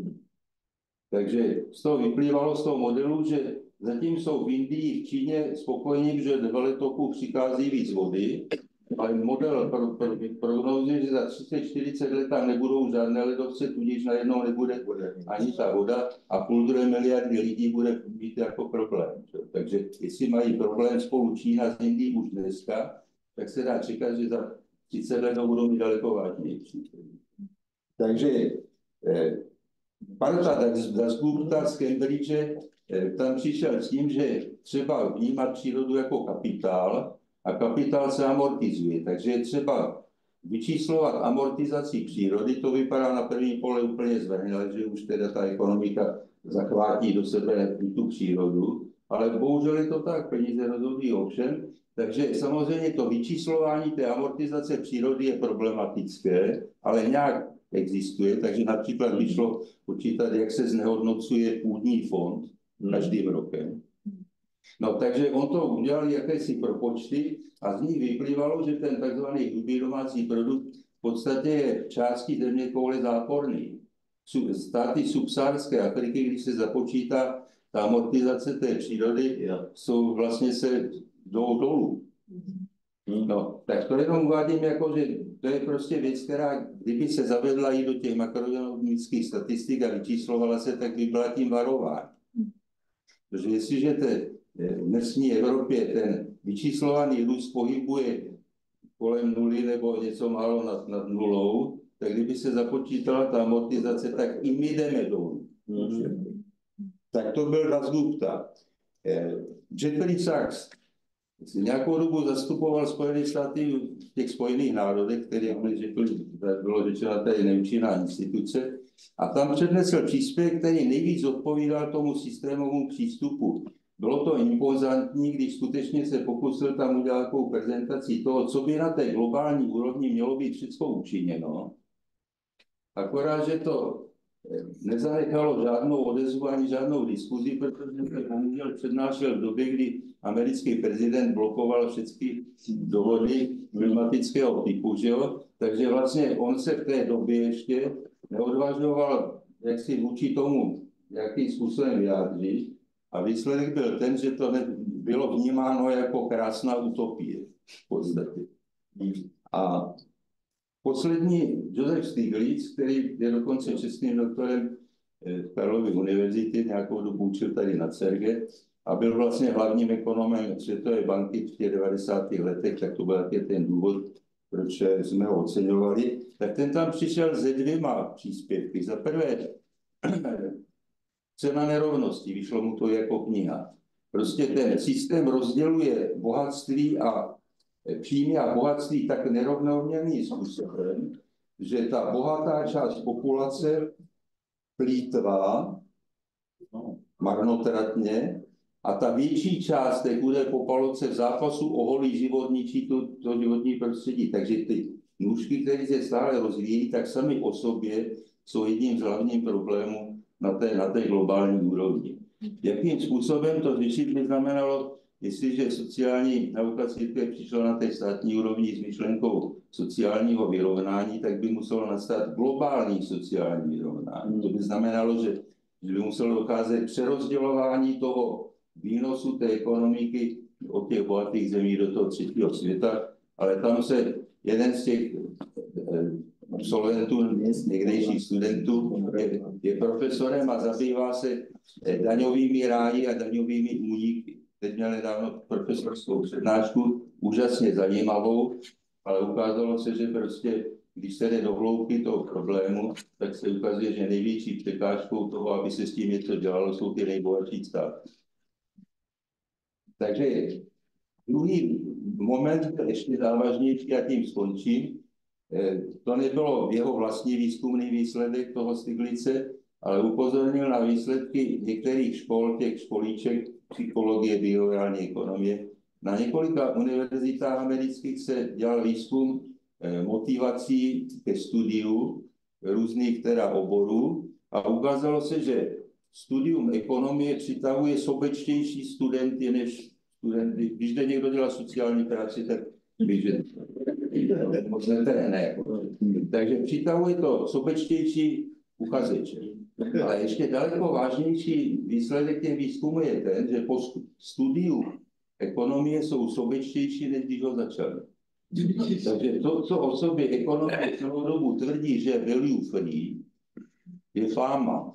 Takže z toho vyplývalo z toho modelu, že zatím jsou v Indii, v Číně spokojení, že do letoku přichází víc vody, ale model pro, pro, prognozuje, že za třicet čtyřicet let tam nebudou žádné ledovce, tudíž najednou nebude ani ta voda a půl druhé miliardy lidí bude mít jako problém. Takže jestli mají problém spolu Čína s Indií už dneska, tak se dá čekat, že za třicet let budou mít daleko vážnější. Takže eh, Parta Dasgupta z Cambridge eh, tam přišel s tím, že třeba vnímat přírodu jako kapitál, a kapitál se amortizuje, takže je třeba vyčíslovat amortizaci přírody, to vypadá na první pole úplně zvrhnile, že už teda ta ekonomika zachvátí do sebe tu přírodu, ale bohužel je to tak, peníze rozhodují o všem, takže samozřejmě to vyčíslování té amortizace přírody je problematické, ale nějak existuje, takže například vyšlo počítat, jak se znehodnocuje půdní fond každým rokem. No, takže on to udělal jakési propočty a z nich vyplývalo, že ten takzvaný hrubý domácí produkt v podstatě je v části zeměkoule záporný. Státy subsaharské Afriky, když se započítá ta amortizace té přírody, jsou vlastně se jdou dolů. No, tak to jenom uvádím jako, že to je prostě věc, která, kdyby se zavedla i do těch makroekonomických statistik a vyčíslovala se, tak by byla tím varování. Protože jestliže te, v dnešní Evropě ten vyčíslovaný růst pohybuje kolem nuly nebo něco málo nad, nad nulou, tak kdyby se započítala ta amortizace, tak i my jdeme dolů. Mm. Tak to byl Dasgupta. Jeffrey Sachs nějakou dobu zastupoval Spojené státy v těch Spojených národech, které, jak bylo řečeno, tady neúčinná instituce, a tam přednesl příspěvek, který nejvíc odpovídal tomu systémovému přístupu. Bylo to impozantní, když skutečně se pokusil tam udělat takovou prezentaci toho, co by na té globální úrovni mělo být všechno učiněno. Akorát, že to nezanechalo žádnou odezvu ani žádnou diskuzi, protože se bohužel přednášel v době, kdy americký prezident blokoval všechny dohody klimatického typu, že jo? Takže vlastně on se v té době ještě neodvažoval, jak si vůči tomu, jakým způsobem vyjádřit. A výsledek byl ten, že to bylo vnímáno jako krásná utopie v podstatě. A poslední Josef Stiglitz, který je dokonce čestným doktorem Karlovy univerzity, nějakou dobu učil tady na CERGE a byl vlastně hlavním ekonomem Světové banky v těch devadesátých letech, tak to byl taky ten důvod, proč jsme ho oceňovali. Tak ten tam přišel se dvěma příspěvky. Za prvé, cena nerovnosti, vyšlo mu to jako kniha. Prostě ten systém rozděluje bohatství a příjmy a bohatství tak nerovnoměrným způsobem, že ta bohatá část populace plýtvá no, marnotratně a ta větší část té chudé populace v zápasu o holý život ničí to, to životní prostředí. Takže ty nůžky, které se stále rozvíjí, tak sami o sobě jsou jedním z hlavních problémů na té, na té globální úrovni. Jakým způsobem to řešit by znamenalo, jestliže sociální nauka církve přišla na té státní úrovni s myšlenkou sociálního vyrovnání, tak by muselo nastat globální sociální vyrovnání. To by znamenalo, že, že by muselo docházet přerozdělování toho výnosu té ekonomiky od těch bohatých zemí do toho třetího světa, ale tam se jeden z těch absolventů, někdejších studentů, je, je profesorem a zabývá se daňovými ráji a daňovými úniky. Teď měl nedávno profesorskou přednášku, úžasně zajímavou, ale ukázalo se, že prostě, když se jde do hloubky toho problému, tak se ukazuje, že největší překážkou toho, aby se s tím něco dělalo, jsou ty nejbohatší státy. Takže druhý moment byl ještě závažnější a tím skončím. To nebylo jeho vlastní výzkumný výsledek toho Stiglitze, ale upozornil na výsledky některých škol, těch školíček psychologie, behaviorální ekonomie. Na několika univerzitách amerických se dělal výzkum motivací ke studiu různých teda oborů a ukázalo se, že studium ekonomie přitahuje sobečtější studenty než studenty. Když jde někdo dělá sociální práci, tak víš, že moc ne. Takže přitahuje to sobečtější uchazeče. Ale ještě daleko vážnější výsledek těch výzkumů je ten, že po studiu ekonomie jsou sobečtější, než když ho začali. Takže to, co o sobě ekonomie celou dobu tvrdí, že je value free, je fáma.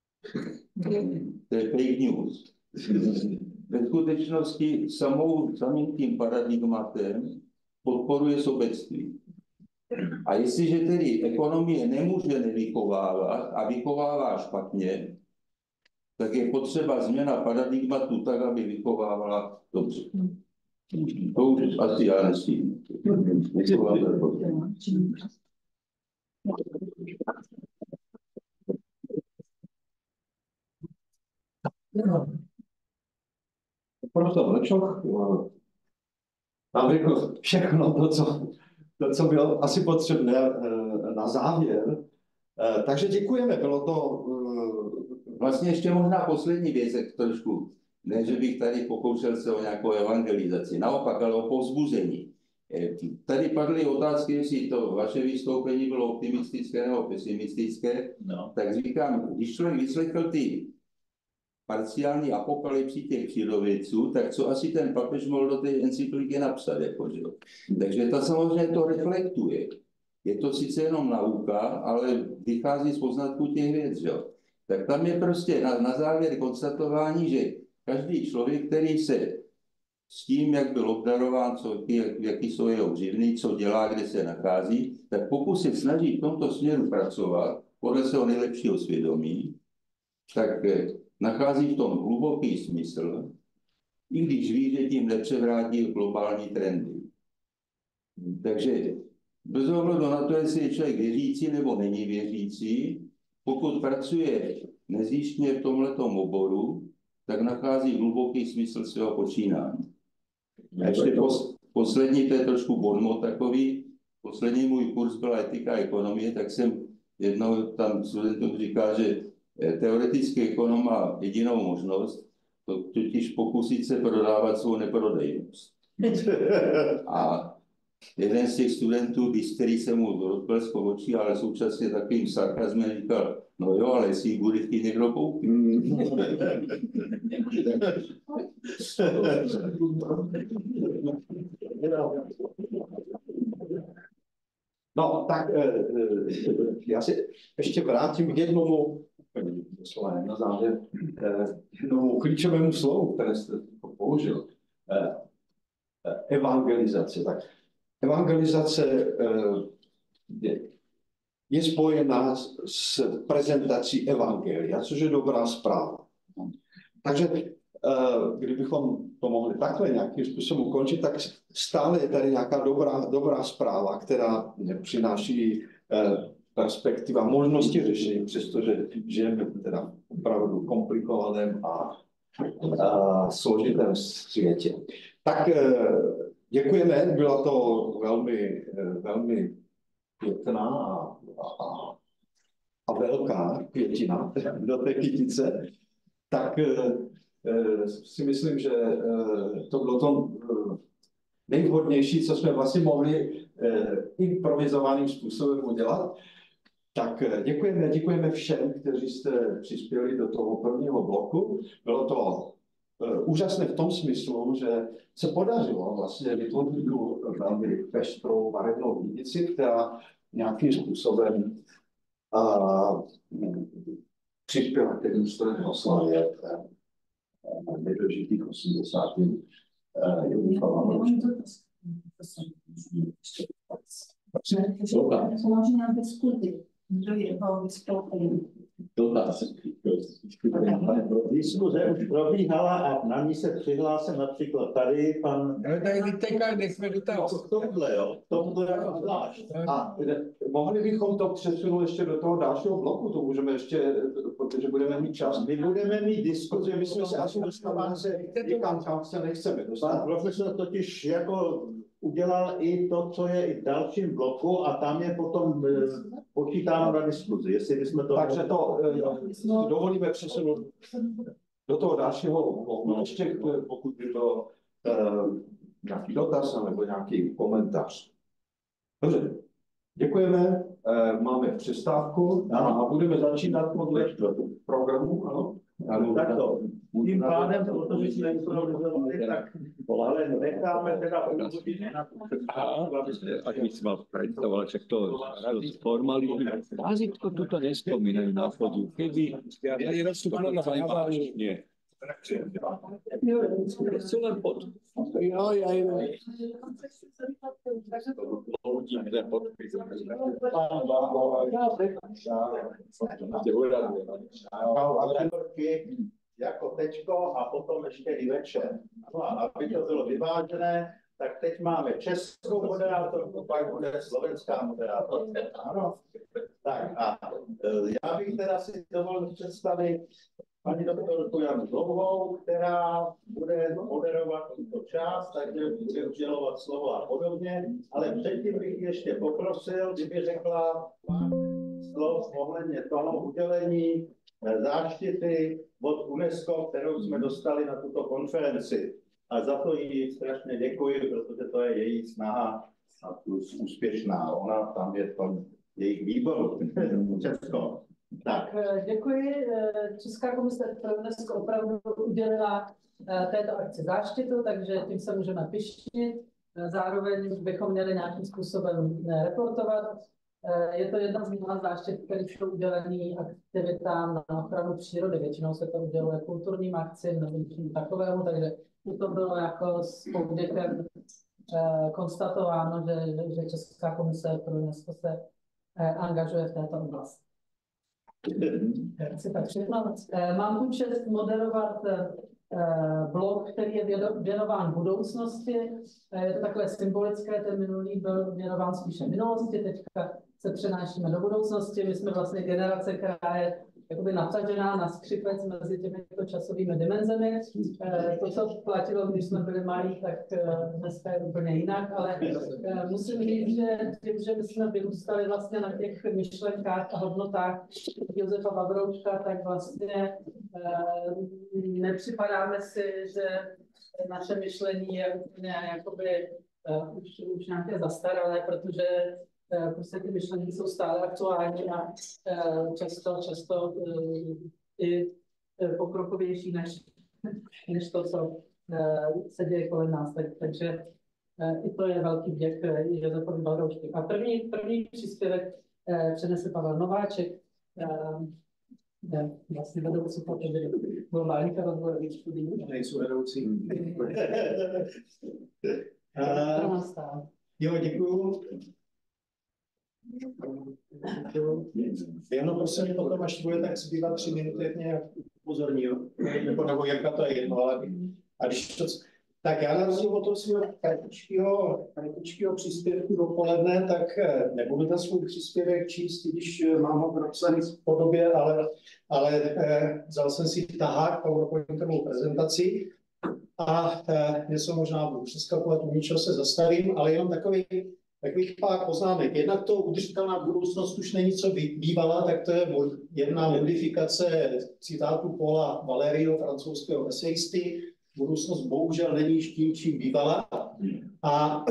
To je fake news. Ve skutečnosti samou, samým tím paradigmatem podporuje sobectví. A jestliže tedy ekonomie nemůže nevychovávat a vychovává špatně, tak je potřeba změna paradigmatu tak, aby vychovávala dobře. To už asi já nesím. Profesor Lečok nám řekl všechno to, co, to, co bylo asi potřebné na závěr. Takže děkujeme, bylo to... Vlastně ještě možná poslední věc, trošku, ne, že bych tady pokoušel se o nějakou evangelizaci, naopak, ale o povzbuzení. Tady padly otázky, jestli to vaše vystoupení bylo optimistické nebo pesimistické, no. Tak říkám, když člověk vyslechl ty parciální apokalypsy těch přírodovědců, tak co asi ten papež mohl do té encykliky napsat, jako, že? Takže ta samozřejmě to reflektuje. Je to sice jenom nauka, ale vychází z poznatků těch věc, že? Tak tam je prostě na, na závěr konstatování, že každý člověk, který se s tím, jak byl obdarován, co, jak, jaký jsou jeho živny, co dělá, kde se nachází, tak pokud se snaží v tomto směru pracovat, podle svého nejlepšího svědomí, tak nachází v tom hluboký smysl, i když ví, že tím nepřevrátí globální trendy. Takže bez ohledu na to, jestli je člověk věřící nebo není věřící, pokud pracuje nezjištně v tomhletom oboru, tak nachází hluboký smysl svého počínání. A ještě pos, poslední, to je trošku bonmot takový, poslední můj kurz byla etika ekonomie, tak jsem jednou tam studentům říká, že teoretický ekonom má jedinou možnost, to totiž pokusit se prodávat svou neprodejnost. A jeden z těch studentů, který se mu rozblesk po očí, ale současně takovým sarkazmem říkal, no jo, ale jestli ji bude chtít někdo koupit. No, tak já se ještě vrátím k jednomu, na závěr, jednomu klíčovému slovu, které jste použil. Evangelizace. Tak evangelizace je, je spojená s prezentací evangelia, což je dobrá zpráva. Takže kdybychom to mohli takhle nějakým způsobem ukončit, tak stále je tady nějaká dobrá, dobrá zpráva, která přináší perspektiva možnosti řešení, přestože žijeme teda opravdu komplikovaném a, a složitém světě. Tak děkujeme, byla to velmi, velmi pěkná a, a, a velká květina do té kytice. Tak si myslím, že to bylo to nejvhodnější, co jsme vlastně mohli improvizovaným způsobem udělat. Tak děkujeme, děkujeme všem, kteří jste přispěli do toho prvního bloku. Bylo to úžasné v tom smyslu, že se podařilo vlastně vytvořit tu velmi pestrou barevnou kytici, která nějakým způsobem a, přispěla k jednostojné oslavě nedožitých osmdesátých Pomože nám diskuzi do jeho vystoupení. Diskuze už probíhala a na ní se přihlásil například tady pan... Ale tady vyteká, nechme do toho. K tomuhle, jo, k tomuhle jako zvlášť. A mohli bychom to přesunout ještě do toho dalšího bloku, to můžeme ještě, protože budeme mít čas. My budeme mít diskuzi, My jsme se asi dostáváme se někam, kam se nechceme dostat. Pan profesor totiž jako udělal i to, co je i v dalším bloku a tam je potom počítáno na diskuzi, jestli bychom to... Takže to no, dovolíme přesunout do toho dalšího bloku, ještě pokud by to uh, nějaký dotaz nebo nějaký komentář. Dobře, děkujeme, uh, máme přestávku a budeme začínat podle programu, ano? Ano, tak to. Tím pádem, protože jsme improvizovali, tak ale necháme teda hodiny na to. Ak by si mal predstavoval, však to formálne razítko tuto nespomínajú na chodu. Keby ja rozstúpila na hlavách, nie. Chcú len pod. Jo, ja im. Jako tečko a potom ještě i večer. No a aby to bylo vyvážené, tak teď máme českou moderátorku, pak bude slovenská moderátorka. Ano. Tak a já bych teda si dovolil představit paní doktorku Janu Dlouhou, která bude moderovat tuto část, takže bude udělovat slovo a podobně, ale předtím bych ještě poprosil, kdyby řekla pár slov ohledně toho udělení záštity od UNESCO, kterou jsme dostali na tuto konferenci. A za to jí strašně děkuji, protože to je její snaha a plus úspěšná. Ona tam je v tom jejich výboru. Česko. Tak, děkuji. Česká komise pro UNESCO opravdu udělila této akci záštitu, takže tím se můžeme pyšnit. Zároveň bychom měli nějakým způsobem reportovat. Je to jedna z mnoha záštit, které jsou udělený aktivitám na ochranu přírody. Většinou se to uděluje kulturním akcím nebo něčemu takovému, takže to bylo jako s povděkem konstatováno, že, že Česká komise pro UNESCO se angažuje v této oblasti. Tak mám tu čest moderovat blog, který je věnován budoucnosti. Je to takové symbolické, ten minulý byl věnován spíše minulosti, teďka se přenášíme do budoucnosti. My jsme vlastně generace, která je jakoby natažená na skřipec mezi těmito časovými dimenzemi. To, co platilo, když jsme byli malí, tak dneska je úplně jinak, ale musím říct, že tím, že my jsme vyrůstali vlastně na těch myšlenkách a hodnotách Josefa Vavrouška, tak vlastně nepřipadáme si, že naše myšlení je úplně jakoby už, už nějaké zastaralé, protože prostě ty myšlenky jsou stále aktuální a často, často i pokrokovější než, než to, co se děje kolem nás. Tak, takže i to je velký vděk Josefovi Vavrouškovi. A první, první příspěvek přenese Pavel Nováček, vlastně vedoucí potřeby globálních a rozvojových studií. Nejsou vedoucí. Jo, děkuju. Jenom prosím mě potom, až bude tak zbývat tři minuty, jak mě upozorní, jo? Nebo, nebo Jirka, to je jedno, ale a když to, tak já na rozdíl od toho svého kratičkého příspěvku dopoledne, tak nebudu ten svůj příspěvek číst, když mám ho napsaný v podobě, ale, ale eh, vzal jsem si tahák, PowerPointovou prezentaci a eh, něco možná budu přeskakovat, u ničeho se zastavím, ale jenom takový takových pár poznámek. Jednak to udržitelná budoucnost už není co bývala, tak to je jedna modifikace citátu Paula Valeryho, francouzského esejisty. Budoucnost bohužel není tím, čím bývala. A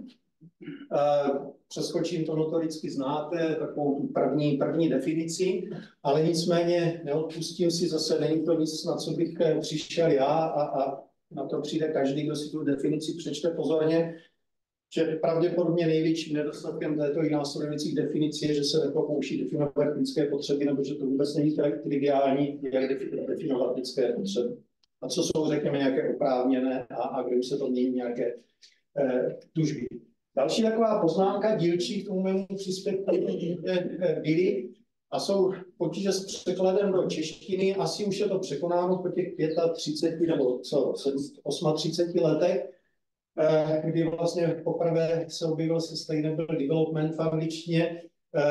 přeskočím, to notoricky znáte, takovou tu první, první definici, ale nicméně neodpustím si zase, není to nic, na co bych přišel já a, a na to přijde každý, kdo si tu definici přečte pozorně, že pravděpodobně největším nedostatkem této i následujících definicí je, že se nepokouší definovat lidské potřeby, nebo že to vůbec není tak triviální, jak definovat lidské potřeby. A co jsou, řekněme, nějaké oprávněné a, a kde už se to mění nějaké eh, tužby. Další taková poznámka dílčí k tomu mému příspěvku byly a jsou potíže s překladem do češtiny. Asi už je to překonáno po těch třiceti pěti nebo co, třiceti osmi letech, kdy vlastně poprvé se objevil Sustainable Development v angličtině.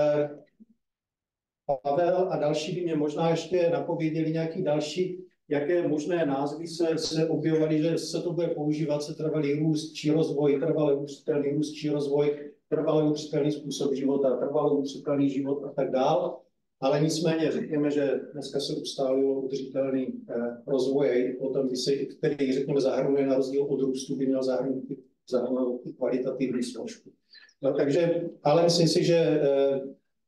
Pavel a další by mě možná ještě napověděli nějaký další, jaké možné názvy se, se objevovaly, že se to bude používat, se trvalý růst či rozvoj, trvalý udržitelný růst či rozvoj, trvalý udržitelný způsob života, trvalý udržitelný život a tak dál. Ale nicméně řekněme, že dneska se ustálilo udržitelný eh, rozvoj, potom by se, který, řekněme, zahrnuje na rozdíl od růstu, by měl zahrnout, zahrnout kvalitativní složku. No, takže, ale myslím si, že eh,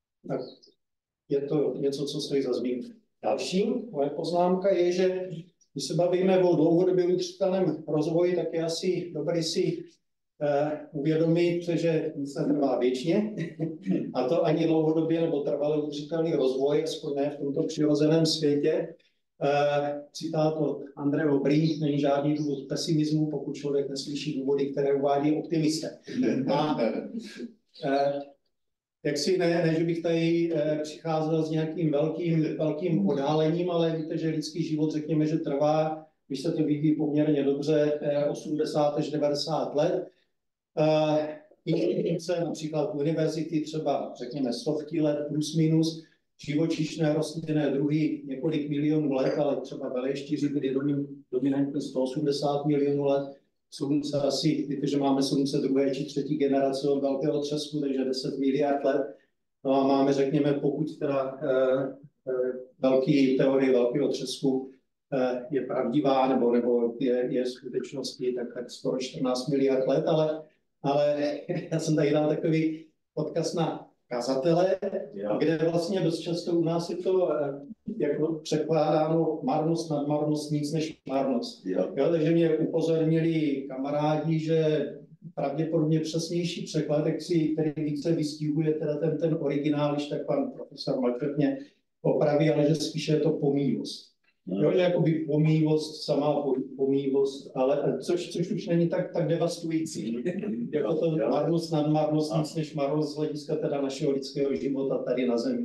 je to něco, co stojí za zmínku. Další moje poznámka je, že když se bavíme o dlouhodobě udržitelném rozvoji, tak je asi dobré si uh, uvědomit, že nic netrvá věčně a to ani dlouhodobě nebo trvalý udržitelný rozvoj, aspoň ne v tomto přirozeném světě. Uh, citát od Andreje Obry, není žádný důvod pesimismu, pokud člověk neslyší důvody, které uvádí optimisté. A, uh, Jak si ne, ne, že bych tady eh, přicházel s nějakým velkým, velkým oddálením, ale víte, že lidský život, řekněme, že trvá, když se to vyvíjí poměrně dobře, eh, osmdesát až devadesát let. Eh, Instituce, například univerzity, třeba, řekněme, stovky let plus minus, živočišné rostlinné druhy několik milionů let, ale třeba veleštíři byli dominantní sto osmdesát milionů let. Slunce asi, víte, že máme slunce druhé či třetí generace od velkého třesku, takže deset miliard let. No a máme, řekněme, pokud teda e, e, velký teorie velkého třesku e, je pravdivá, nebo, nebo je, je v skutečnosti, tak, tak skoro čtrnáct miliard let, ale, ale já jsem tady dal takový odkaz na kazatele, jo. Kde vlastně dost často u nás je to jako překládáno marnost nad marnost, nic než marnost. Jo. Jo, takže mě upozornili kamarádi, že pravděpodobně přesnější překlad, který více vystihuje teda ten, ten originál, když tak pan profesor Malček mě opraví, ale že spíše je to pomývost. Jo, že jakoby pomývost, samá pomývost, ale což, což už není tak, tak devastující, jako to marnost nad marnost, nic než marnost z hlediska teda našeho lidského života tady na Zemi.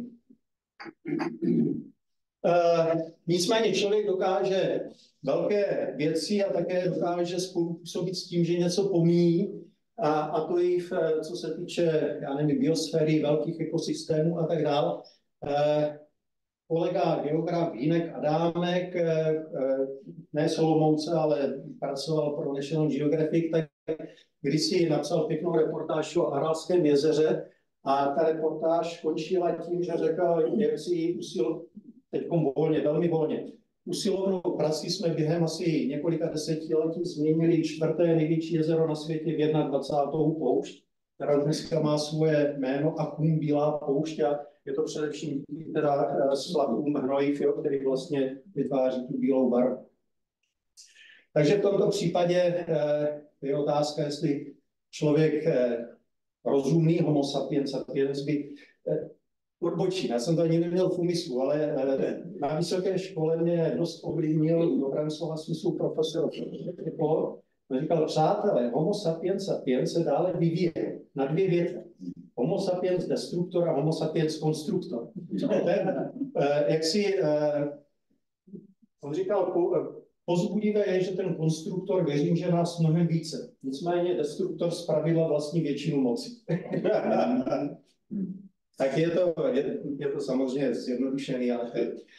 Uh, nicméně člověk dokáže velké věci a také dokáže spolupůsobit s tím, že něco pomíjí, a, a to i v, co se týče, já nevím, biosféry, velkých ekosystémů a tak dále. Uh, kolega geograf Jinek Adámek, ne z Olomouce, ale pracoval pro National Geographic, tak když si napsal pěknou reportáž o Aralském jezeře a ta reportáž končila tím, že řekl, jak si usil, teď volně, velmi volně, usilovnou prací jsme během asi několika desetiletí změnili čtvrté největší jezero na světě v dvacátou první poušť, která dneska má svoje jméno Akum Bílá poušť a je to především teda slavům hnojiv, který vlastně vytváří tu bílou barvu. Takže v tomto případě je otázka, jestli člověk rozumný, homo sapiens sapiens by odbočí. Já jsem to ani neměl v úmyslu, ale na vysoké škole mě dost ovlivnil v dobrém slova smyslu profesor Pol. On říkal, přátelé, homo sapiens sapiens se dále vyvíje na dvě větve. Homo sapiens destruktor a homo sapiens konstruktor. Ten, jak si, on říkal, pozbudivé je, že ten konstruktor věřím, že nás mnohem více. Nicméně destruktor zpravidla vlastní většinu moci. Tak je to, je, je to samozřejmě zjednodušený, ale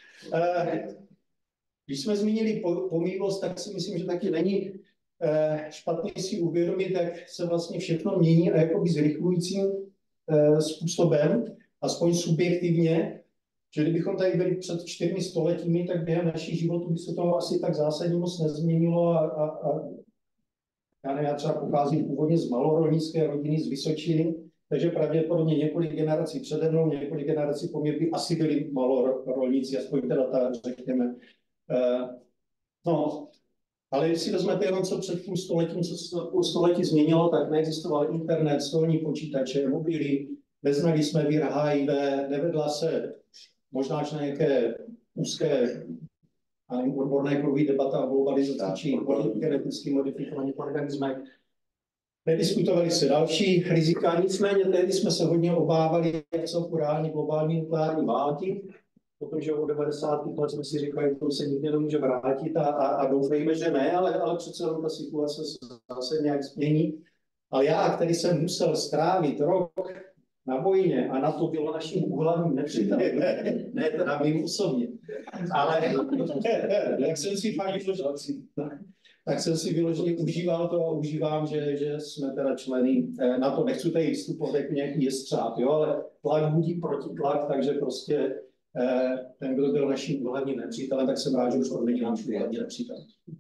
když jsme zmínili pomývlost, tak si myslím, že taky není špatně si uvědomit, jak se vlastně všechno mění a jakoby zrychlujícím způsobem, aspoň subjektivně, že kdybychom tady byli před čtyřmi stoletími, tak během naší životu by se to asi tak zásadně moc nezměnilo a, a, a já nevím, já třeba pocházím původně z malorolnické rodiny z Vysočiny, takže pravděpodobně několik generací přede mnou, několik generací po mě by asi byli malorolníci, aspoň teda ta, řekněme. Uh, no, ale když si vezmete jenom, co před tím stoletím, co se půl století změnilo, tak neexistoval internet, stolní počítače, mobily, neznali jsme vír H I V, nevedla se možná až na nějaké úzké a nevím, odborné kruhy debata o globalizaci či geneticky modifikovaných organismech. Nediskutovali se další rizika, nicméně tehdy jsme se hodně obávali celku reální globální nukleární války, protože od devadesátých let jsme si říkali, že to se nikdy nemůže vrátit a, a, a doufejme, že ne, ale, ale přece jenom ta situace se zase nějak změní. Ale já, který jsem musel strávit rok na vojně a na to bylo naším hlavním nepřítelem, ne, ne teda mým osobně, ale jak jsem si fakt tak jsem si vyloženě užíval to a užívám, že, že jsme teda členy, na to nechci tady vstupovat jako nějaký jestřáb, jo, ale tlak budí protitlak, takže prostě ten, kdo byl naším hlavním nepřítelem, tak jsem rád, že už to není náš hlavní nepřítel.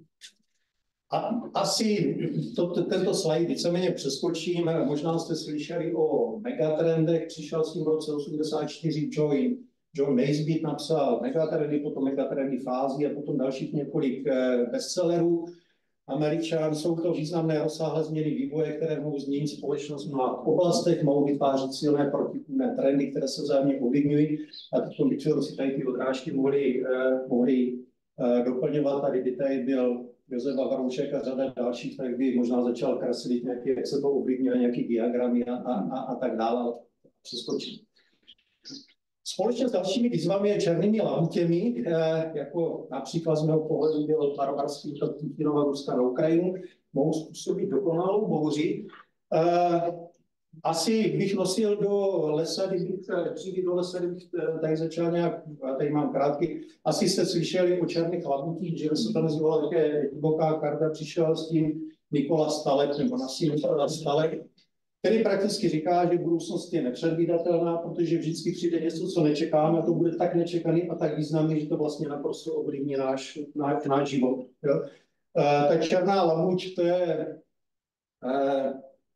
A asi to, tento slide víceméně přeskočím, možná jste slyšeli o megatrendech, přišel s tím v roce osmdesát čtyři John, John Naisbitt napsal megatrendy, potom megatrendy fází a potom dalších několik bestsellerů. Američan, jsou to významné rozsáhlé změny vývoje, které mohou změnit společnost v mnoha oblastech, mohou vytvářet silné protichůdné trendy, které se vzájemně ovlivňují. A teď bychom si tady ty odrážky mohli, eh, mohli eh, doplňovat. Tady by tady byl Josef Vavroušek a řada dalších, tak by možná začal kreslit nějaké, jak se to ovlivňuje, nějaké diagramy a, a, a, a tak dále. Přeskočím. Společně s dalšími výzvami je černými labutěmi, eh, jako například z mého pohledu byl barbarský útok Putinova Ruska na Ukrajinu, mohou způsobit dokonalou bouři. Eh, asi bych nosil do lesa, kdybych přijít do lesa, kdybych tady začal nějak, tady mám krátký, asi jste slyšeli o černých labutích, že se to nazývalo také divoká karta, přišel s tím Nikola Stalek, nebo nasím Nikola Stalek, který prakticky říká, že budoucnost je nepředvídatelná, protože vždycky přijde něco, co nečekáme, a to bude tak nečekaný a tak významný, že to vlastně naprosto ovlivní náš, náš, náš život. Jo? E, ta černá labuť, to je... E,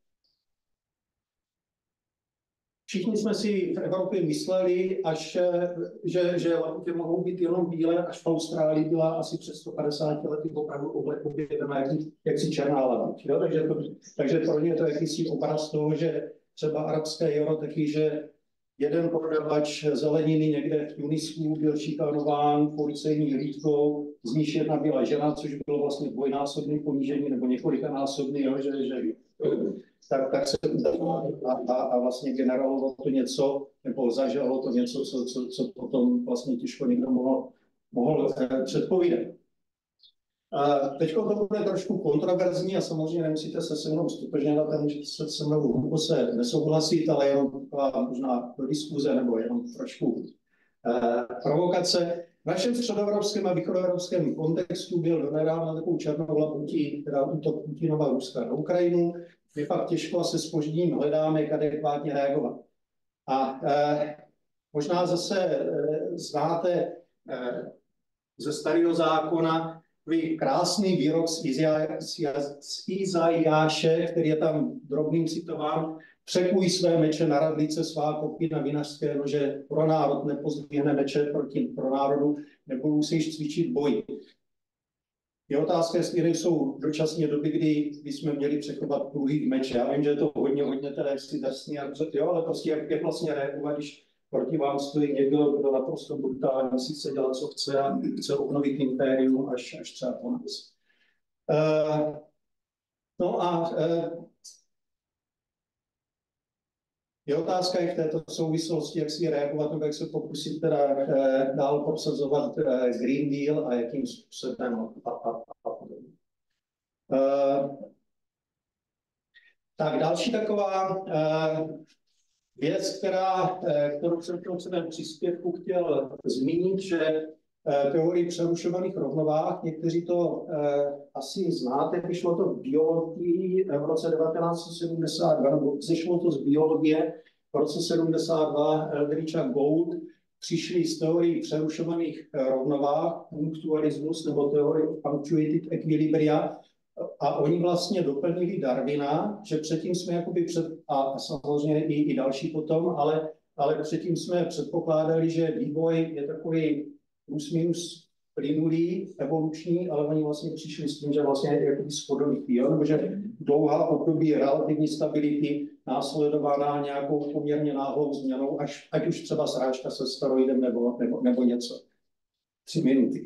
všichni jsme si v Evropě mysleli, až, že, že labutě mohou být jenom bílé, až v Austrálii byla asi před sto padesáti lety opravdu objevena jak, jaksi černá labuť. Jo? Takže, to, takže pro ně je to jakýsi obraz toho, že třeba arabské jaro taky, že jeden prodavač zeleniny někde v Tunisku byl šikanován policejní hlídkou, z níž jedna byla žena, což bylo vlastně dvojnásobné ponížení nebo několikanásobné, jo? Že, že Tak, tak se a, a, a vlastně generovalo to něco, nebo zažalo to něco, co, co, co potom vlastně těžko někdo mohl, mohl eh, předpovídat. Teď to bude trošku kontroverzní a samozřejmě nemusíte se se mnou stotožňovat, nemůžete se se mnou se nesouhlasit, ale jenom možná do diskuze nebo jenom trošku provokace. V našem středoevropském a východoevropském kontextu byl donedávna takovou černou labutí, teda útok Putinova Ruska na Ukrajinu. My pak těžko se zpožděním hledáme, jak adekvátně reagovat. A eh, možná zase eh, znáte eh, ze starého zákona takový krásný výrok z, Izia, z Izajáše, který je tam drobným citován. Překuj své meče na radlice, svá kopí na vinařské nože, pro národ nepozdvihne meče proti pro národu, nebo musíš cvičit boj. Je otázka, jestli nejsou dočasně doby, kdy, kdy jsme měli přechovat pruhy v meče. Já vím, že je to hodně, hodně teda jaksi drsný, jo, ale prostě jak, jak vlastně reagovat, když proti vám stojí někdo, kdo naprosto brutálně si chce dělat, co chce a chce obnovit impérium až, až třeba po nás. Uh, no a uh, je otázka i v této souvislosti, jak si reagovat, nebo jak se pokusit teda uh, dál prosazovat uh, Green Deal a jakým způsobem a, a, a podobně. Uh, tak další taková uh, věc, která, kterou jsem v tom svém příspěvku chtěl zmínit, že teorii přerušovaných rovnovách, někteří to eh, asi znáte, vyšlo to v biologii v roce devatenáct set sedmdesát dva, nebo zešlo to z biologie v roce sedmdesát dva, Eldridge a Gould přišli z teorii přerušovaných rovnovách, punktualismus nebo teorie punctuated equilibria, a oni vlastně doplnili Darwina, že předtím jsme jakoby před, a, a samozřejmě i, i další potom, ale, ale předtím jsme předpokládali, že vývoj je takový plus minus plynulý, evoluční, ale oni vlastně přišli s tím, že vlastně je jakoby schodovitý, jo? Nebo že dlouhá období relativní stability následovaná nějakou poměrně náhlou změnou, až, ať už třeba srážka se steroidem nebo, nebo, nebo něco. Tři minuty.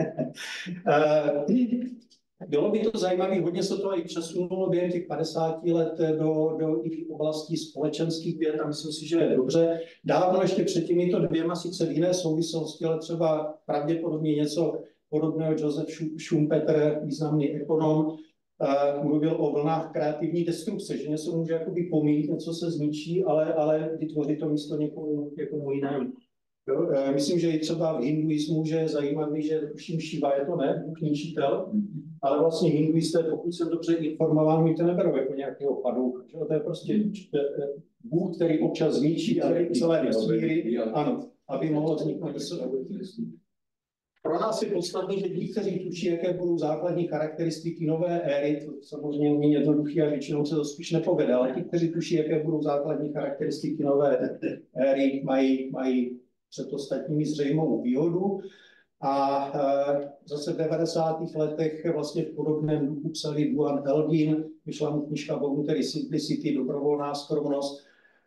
Bylo by to zajímavé, hodně se to i přesunulo během těch padesáti let do, do i oblastí společenských věd a myslím si, že je dobře. Dávno ještě před těmito dvěma, sice v jiné souvislosti, ale třeba pravděpodobně něco podobného Joseph Schumpeter, významný ekonom, uh, mluvil o vlnách kreativní destrukce, že něco může jakoby pomít, něco se zničí, ale, ale vytvoří to místo někomu, někomu jinému. Jo, myslím, že i třeba v hinduismu, že je zajímavý, že tuším Šiva je to ne, Bůh ničitel, ale vlastně hinduisté, pokud jsem dobře informován, mi to neberou jako nějakého padoucha. To je prostě Bůh, který občas zničí celé vesmíry, ano, aby mohlo vzniknout. Pro nás je podstatné, že ti, kteří tuší, jaké budou základní charakteristiky nové éry, to samozřejmě není jednoduché a většinou se to spíš nepovede, ale ti, kteří tuší, jaké budou základní charakteristiky nové éry, mají, mají před ostatními zřejmou výhodu. A e, zase v devadesátých letech vlastně v podobném duchu psali Duane Elgin, vyšla mu knižka Voluntary Simplicity, dobrovolná skromnost,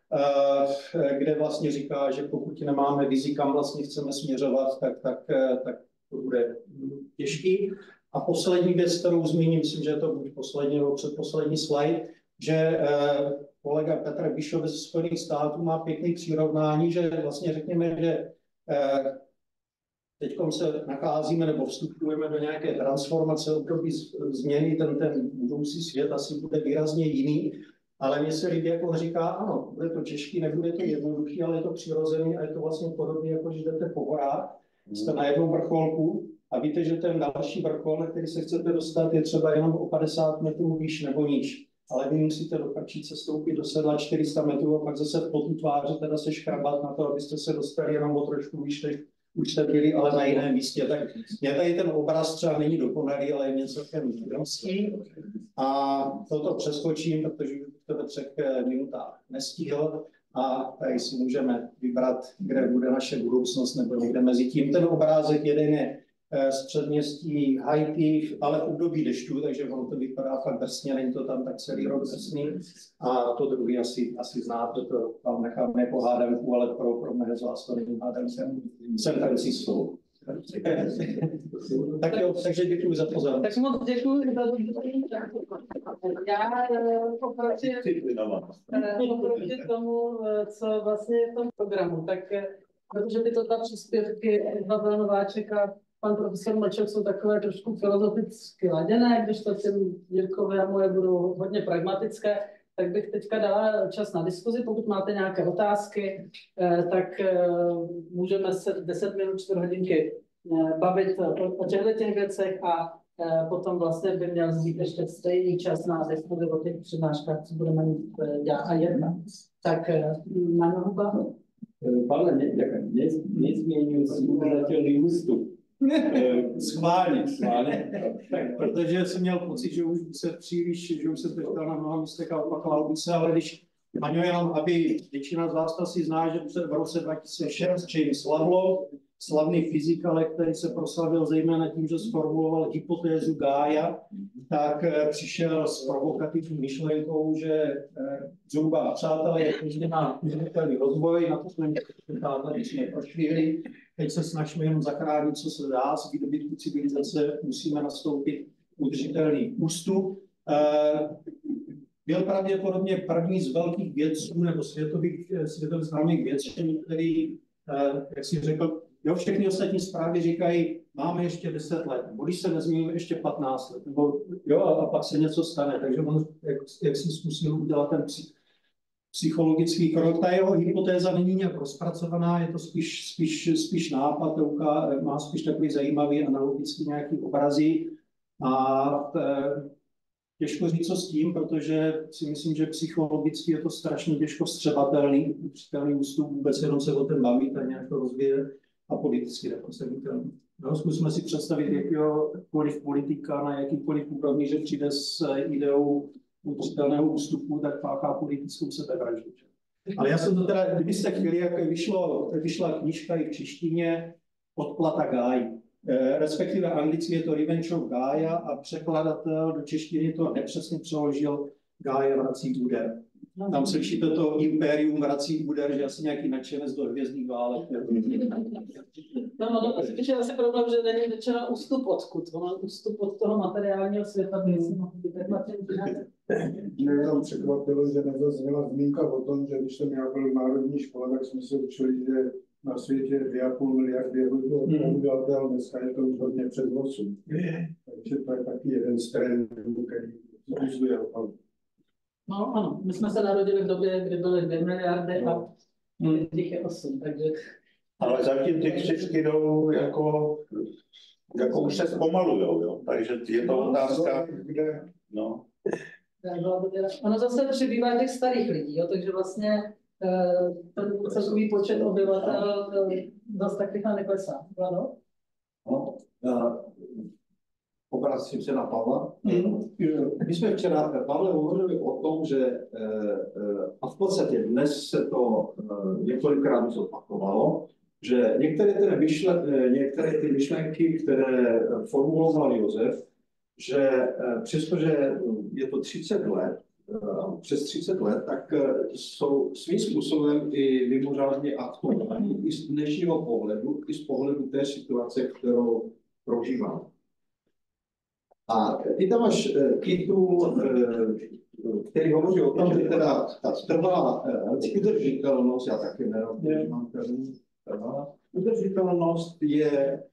e, kde vlastně říká, že pokud nemáme vizi, kam vlastně chceme směřovat, tak, tak, tak to bude těžký. A poslední věc, kterou zmíním, myslím, že je to buď poslední nebo předposlední slide, že e, kolega Petr Bishop ze Spojených států má pěkný přirovnání, že vlastně řekněme, že eh, teď se nacházíme nebo vstupujeme do nějaké transformace, období změny, ten, ten budoucí svět asi bude výrazně jiný, ale mně se líbí, jak on říká, ano, bude to těžký, nebude to jednoduchý, ale je to přirozený a je to vlastně podobně, jako že jdete po horách, jste na jednom vrcholku a víte, že ten další vrchol, na který se chcete dostat, je třeba jenom o padesát metrů výš nebo níž. Ale vy musíte do Krčíce stoupit do sedla čtyři sta metrů a pak zase v potu tváře teda se škrabat na to, abyste se dostali jenom o trošku výš, teď už jste byli, ale na jiném místě. Tak mě tady ten obraz třeba není dokonalý, ale je něco filmský. A toto přeskočím, protože to ve třech minutách nestihl. A tady si můžeme vybrat, kde bude naše budoucnost, nebo někde mezi tím. Ten obrázek jeden je z předměstí Haiti, ale v období dešťů, takže ono to vypadá fakt drsně, není to tam tak celý rok drsný. A to druhý asi, asi znáte, to tam nechám jako hádanku, ale pro, pro mnohé z vás to není hádanka. San Francisco. Tak jo, takže děkuji za pozornost. Tak moc děkuji za dobrý. Já oproti, oproti tomu, co vlastně je v tom programu, tak protože tyto ta příspěvky Pavel Nováček a pan profesor Mlček jsou takové trošku filozoficky laděné, když to těm Jirkové a moje budou hodně pragmatické, tak bych teďka dala čas na diskuzi. Pokud máte nějaké otázky, tak můžeme se deset minut, čtvrt hodinky bavit o, o těchto těch věcech a potom vlastně by měl být ještě stejný čas na diskuzi o těch přednáškách, co budeme mít já a jedna. Tak máme Huba. Pane, ne, ne, nezměňuji si udržatelný ústup. Schválně, schválně. Tak, protože jsem měl pocit, že už se příliš, že už se teďka na mnoha místech a opakoval bych se, ale když Aňo, jenom, aby většina z vás asi zná, že v roce dva tisíce šest James Lovelock, slavný fyzikale, který se proslavil zejména tím, že sformuloval hypotézu Gája, tak přišel s provokativní myšlenkou, že zhruba přátelé je každý má udržitelný rozvoj, na to jsme když jsme prošvihli. Teď se snažíme jenom zachránit, co se dá, z výdobytku civilizace musíme nastoupit udržitelný ústup. Byl pravděpodobně první z velkých vědců nebo světových, světových známých vědců, který, jak si řekl, jo, všechny ostatní zprávy říkají, máme ještě deset let, nebo když se nezmíním, ještě patnáct let, nebo jo, a pak se něco stane. Takže on, jak, jak si zkusil udělat ten psychologický krok, ta jeho hypotéza není nějak rozpracovaná, je to spíš, spíš, spíš nápad, má spíš takový zajímavý analogický nějaký obrazy a těžko říct, co s tím, protože si myslím, že psychologicky je to strašně těžko vstřebatelný, udržitelný ústup, vůbec jenom se o ten bavit a nějak to rozvíjet a politicky neprosaditelný. No, zkusme si představit jakýkoliv politika na jakýkoliv úrovni, že přijde s ideou udržitelného ústupu, tak páchá politickou sebevraždu. Ale já jsem to teda, kdybyste chtěli, jak vyšlo, vyšla knížka i v češtině Odplata Gáj. Respektive anglicky je to Revenge of Gaia a překladatel do češtiny to nepřesně přeložil Gaia vrací úder. Tam slyšíte to impérium vrací úder, že asi nějaký nadšenec do hvězdných válek. No, no, spíš je asi problém, že není řečeno ústup odkud. Ono ústup od toho materiálního světa by si mohl být takhle. Mě jenom překvapilo, že nezazněla zmínka o tom, že když jsem já byl v národní škole, tak jsme se učili, že na světě dvě a půl miliardy obyvatel, dneska je to už hodně přes osm. Takže to je taky jeden z trendů, který ukazuje opravdu. No ano, my jsme se narodili v době, kdy byly dvě miliardy a těch je osm, takže... Ale zatím ty křivky jdou jako, jako už se zpomalujou, jo? Takže je to otázka, kde, no. Ono zase přibývá těch starých lidí, jo? Takže vlastně ten celkový počet obyvatel zase tak rychle neklesá. Vlado? No, obracím se na Pavla. Mm. My jsme včera, Pavle, hovořili o tom, že a v podstatě dnes se to několikrát zopakovalo, že některé ty, myšlen, některé ty myšlenky, které formuloval Josef, že přestože je to třicet let, přes třicet let, tak jsou svým způsobem i mimořádně aktuální i z dnešního pohledu, i z pohledu té situace, kterou prožíváme. A ty tam máš titul, který hovoří o tom, že teda ta trvalá udržitelnost, já taky nerad, že mám trvalá udržitelnost je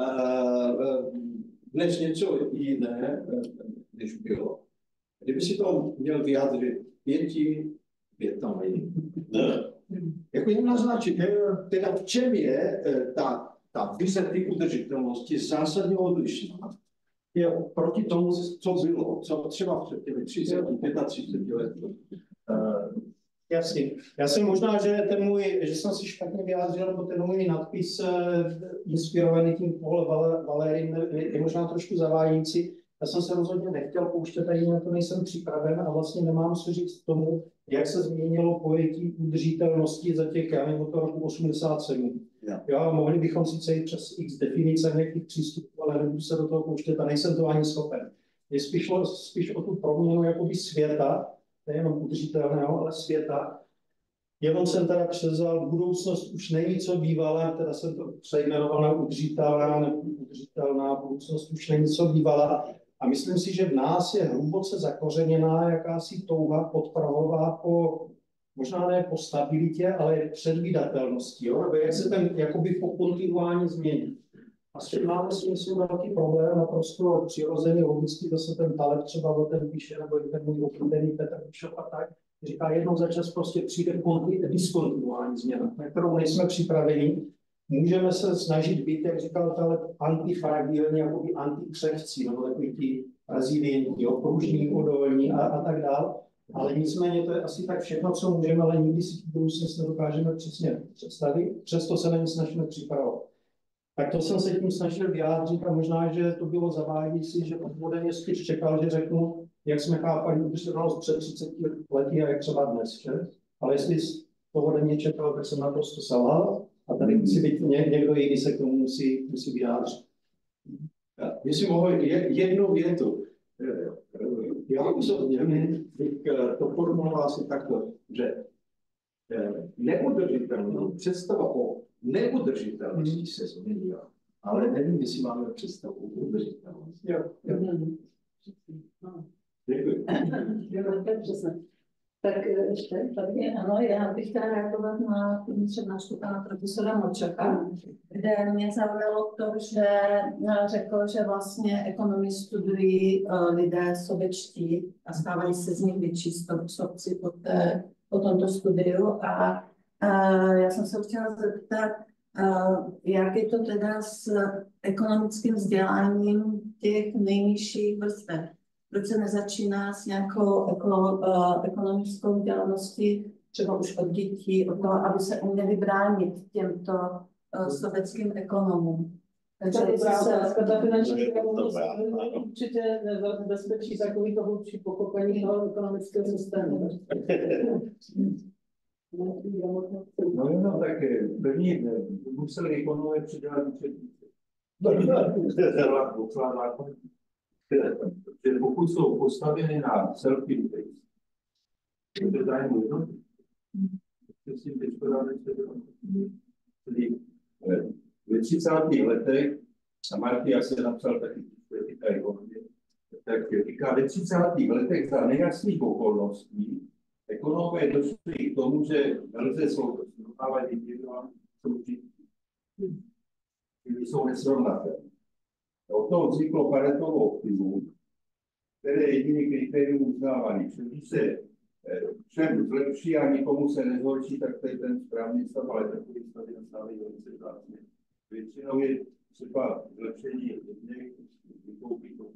dnes něco jiné, než bylo. Kdyby si to měl vyjádřit pěti větami, jako jen naznačit, teda v čem je ta, ta vize ty udržitelnosti zásadně odlišná, je proti tomu, co bylo, co třeba před těmi třiceti, třiceti lety. Jasně. Já jsem možná, že ten můj, že jsem si špatně vyjádřil, nebo ten můj nadpis inspirovaný tím Paul Valérym je možná trošku zavádějící. Já jsem se rozhodně nechtěl pouštět, tady na to nejsem připraven a vlastně nemám co říct k tomu, jak se změnilo pojetí udržitelnosti za těch, já nevím, od toho roku osmdesát sedm. Yeah. Jo, mohli bychom sice jít přes x definice nějakých přístupů, ale nebudu se do toho pouštět a nejsem to ani schopen. Je spíš, spíš o tu proměnu jakoby světa, nejenom udržitelného, ale světa. Jenom jsem teda převzal, budoucnost už není co bývalá, teda jsem to přejmenoval na udržitelná, nebo udržitelná, budoucnost už není co bývalá. A myslím si, že v nás je hluboce zakořeněná jakási touha podprahová po, možná ne po stabilitě, ale předvídatelnosti, jo? Nebo jak se ten jakoby po kontinuální změní. A s tím máme si myslím velký problém, naprosto přirozený, logický, to se ten Taleb třeba o ten píše, nebo i ten můj oblíbený Petr Kušov a tak, říká, jednou za čas prostě přijde diskontinuální změna, na kterou nejsme připraveni. Můžeme se snažit být, jak říkal Taleb, antifragilní, jako by antikřehcí, nebo takový ti rezilientní, pružní, odolní a, a tak dále. Ale nicméně to je asi tak všechno, co můžeme, ale nikdy si tu budoucnost nedokážeme přesně představit, přesto se na ní snažíme připravovat. Tak to jsem se tím snažil vyjádřit a možná, že to bylo zavádějící, že odvodem je spíš čekal, že řeknu, jak jsme chápali udržitelnost před třiceti lety a jak třeba dnes, že? Ale jestli to ode mě čekal, tak jsem naprosto selhal a tady musí být někdo jiný, se k tomu musí, musí vyjádřit. Jestli mohu jednu větu. Já osobně bych to formuloval asi takto, že neudržitelnost, představa o neudržitelnosti se změnila, ale nevím, jestli máme představu o udržitelnosti. Děkuji. Tak ještě tady, ano, já bych chtěla reagovat na přednášku pana profesora Močaka, kde mě zaujalo to, že řekl, že vlastně ekonomii studují lidé sovětští a stávají se z nich větší stopci po, té, po tomto studiu. A, a já jsem se chtěla zeptat, jak je to teda s ekonomickým vzděláním těch nejnižších vrstev. Proč se nezačíná s nějakou eko, uh, ekonomickou vzdělaností, třeba už od dětí, od toho, aby se uměli bránit těmto uh, sovětským ekonomům. Takže to se otázka, ta finanční gramotnost určitě nebezpečí takový to hlubší pochopení toho ekonomického systému. No jo, no, tak první museli ekonomové přidělat učebnice. Že pokud jsou postaveny na self-interest, to je zájmu jednoty. S tím teď podáme Tedy ve třicátých letech, a Marty asi napsal taky politika ekonomie, tak říká, ve třicátých letech za nejasných okolností ekonomové došli k tomu, že nelze srovnávat individuální součinky, které jsou nesrovnatelné. Od toho vzniklo Paretovo optimum, které je jediný kritérium uznávaný. Když se všem zlepší a nikomu se nezhorší, tak to je ten správný stav, ale takový stav nastávají velice vzácně. Většinou je třeba zlepšení jedných vykoupí to.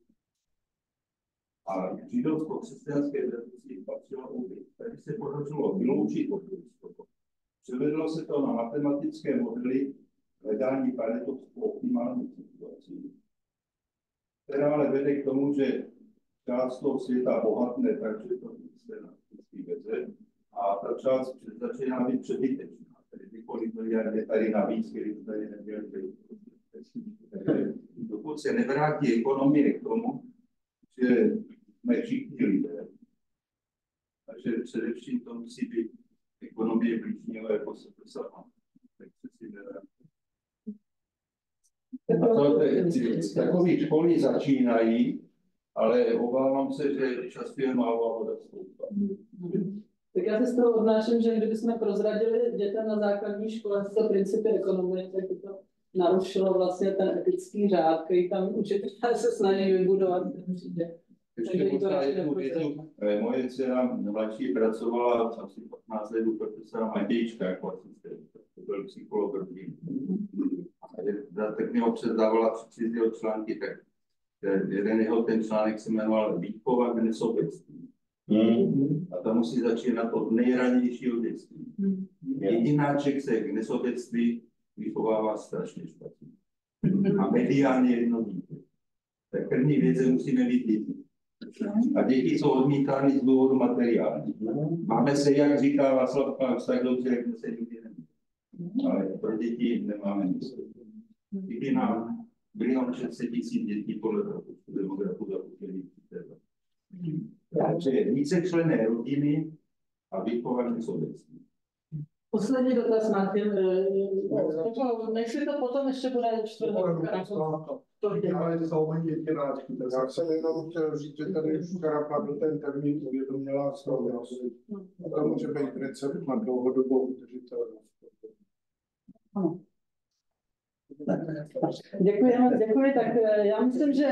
A v židovsko-křesťanské tradici patřilo ubit. Tady se podařilo vyloučit od toho. Převedlo se to na matematické modely hledání Paretovou optimální situaci, která ale vede k tomu, že část toho světa bohatne, takže to se na vždycky veze, a ta část začíná být přebytečná. Tedy ty kolik miliard je tady navíc, který to tady neměli být. Dokud se nevrátí ekonomie k tomu, že jsme všichni lidé, takže především to musí být ekonomie blížního jako se to sama. Tak se si nevrátí. A to, takové školy začínají, ale obávám se, že často je málo a voda stoupá. Tak já se z toho odnáším, že kdybychom prozradili dětem na základní škole tyto principy ekonomie, tak by to narušilo vlastně ten etický řád, který tam učitelé se snaží vybudovat. Ještě možná jednu větu. Moje dcera mladší pracovala asi patnáct let u profesora Matějčka jako asistent. To byl psycholog. Tak mě občas dávala přicizího články, tak jeden jeho ten článek se jmenoval Výchova k nesobectví. Mm. A tam musí začínat od nejranějšího dětství. Mm. Jedináček se k nesobectví vychovává strašně špatně. Mm. A mediálně jednoduché. Tak první věc musíme být děti. A děti jsou odmítány z důvodu materiální. Máme se, jak říká Václav Klaus, tak dobře, jak se nikdy nemůže. Ale pro děti nemáme nic. Kdyby nám milion šest tisíc dětí podle propočtu demografu zapůjčených přítel. Takže vícečlenné rodiny a výchované sobectví. Poslední dotaz, Martin. Než si to potom ještě bude čtvrtá. Ale jsou oni dětináčky. Já jsem jenom chtěl říct, že tady včera padl ten termín uvědomělá schopnost. A to může být recept na dlouhodobou udržitelnost. Děkuji, moc děkuji. Tak eh, já myslím, že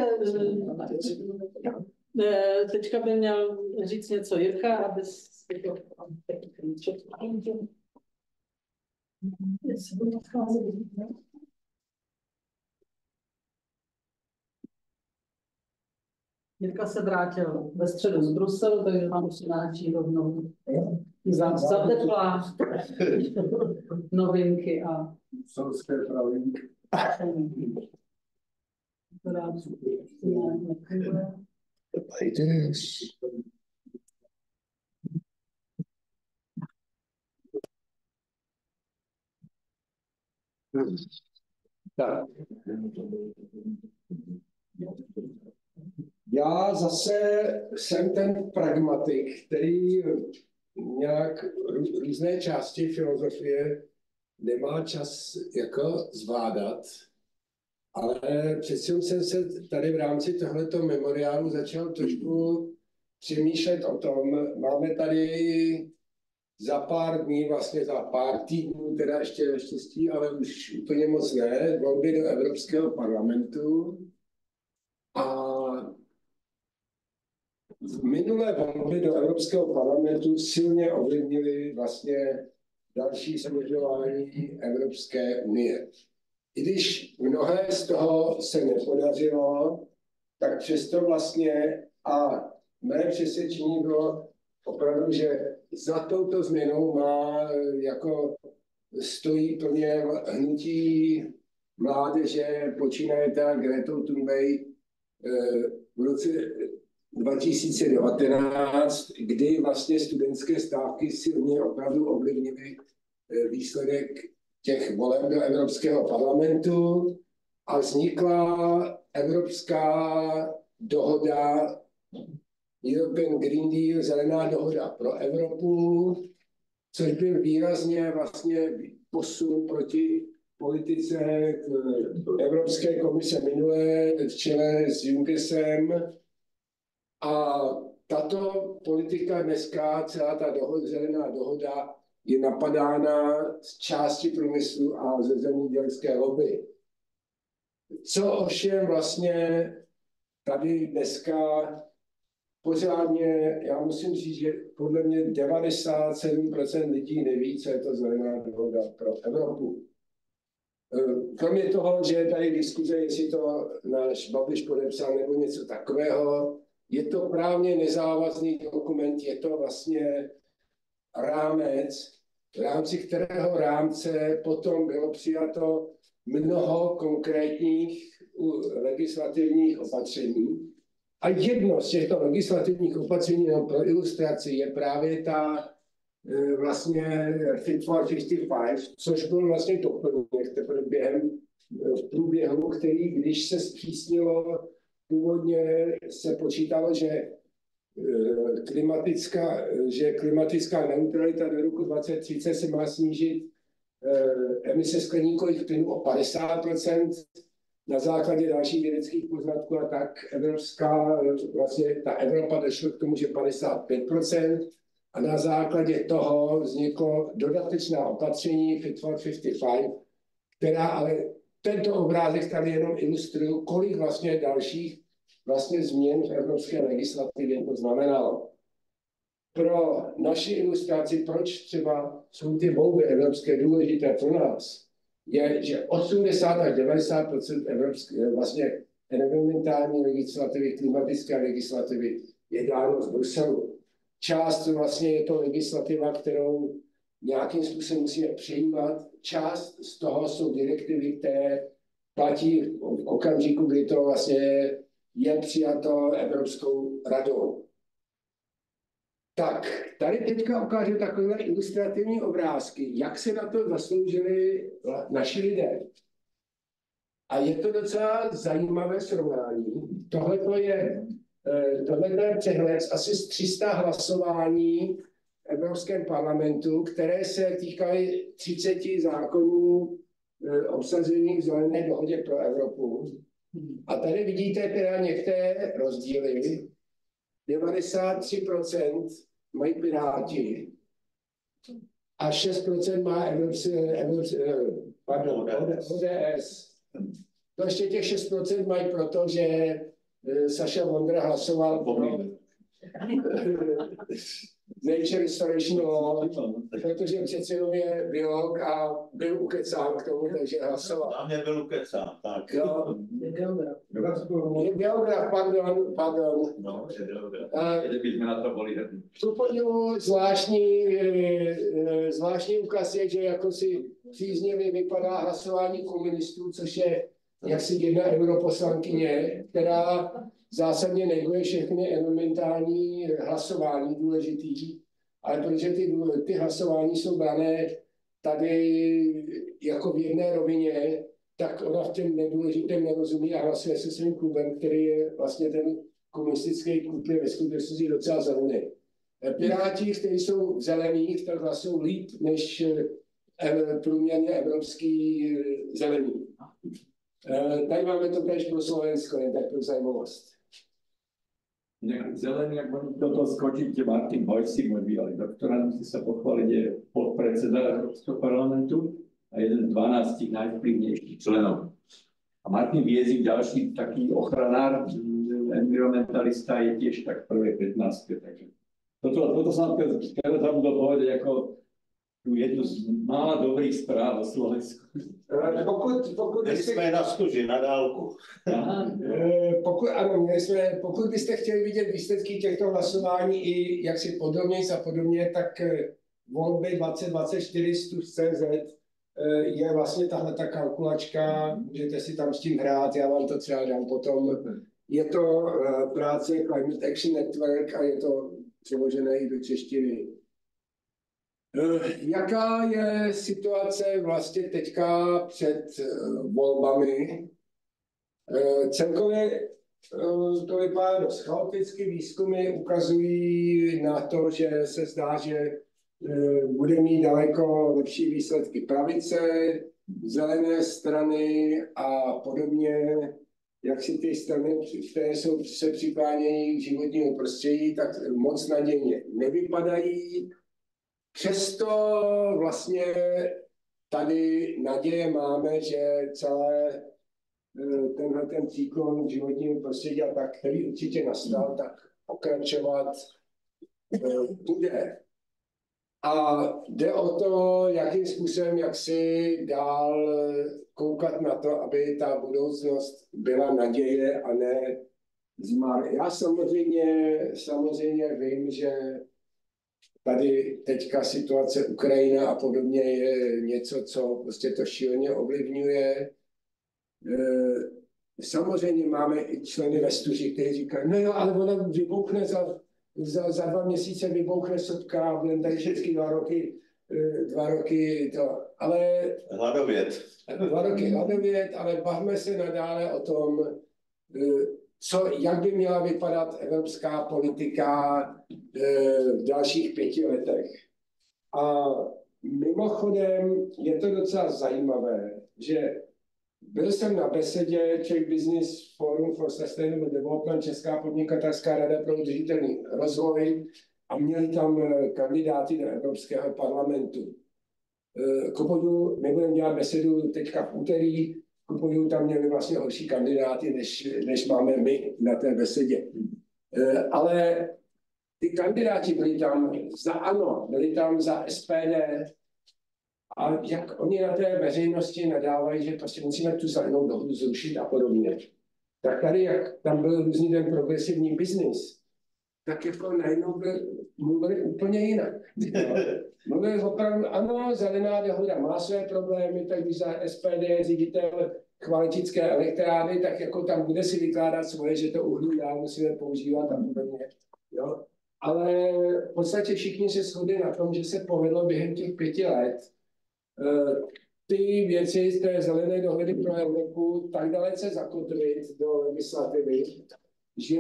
eh, teďka by měl říct něco Jirka, aby si to... Jirka se vrátil ve středu z Bruselu, takže vám přináší rovnou za, za teplá novinky a Bruselské pravinky. Tak. Já zase jsem ten pragmatik, který nějak rů- různé části filozofie nemá čas jako zvládat, ale přece jsem se tady v rámci tohoto memoriálu začal trošku přemýšlet o tom. Máme tady za pár dní, vlastně za pár týdnů, teda ještě naštěstí, ale už úplně moc ne, volby do Evropského parlamentu. A minulé volby do Evropského parlamentu silně ovlivnily vlastně další směřování Evropské unie. I když mnohé z toho se nepodařilo, tak přesto vlastně a mé přesvědčení bylo opravdu, že za touto změnou má jako stojí plně hnutí mládeže, počínaje ta Gretou Thunberg v roce dva tisíce devatenáct, kdy vlastně studentské stávky silně opravdu ovlivnily výsledek těch voleb do Evropského parlamentu a vznikla Evropská dohoda, European Green Deal, zelená dohoda pro Evropu, což byl výrazně vlastně posun proti politice Evropské komise minulé v čele s Junckerem. A tato politika dneska, celá ta dohoda, zelená dohoda, je napadána z části průmyslu a ze zemědělské lobby. Co ovšem vlastně tady dneska pořádně, já musím říct, že podle mě devadesát sedm procent lidí neví, co je to zelená dohoda pro Evropu. Kromě toho, že je tady diskuze, jestli to náš Babiš podepsal nebo něco takového, je to právně nezávazný dokument, je to vlastně rámec, v rámci kterého rámce potom bylo přijato mnoho konkrétních legislativních opatření. A jedno z těchto legislativních opatření pro ilustraci je právě ta vlastně Fit for padesát pět, což byl vlastně doplněk teprve během v průběhu, který, když se zpřísnilo, původně se počítalo, že klimatická, že klimatická neutralita do roku dvacet třicet se má snížit emise skleníkových plynů o padesát procent. Na základě dalších vědeckých poznatků a tak evropská, vlastně ta Evropa došla k tomu, že padesát pět procent a na základě toho vzniklo dodatečná opatření Fit for padesát pět, která ale tento obrázek tady jenom ilustruje, kolik vlastně dalších vlastně změn v evropské legislativě to znamenalo. Pro naši ilustraci, proč třeba jsou ty volby evropské důležité pro nás, je, že osmdesát až devadesát procent evropské vlastně environmentální legislativy, klimatické legislativy je dáno z Bruselu. Část vlastně je to legislativa, kterou nějakým způsobem musíme přijímat. Část z toho jsou direktivy, které platí v okamžiku, kdy to vlastně je přijato Evropskou radou. Tak, tady teďka ukážu takové ilustrativní obrázky, jak se na to zasloužili naši lidé. A je to docela zajímavé srovnání. Tohle je, je přehled asi z tři sta hlasování v Evropském parlamentu, které se týkaly třicet zákonů obsažených v zelené dohodě pro Evropu. A tady vidíte teda některé rozdíly. devadesát tři procent mají Piráti a šest procent má Evropské, Evropské, pardon, O D S. To ještě těch šest procent mají proto, že eh, Saša Vondra hlasoval pro Nature Restoration Law, protože přece jenom je biolog a byl ukecán k tomu, takže hlasoval. A mě byl ukecán, tak. Jo. Je geograf, pardon, pardon. No, je geograf. Kdybychom na to byli hrdí. V tu zvláštní, eh, zvláštní ukaz je, že jako si příznivě vypadá hlasování komunistů, což je jaksi jedna europoslankyně, která zásadně neguje všechny environmentální hlasování důležitý, ale protože ty, ty hlasování jsou brané tady jako v jedné rovině, tak ona v těm nedůležitém nerozumí a hlasuje se svým klubem, který je vlastně ten komunistický klub, je ve skutečnosti docela zelený. Piráti, kteří jsou zelených, tak hlasují líp než průměrně evropský zelený. Tady máme to též pro Slovensko, jen tak pro zajímavost. Zelený, jak budú toto skočiť, Martin Hojsík, môj bývalý doktorant, musí sa pochváliť, je podpredseda Európskeho parlamentu a jeden z dvanástich najvplyvnejších členov. A Martin Viezik, ďalší taký ochranár, environmentalista, je tiež tak prvé pätnástke. Takže toto, toto som teraz zabudol povedať ako tu jednu z mála dobrých správ o Slovensku. Pokud, pokud byste... jsme na stuži, na dálku. pokud, ano, měli jsme, pokud byste chtěli vidět výsledky těchto hlasování i jak si podrobně a podobně, tak volby dvacet dvacet čtyři stuž tečka cé zet je vlastně tahle ta kalkulačka, můžete si tam s tím hrát, já vám to třeba dám potom. Je to práce Climate Action Network a je to přeložené i do češtiny. Jaká je situace vlastně teďka před volbami? Celkově to vypadá dost chaoticky. Výzkumy ukazují na to, že se zdá, že bude mít daleko lepší výsledky pravice, zelené strany a podobně. Jak si ty strany, které jsou, se přiklánějí k životnímu prostředí, tak moc nadějně nevypadají. Přesto vlastně tady naděje máme, že celé tenhle ten cyklon životního prostředí, a tak, který určitě nastal, tak pokračovat bude. A jde o to, jakým způsobem, jak si dál koukat na to, aby ta budoucnost byla naděje a ne zmar. Já samozřejmě, samozřejmě vím, že tady teďka situace Ukrajina a podobně je něco, co prostě to šíleně ovlivňuje. Samozřejmě máme i členy ve stuži, kteří říkají, no jo, ale ona vybouchne za, za, za dva měsíce, vybouchne sopka, budeme tady všechny dva roky, dva roky to, ale... Hladovět. Dva roky hladovět, ale bavme se nadále o tom, co, jak by měla vypadat evropská politika v dalších pěti letech. A mimochodem je to docela zajímavé, že byl jsem na besedě Czech Business Forum for Sustainable Development, Česká podnikatelská rada pro udržitelný rozvoj, a měli tam kandidáty do Evropského parlamentu. Ku podivu, my budeme dělat besedu teďka v úterý, ku podivu tam měli vlastně horší kandidáty, než, než máme my na té besedě. Ale ty kandidáti byli tam za ANO, byli tam za S P D, a jak oni na té veřejnosti nadávají, že prostě musíme tu zelenou dohodu zrušit a podobně. Tak tady, jak tam byl různý ten progresivní biznis, tak jako najednou mluvili úplně jinak. Mluvili opravdu, ano, zelená dohoda má své problémy, tak když za S P D je ředitel chvaletické elektrárny, tak jako tam bude si vykládat svoje, že to uhlí dál musíme používat a podobně. Jo? Ale v podstatě všichni se shodli na tom, že se povedlo během těch pěti let ty věci z té zelené dohody pro Evropu tak dalece zakotvit do legislativy, že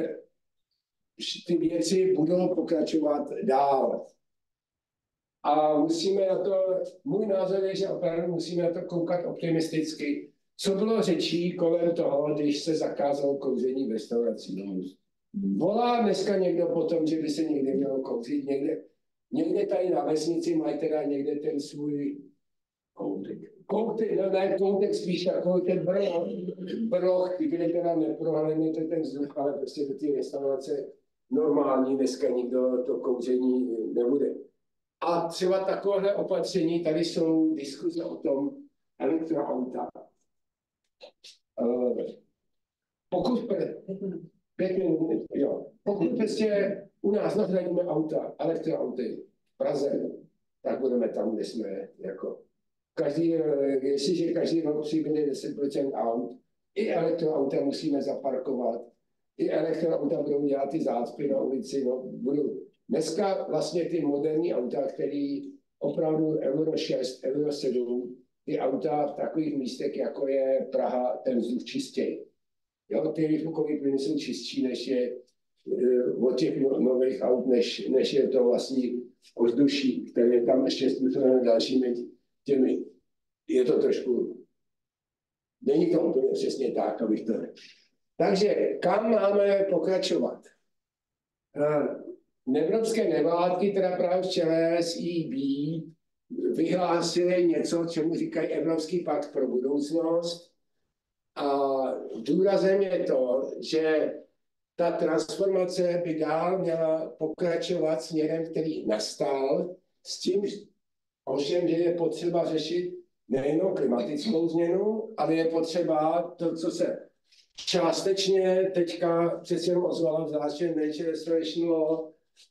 ty věci budou pokračovat dál. A musíme na to, můj názor je, že opravdu musíme na to koukat optimisticky. Co bylo řečí kolem toho, když se zakázalo kouření v restauracích? Volá dneska někdo po tom, že by se někde mělo kouřit, někde, někde tady na vesnici mají teda někde ten svůj Kouty, no ne, koutek spíš takový ten brloch, brloch, kde teda neprohlédnete ten vzduch, ale prostě do té restaurace normální, dneska nikdo to kouření nebude. A třeba takovéhle opatření, tady jsou diskuze o tom elektroauta. Uh, pokud, pět minut, jo, pokud prostě u nás nahradíme auta, elektroauty v Praze, tak budeme tam, kde jsme, jako každý, jestliže každý rok přibude deset procent aut, i elektroauta musíme zaparkovat, i elektroauta budou dělat ty zácpy na ulici, no, budou. Dneska vlastně ty moderní auta, které opravdu Euro šest, Euro sedm, ty auta v takových místech, jako je Praha, ten vzduch čistěji. Jo, ty výfukové plyny jsou čistší, než je uh, od těch no, nových aut, než, než je to vlastní ovzduší, které je tam ještě způsobené dalšími těmi. Je to trošku, není to úplně přesně tak, abych to řekl. Takže kam máme pokračovat? Uh, Evropské nevládky, teda právě v čele s E B, vyhlásili něco, čemu říkají Evropský pakt pro budoucnost. A důrazem je to, že ta transformace by dál měla pokračovat směrem, který nastal, s tím, ovšem, že je potřeba řešit nejenom klimatickou změnu, ale je potřeba to, co se částečně teďka přece jenom ozvala v záště Nature Restoration Law,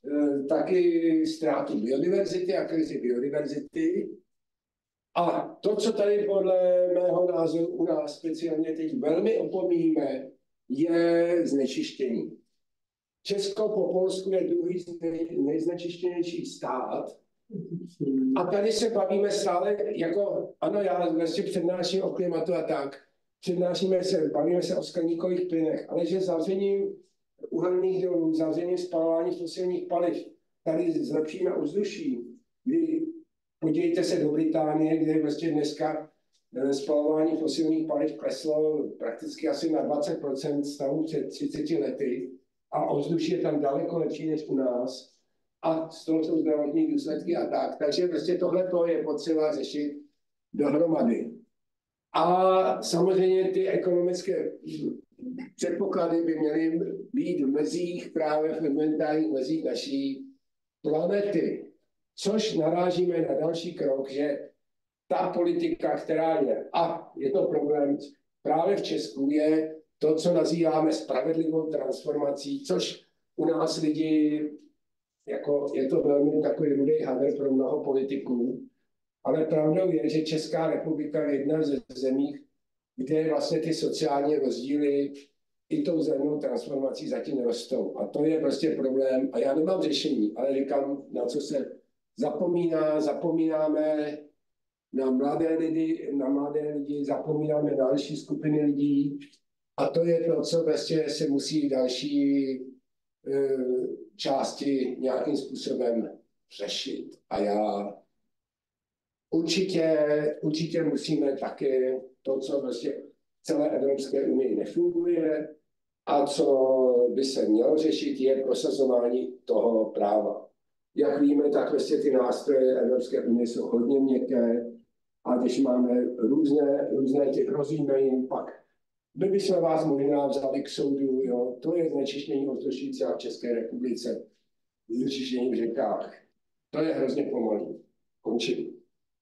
taky ztrátu biodiverzity a krizi biodiverzity. A to, co tady podle mého názoru u nás speciálně teď velmi opomíjíme, je znečištění. Česko po Polsku je druhý nejznečištěnější stát. A tady se bavíme stále, jako, ano, já vlastně přednáším o klimatu a tak, přednášíme se, bavíme se o skleníkových plynech, ale že zavřením uhelných dolů, zavřením spalování fosilních paliv, tady zlepšíme ovzduší, kdy podívejte se do Británie, kde vlastně dneska spalování fosilních paliv kleslo prakticky asi na dvacet procent stavu před třiceti lety a ovzduší je tam daleko lepší než u nás a z toho jsou zdravotní důsledky a tak. Takže prostě tohle je potřeba řešit dohromady. A samozřejmě ty ekonomické předpoklady by měly být v mezích, právě v environmentálních mezích naší planety. Což narážíme na další krok, že ta politika, která je, a je to problém právě v Česku, je to, co nazýváme spravedlivou transformací, což u nás lidi, jako je to velmi takový rudý hadr pro mnoho politiků, ale pravdou je, že Česká republika je jedna ze zemí, kde vlastně ty sociální rozdíly i tou zelenou transformací zatím rostou. A to je prostě problém. A já nemám řešení, ale říkám, na co se zapomíná, zapomínáme na mladé lidi, na mladé lidi, zapomínáme na další skupiny lidí. A to je to, co vlastně se musí v další e, části nějakým způsobem řešit. A já určitě, určitě musíme také to, co vlastně v celé Evropské unii nefunguje a co by se mělo řešit, je prosazování toho práva. Jak víme, tak vlastně ty nástroje Evropské unie jsou hodně měkké a když máme různé, různé těch rozjímení, pak my bychom vás možná vzali k soudu, jo, to je znečištění ovzduší třeba v České republice, znečištění v řekách. To je hrozně pomalý. Končím.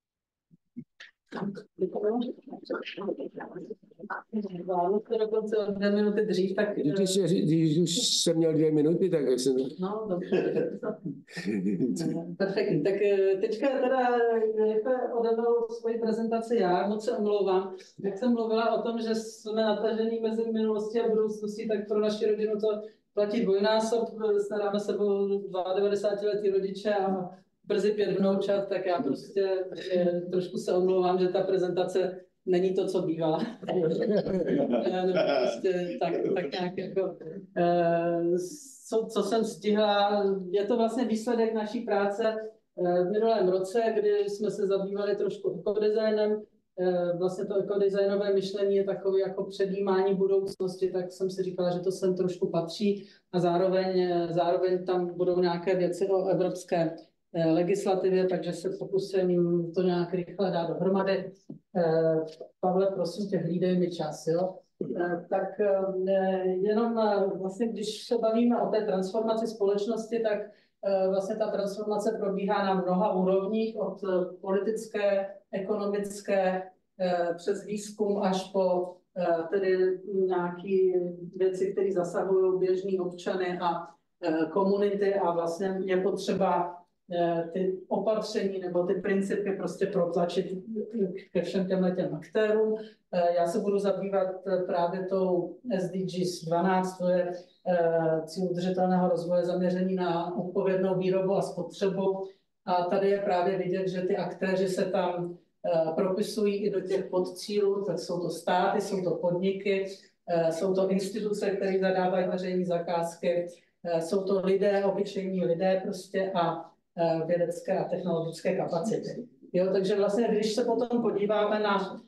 Zvládnu to dokonce o dvě minuty dřív, tak... Když, když už jsem měl dvě minuty, tak jsem... No, dobře. Perfektní. Tak teďka teda rychle odevnou svoji prezentaci já, moc se omlouvám. Jak jsem mluvila o tom, že jsme natažení mezi minulostí a budoucností, tak pro naši rodinu to platí dvojnásob. Staráme se o devadesátiletí rodiče a brzy pět vnoučat, tak já prostě je, trošku se omlouvám, že ta prezentace není to, co bývá. prostě tak, tak nějak jako, co, co jsem stihla, je to vlastně výsledek naší práce v minulém roce, kdy jsme se zabývali trošku ekodesignem. Vlastně to ekodesignové myšlení je takové jako předjímání budoucnosti, tak jsem si říkala, že to sem trošku patří a zároveň, zároveň tam budou nějaké věci o evropské legislativě, takže se pokusím to nějak rychle dát dohromady. Pavle, prosím tě, hlídej mi čas, jo? Tak jenom vlastně, když se bavíme o té transformaci společnosti, tak vlastně ta transformace probíhá na mnoha úrovních, od politické, ekonomické, přes výzkum až po tedy nějaké věci, které zasahují běžní občany a komunity a vlastně je potřeba ty opatření nebo ty principy prostě protlačit ke všem těmhle těm aktérům. Já se budu zabývat právě tou S D Gs dvanáct, to je cíl udržitelného rozvoje zaměření na odpovědnou výrobu a spotřebu. A tady je právě vidět, že ty aktéři se tam propisují i do těch podcílů, tak jsou to státy, jsou to podniky, jsou to instituce, které zadávají veřejné zakázky, jsou to lidé, obyčejní lidé prostě a vědecké a technologické kapacity. Jo, takže vlastně, když se potom podíváme na,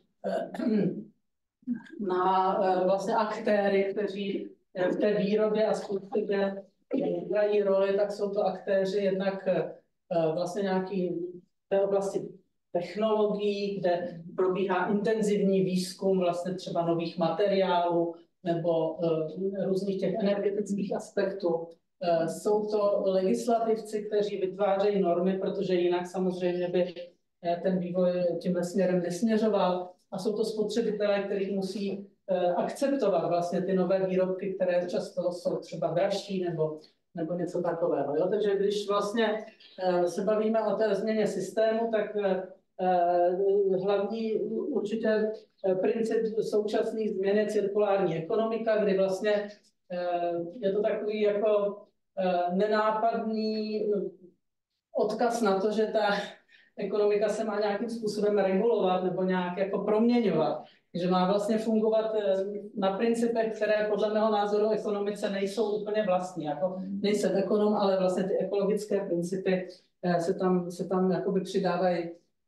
na vlastně aktéry, kteří v té výrobě a spotřebě hrají roli, tak jsou to aktéři jednak vlastně nějaký v té oblasti technologií, kde probíhá intenzivní výzkum vlastně třeba nových materiálů nebo různých těch energetických aspektů. Jsou to legislativci, kteří vytvářejí normy, protože jinak samozřejmě by ten vývoj tímhle směrem nesměřoval. A jsou to spotřebitelé, kteří musí akceptovat vlastně ty nové výrobky, které často jsou třeba dražší nebo, nebo něco takového. Jo? Takže když vlastně se bavíme o té změně systému, tak hlavní určitě princip současných změn je cirkulární ekonomika, kdy vlastně je to takový jako nenápadný odkaz na to, že ta ekonomika se má nějakým způsobem regulovat nebo nějak jako proměňovat. Že má vlastně fungovat na principech, které podle mého názoru ekonomice nejsou úplně vlastní. Jako nejsem ekonom, ale vlastně ty ekologické principy se tam, se tam jakoby přidávají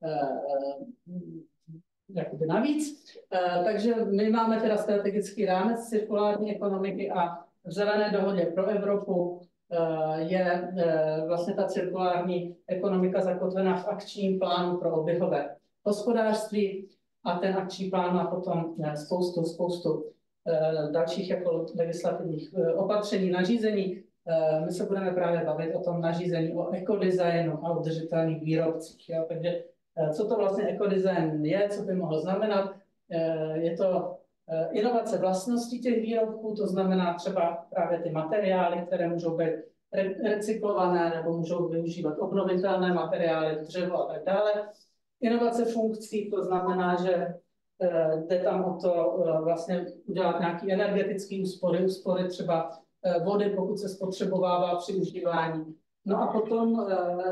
jakoby navíc. Takže my máme teda strategický rámec cirkulární ekonomiky a v zelené dohodě pro Evropu je vlastně ta cirkulární ekonomika zakotvená v akčním plánu pro oběhové hospodářství a ten akční plán má potom spoustu, spoustu dalších jako legislativních opatření, nařízení. My se budeme právě bavit o tom nařízení o ekodesignu a udržitelných výrobcích. Jo? Takže co to vlastně ekodesign je, co by mohlo znamenat? Je to inovace vlastností těch výrobků, to znamená třeba právě ty materiály, které můžou být recyklované nebo můžou využívat obnovitelné materiály, dřevo a tak dále. Inovace funkcí, to znamená, že jde tam o to vlastně udělat nějaký energetický úspory, úspory třeba vody, pokud se spotřebovává při užívání. No a potom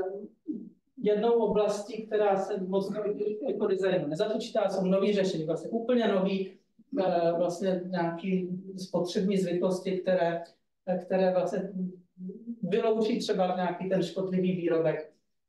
jednou oblastí, která se moc ekodesignu nezapočítá, jsou nový řešení, vlastně úplně nový, vlastně nějaký spotřební zvyklosti, které, které vlastně vyloučí třeba nějaký ten škodlivý výrobek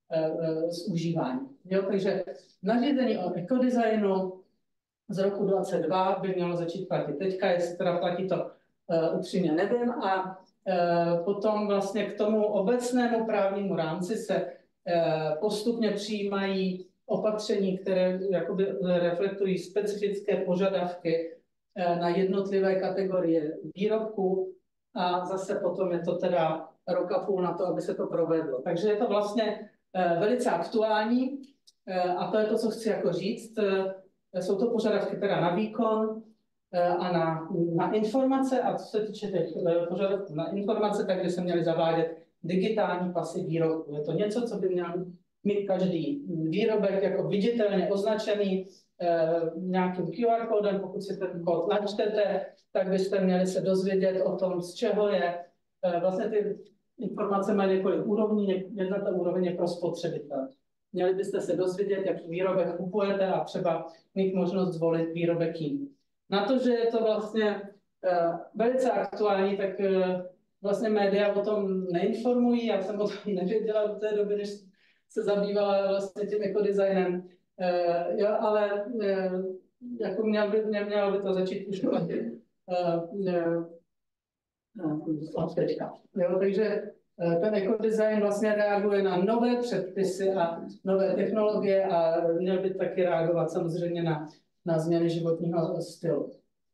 z užívání. Jo, takže nařízení o ekodesignu z roku dvacet dva by mělo začít platit teďka, jestli teda platí to uh, upřímně nevím. A uh, potom vlastně k tomu obecnému právnímu rámci se uh, postupně přijímají opatření, které jakoby reflektují specifické požadavky uh, na jednotlivé kategorie výrobků a zase potom je to teda rok a půl na to, aby se to provedlo. Takže je to vlastně uh, velice aktuální uh, a to je to, co chci jako říct. Uh, Jsou to požadavky teda na výkon a na, na informace a co se týče těch požadavků na informace, tak by se měly zavádět digitální pasy výrobku. Je to něco, co by měl mít každý výrobek jako viditelně označený eh, nějakým Q R kódem. Pokud si ten kód načtete, tak byste měli se dozvědět o tom, z čeho je. Eh, vlastně ty informace mají několik úrovní, jedna ta úroveň je pro spotřebitele. Měli byste se dozvědět, jaký výrobek kupujete a třeba mít možnost zvolit výrobek jiný. Na to, že je to vlastně uh, velice aktuální, tak uh, vlastně média o tom neinformují. Já jsem o tom nevěděla do té doby, než se zabývala vlastně tím ekodesignem. Uh, jo, ale uh, jako měl by, mělo by to začít už platit uh, uh, uh, od teďka. Jo, takže ten ekodesign vlastně reaguje na nové předpisy a nové technologie a měl by taky reagovat samozřejmě na, na změny životního stylu.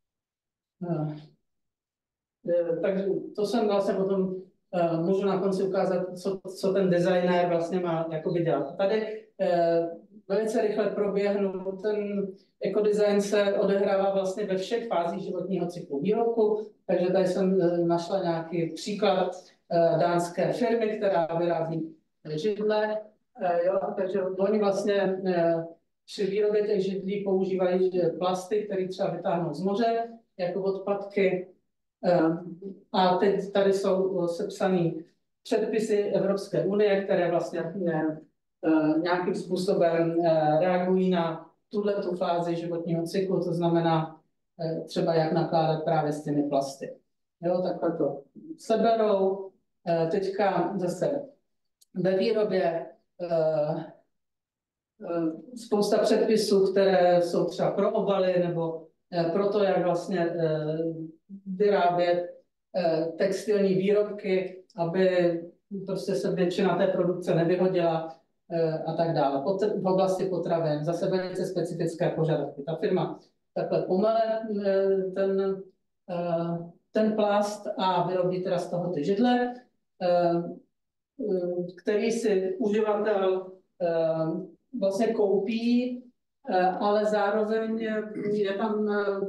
Takže to jsem vlastně potom můžu na konci ukázat, co, co ten designér vlastně má jakoby dělat. Tady velice rychle proběhnu. Ten ekodesign se odehrává vlastně ve všech fázích životního cyklu výrobku, takže tady jsem našla nějaký příklad dánské firmy, která vyrábí židle. Jo, takže oni vlastně při výrobě těch židlí používají plasty, které třeba vytáhnou z moře, jako odpadky. A teď tady jsou sepsané předpisy Evropské unie, které vlastně nějakým způsobem reagují na tuhletu fázi životního cyklu, to znamená třeba jak nakládat právě s těmi plasty. Jo, takhle to seberou. Teďka zase ve výrobě spousta předpisů, které jsou třeba pro obaly nebo pro to, jak vlastně vyrábět textilní výrobky, aby prostě se většina té produkce nevyhodila a tak dále. V oblasti potravin zase velice specifické požadavky. Ta firma takhle pomele ten, ten plast a vyrobí teda z toho ty židle, který si uživatel vlastně koupí, ale zároveň je tam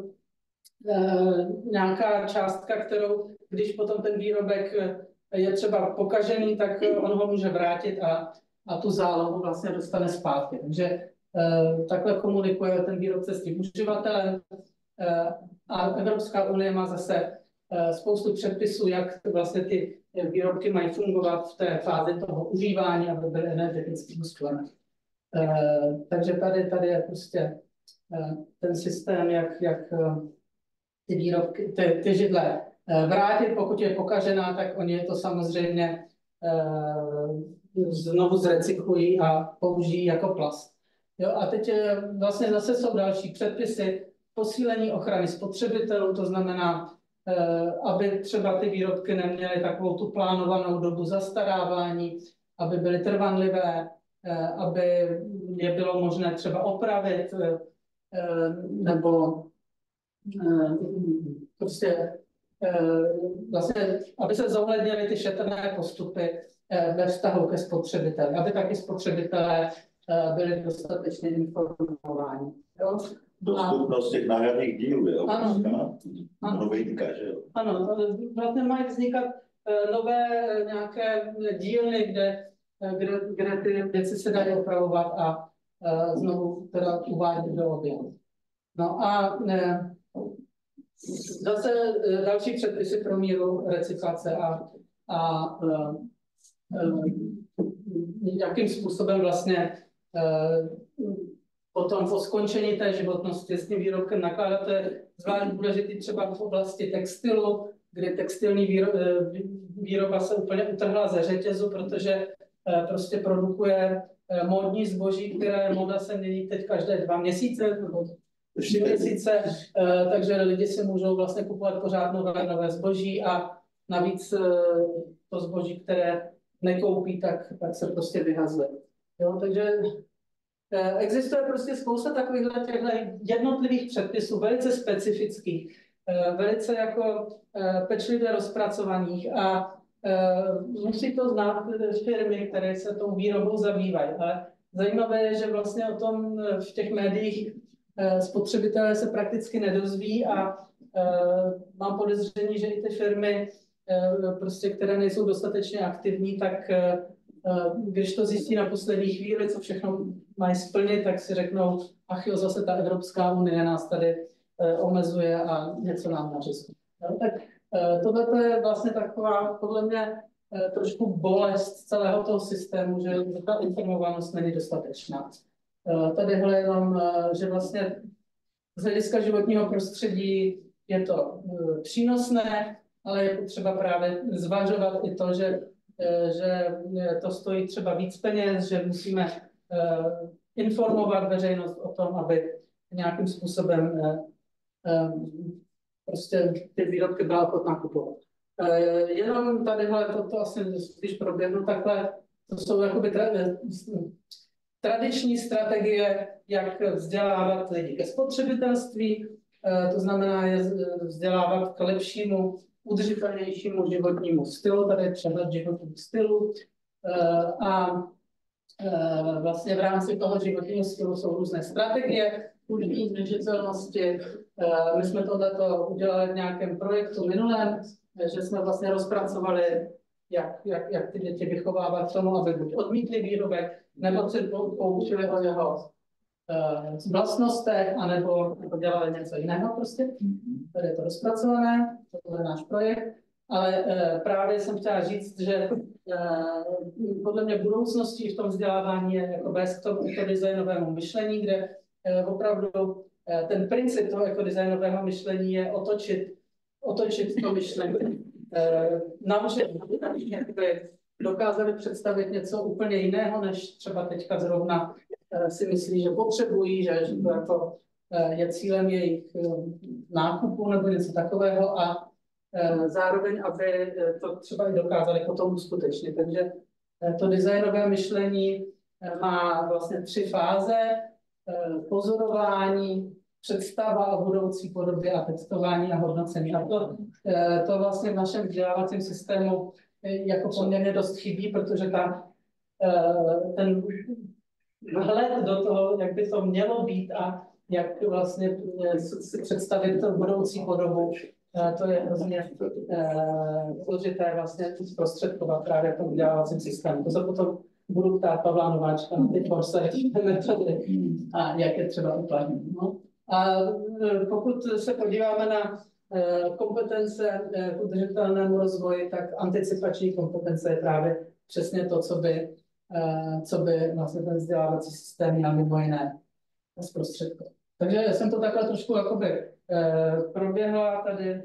nějaká částka, kterou, když potom ten výrobek je třeba pokažený, tak on ho může vrátit a, a tu zálohu vlastně dostane zpátky. Takže takhle komunikuje ten výrobce s tím uživatelem a Evropská unie má zase spoustu předpisů, jak vlastně ty výrobky mají fungovat v té fázi toho užívání, aby byly energeticky úsporné. Takže tady, tady je prostě ten systém, jak, jak ty výrobky, ty, ty židle vrátit, pokud je pokažená, tak oni to samozřejmě znovu zrecyklují a použijí jako plast. Jo, a teď vlastně zase jsou další předpisy, posílení ochrany spotřebitelů, to znamená, aby třeba ty výrobky neměly takovou tu plánovanou dobu zastarávání, aby byly trvanlivé, aby je bylo možné třeba opravit, nebo prostě vlastně, aby se zohlednily ty šetrné postupy ve vztahu ke spotřebiteli, aby taky spotřebitelé byli dostatečně informováni. Jo? Dostupnost těch náhradních dílů je obrovská. Novinka, že jo? Ano, vlastně mají vznikat nové nějaké dílny, kde, kde, kde ty věci se dají opravovat a znovu teda uvádět do oběhu. No a ne, zase další předpisy pro míru recyklace a, a uh, uh, jakým způsobem vlastně uh, potom po skončení té životnosti s tím výrobkem nakládat. To je zvlášť důležitý třeba v oblasti textilu, kde textilní výro, výroba se úplně utrhla ze řetězu, protože uh, prostě produkuje uh, módní zboží, které móda se mění teď každé dva měsíce, nebo tři měsíce, takže lidi si můžou vlastně kupovat pořád nové, nové zboží a navíc to zboží, které nekoupí, tak, tak se prostě vyhazuje. Jo, takže existuje prostě spousta takových jednotlivých předpisů, velice specifických, velice jako pečlivě rozpracovaných a musí to znát firmy, které se tou výrobou zabývají. Ale zajímavé je, že vlastně o tom v těch médiích spotřebitelé se prakticky nedozví a uh, mám podezření, že i ty firmy, uh, prostě, které nejsou dostatečně aktivní, tak uh, když to zjistí na poslední chvíli, co všechno mají splnit, tak si řeknou, ach jo, zase ta Evropská unie nás tady uh, omezuje a něco nám nařizuje. No, tak uh, tohle je vlastně taková, podle mě, uh, trošku bolest celého toho systému, že ta informovanost není dostatečná. Tadyhle jenom, že vlastně z hlediska životního prostředí je to přínosné, ale je potřeba právě zvažovat i to, že, že to stojí třeba víc peněz, že musíme informovat veřejnost o tom, aby nějakým způsobem prostě ty výrobky byla ochotná kupovat. Eh, Jenom tadyhle toto asi, když proběhnu takhle, to jsou jakoby tra, tradiční strategie, jak vzdělávat lidi ke spotřebitelství, eh, to znamená je vzdělávat k lepšímu, udržitelnějšímu životnímu stylu, tady je přehled životního stylu eh, a eh, vlastně v rámci toho životního stylu jsou různé strategie, užití udržitelnosti. Eh, my jsme tohleto udělali v nějakém projektu minulém, že jsme vlastně rozpracovali, jak, jak, jak ty děti vychovávat k tomu, aby buď odmítli výrobek, nebo se poučili o jeho uh, vlastnostech, anebo, nebo dělali něco jiného prostě. Tady je to rozpracované, to je náš projekt. Ale uh, právě jsem chtěla říct, že uh, podle mě budoucností v tom vzdělávání je jako bez k tomu ekodesignovému myšlení, kde uh, opravdu uh, ten princip toho ekodesignového myšlení je otočit otočit to myšlení. E, naučit, aby dokázali představit něco úplně jiného, než třeba teďka zrovna e, si myslí, že potřebují, že, že to jako, e, je cílem jejich e, nákupu nebo něco takového a e, zároveň, aby to třeba i dokázali potom uskutečnit. Takže e, to designové myšlení e, má vlastně tři fáze. E, pozorování, představa o budoucí podobě a testování a hodnocení. A to, to vlastně v našem vzdělávacím systému jako poměrně dost chybí, protože ta, ten vhled do toho, jak by to mělo být a jak vlastně si představit tu budoucí podobu, to je hrozně složité vlastně zprostředkovat právě v tom vzdělávacím systému. To se potom budu ptát Pavla Nováčka na ty forsaity metody a jak je třeba uplatnit. No. A pokud se podíváme na kompetence k udržitelnému rozvoji, tak anticipační kompetence je právě přesně to, co by, co by vlastně ten vzdělávací systém měl mimo jiné zprostředkovat. Takže jsem to takhle trošku jakoby proběhla tady.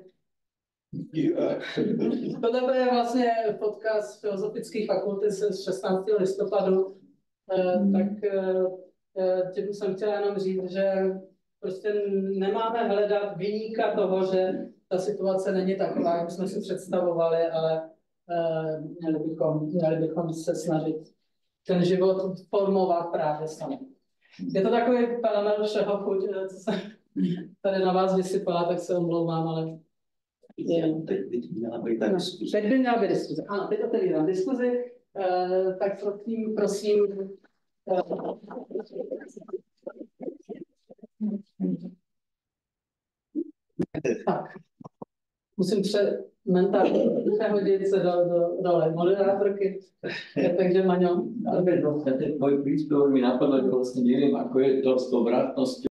Tohle je vlastně fotka z Filozofické fakulty z šestnáctého listopadu, tak tím jsem chtěla jenom říct, že prostě nemáme hledat viníka toho, že ta situace není taková, jak jsme si představovali, ale uh, měli, bychom, měli bychom se snažit ten život formovat právě sami. Je to takový fenomén všeho, chuť, co jsem tady na vás vysypala, tak se omlouvám, ale... Je... Teď, teď měla být ta diskuze. Teď by měla být diskuze. Ano, teď otevírám diskuzi, uh, tak prosím, prosím uh, tak. Musím pře mentálně přehodit se do, do role moderátorky. Takže Maňo. Ten můj příspěvok mi napadlo, že vlastně nevím, ako je to s tou vrátnosťou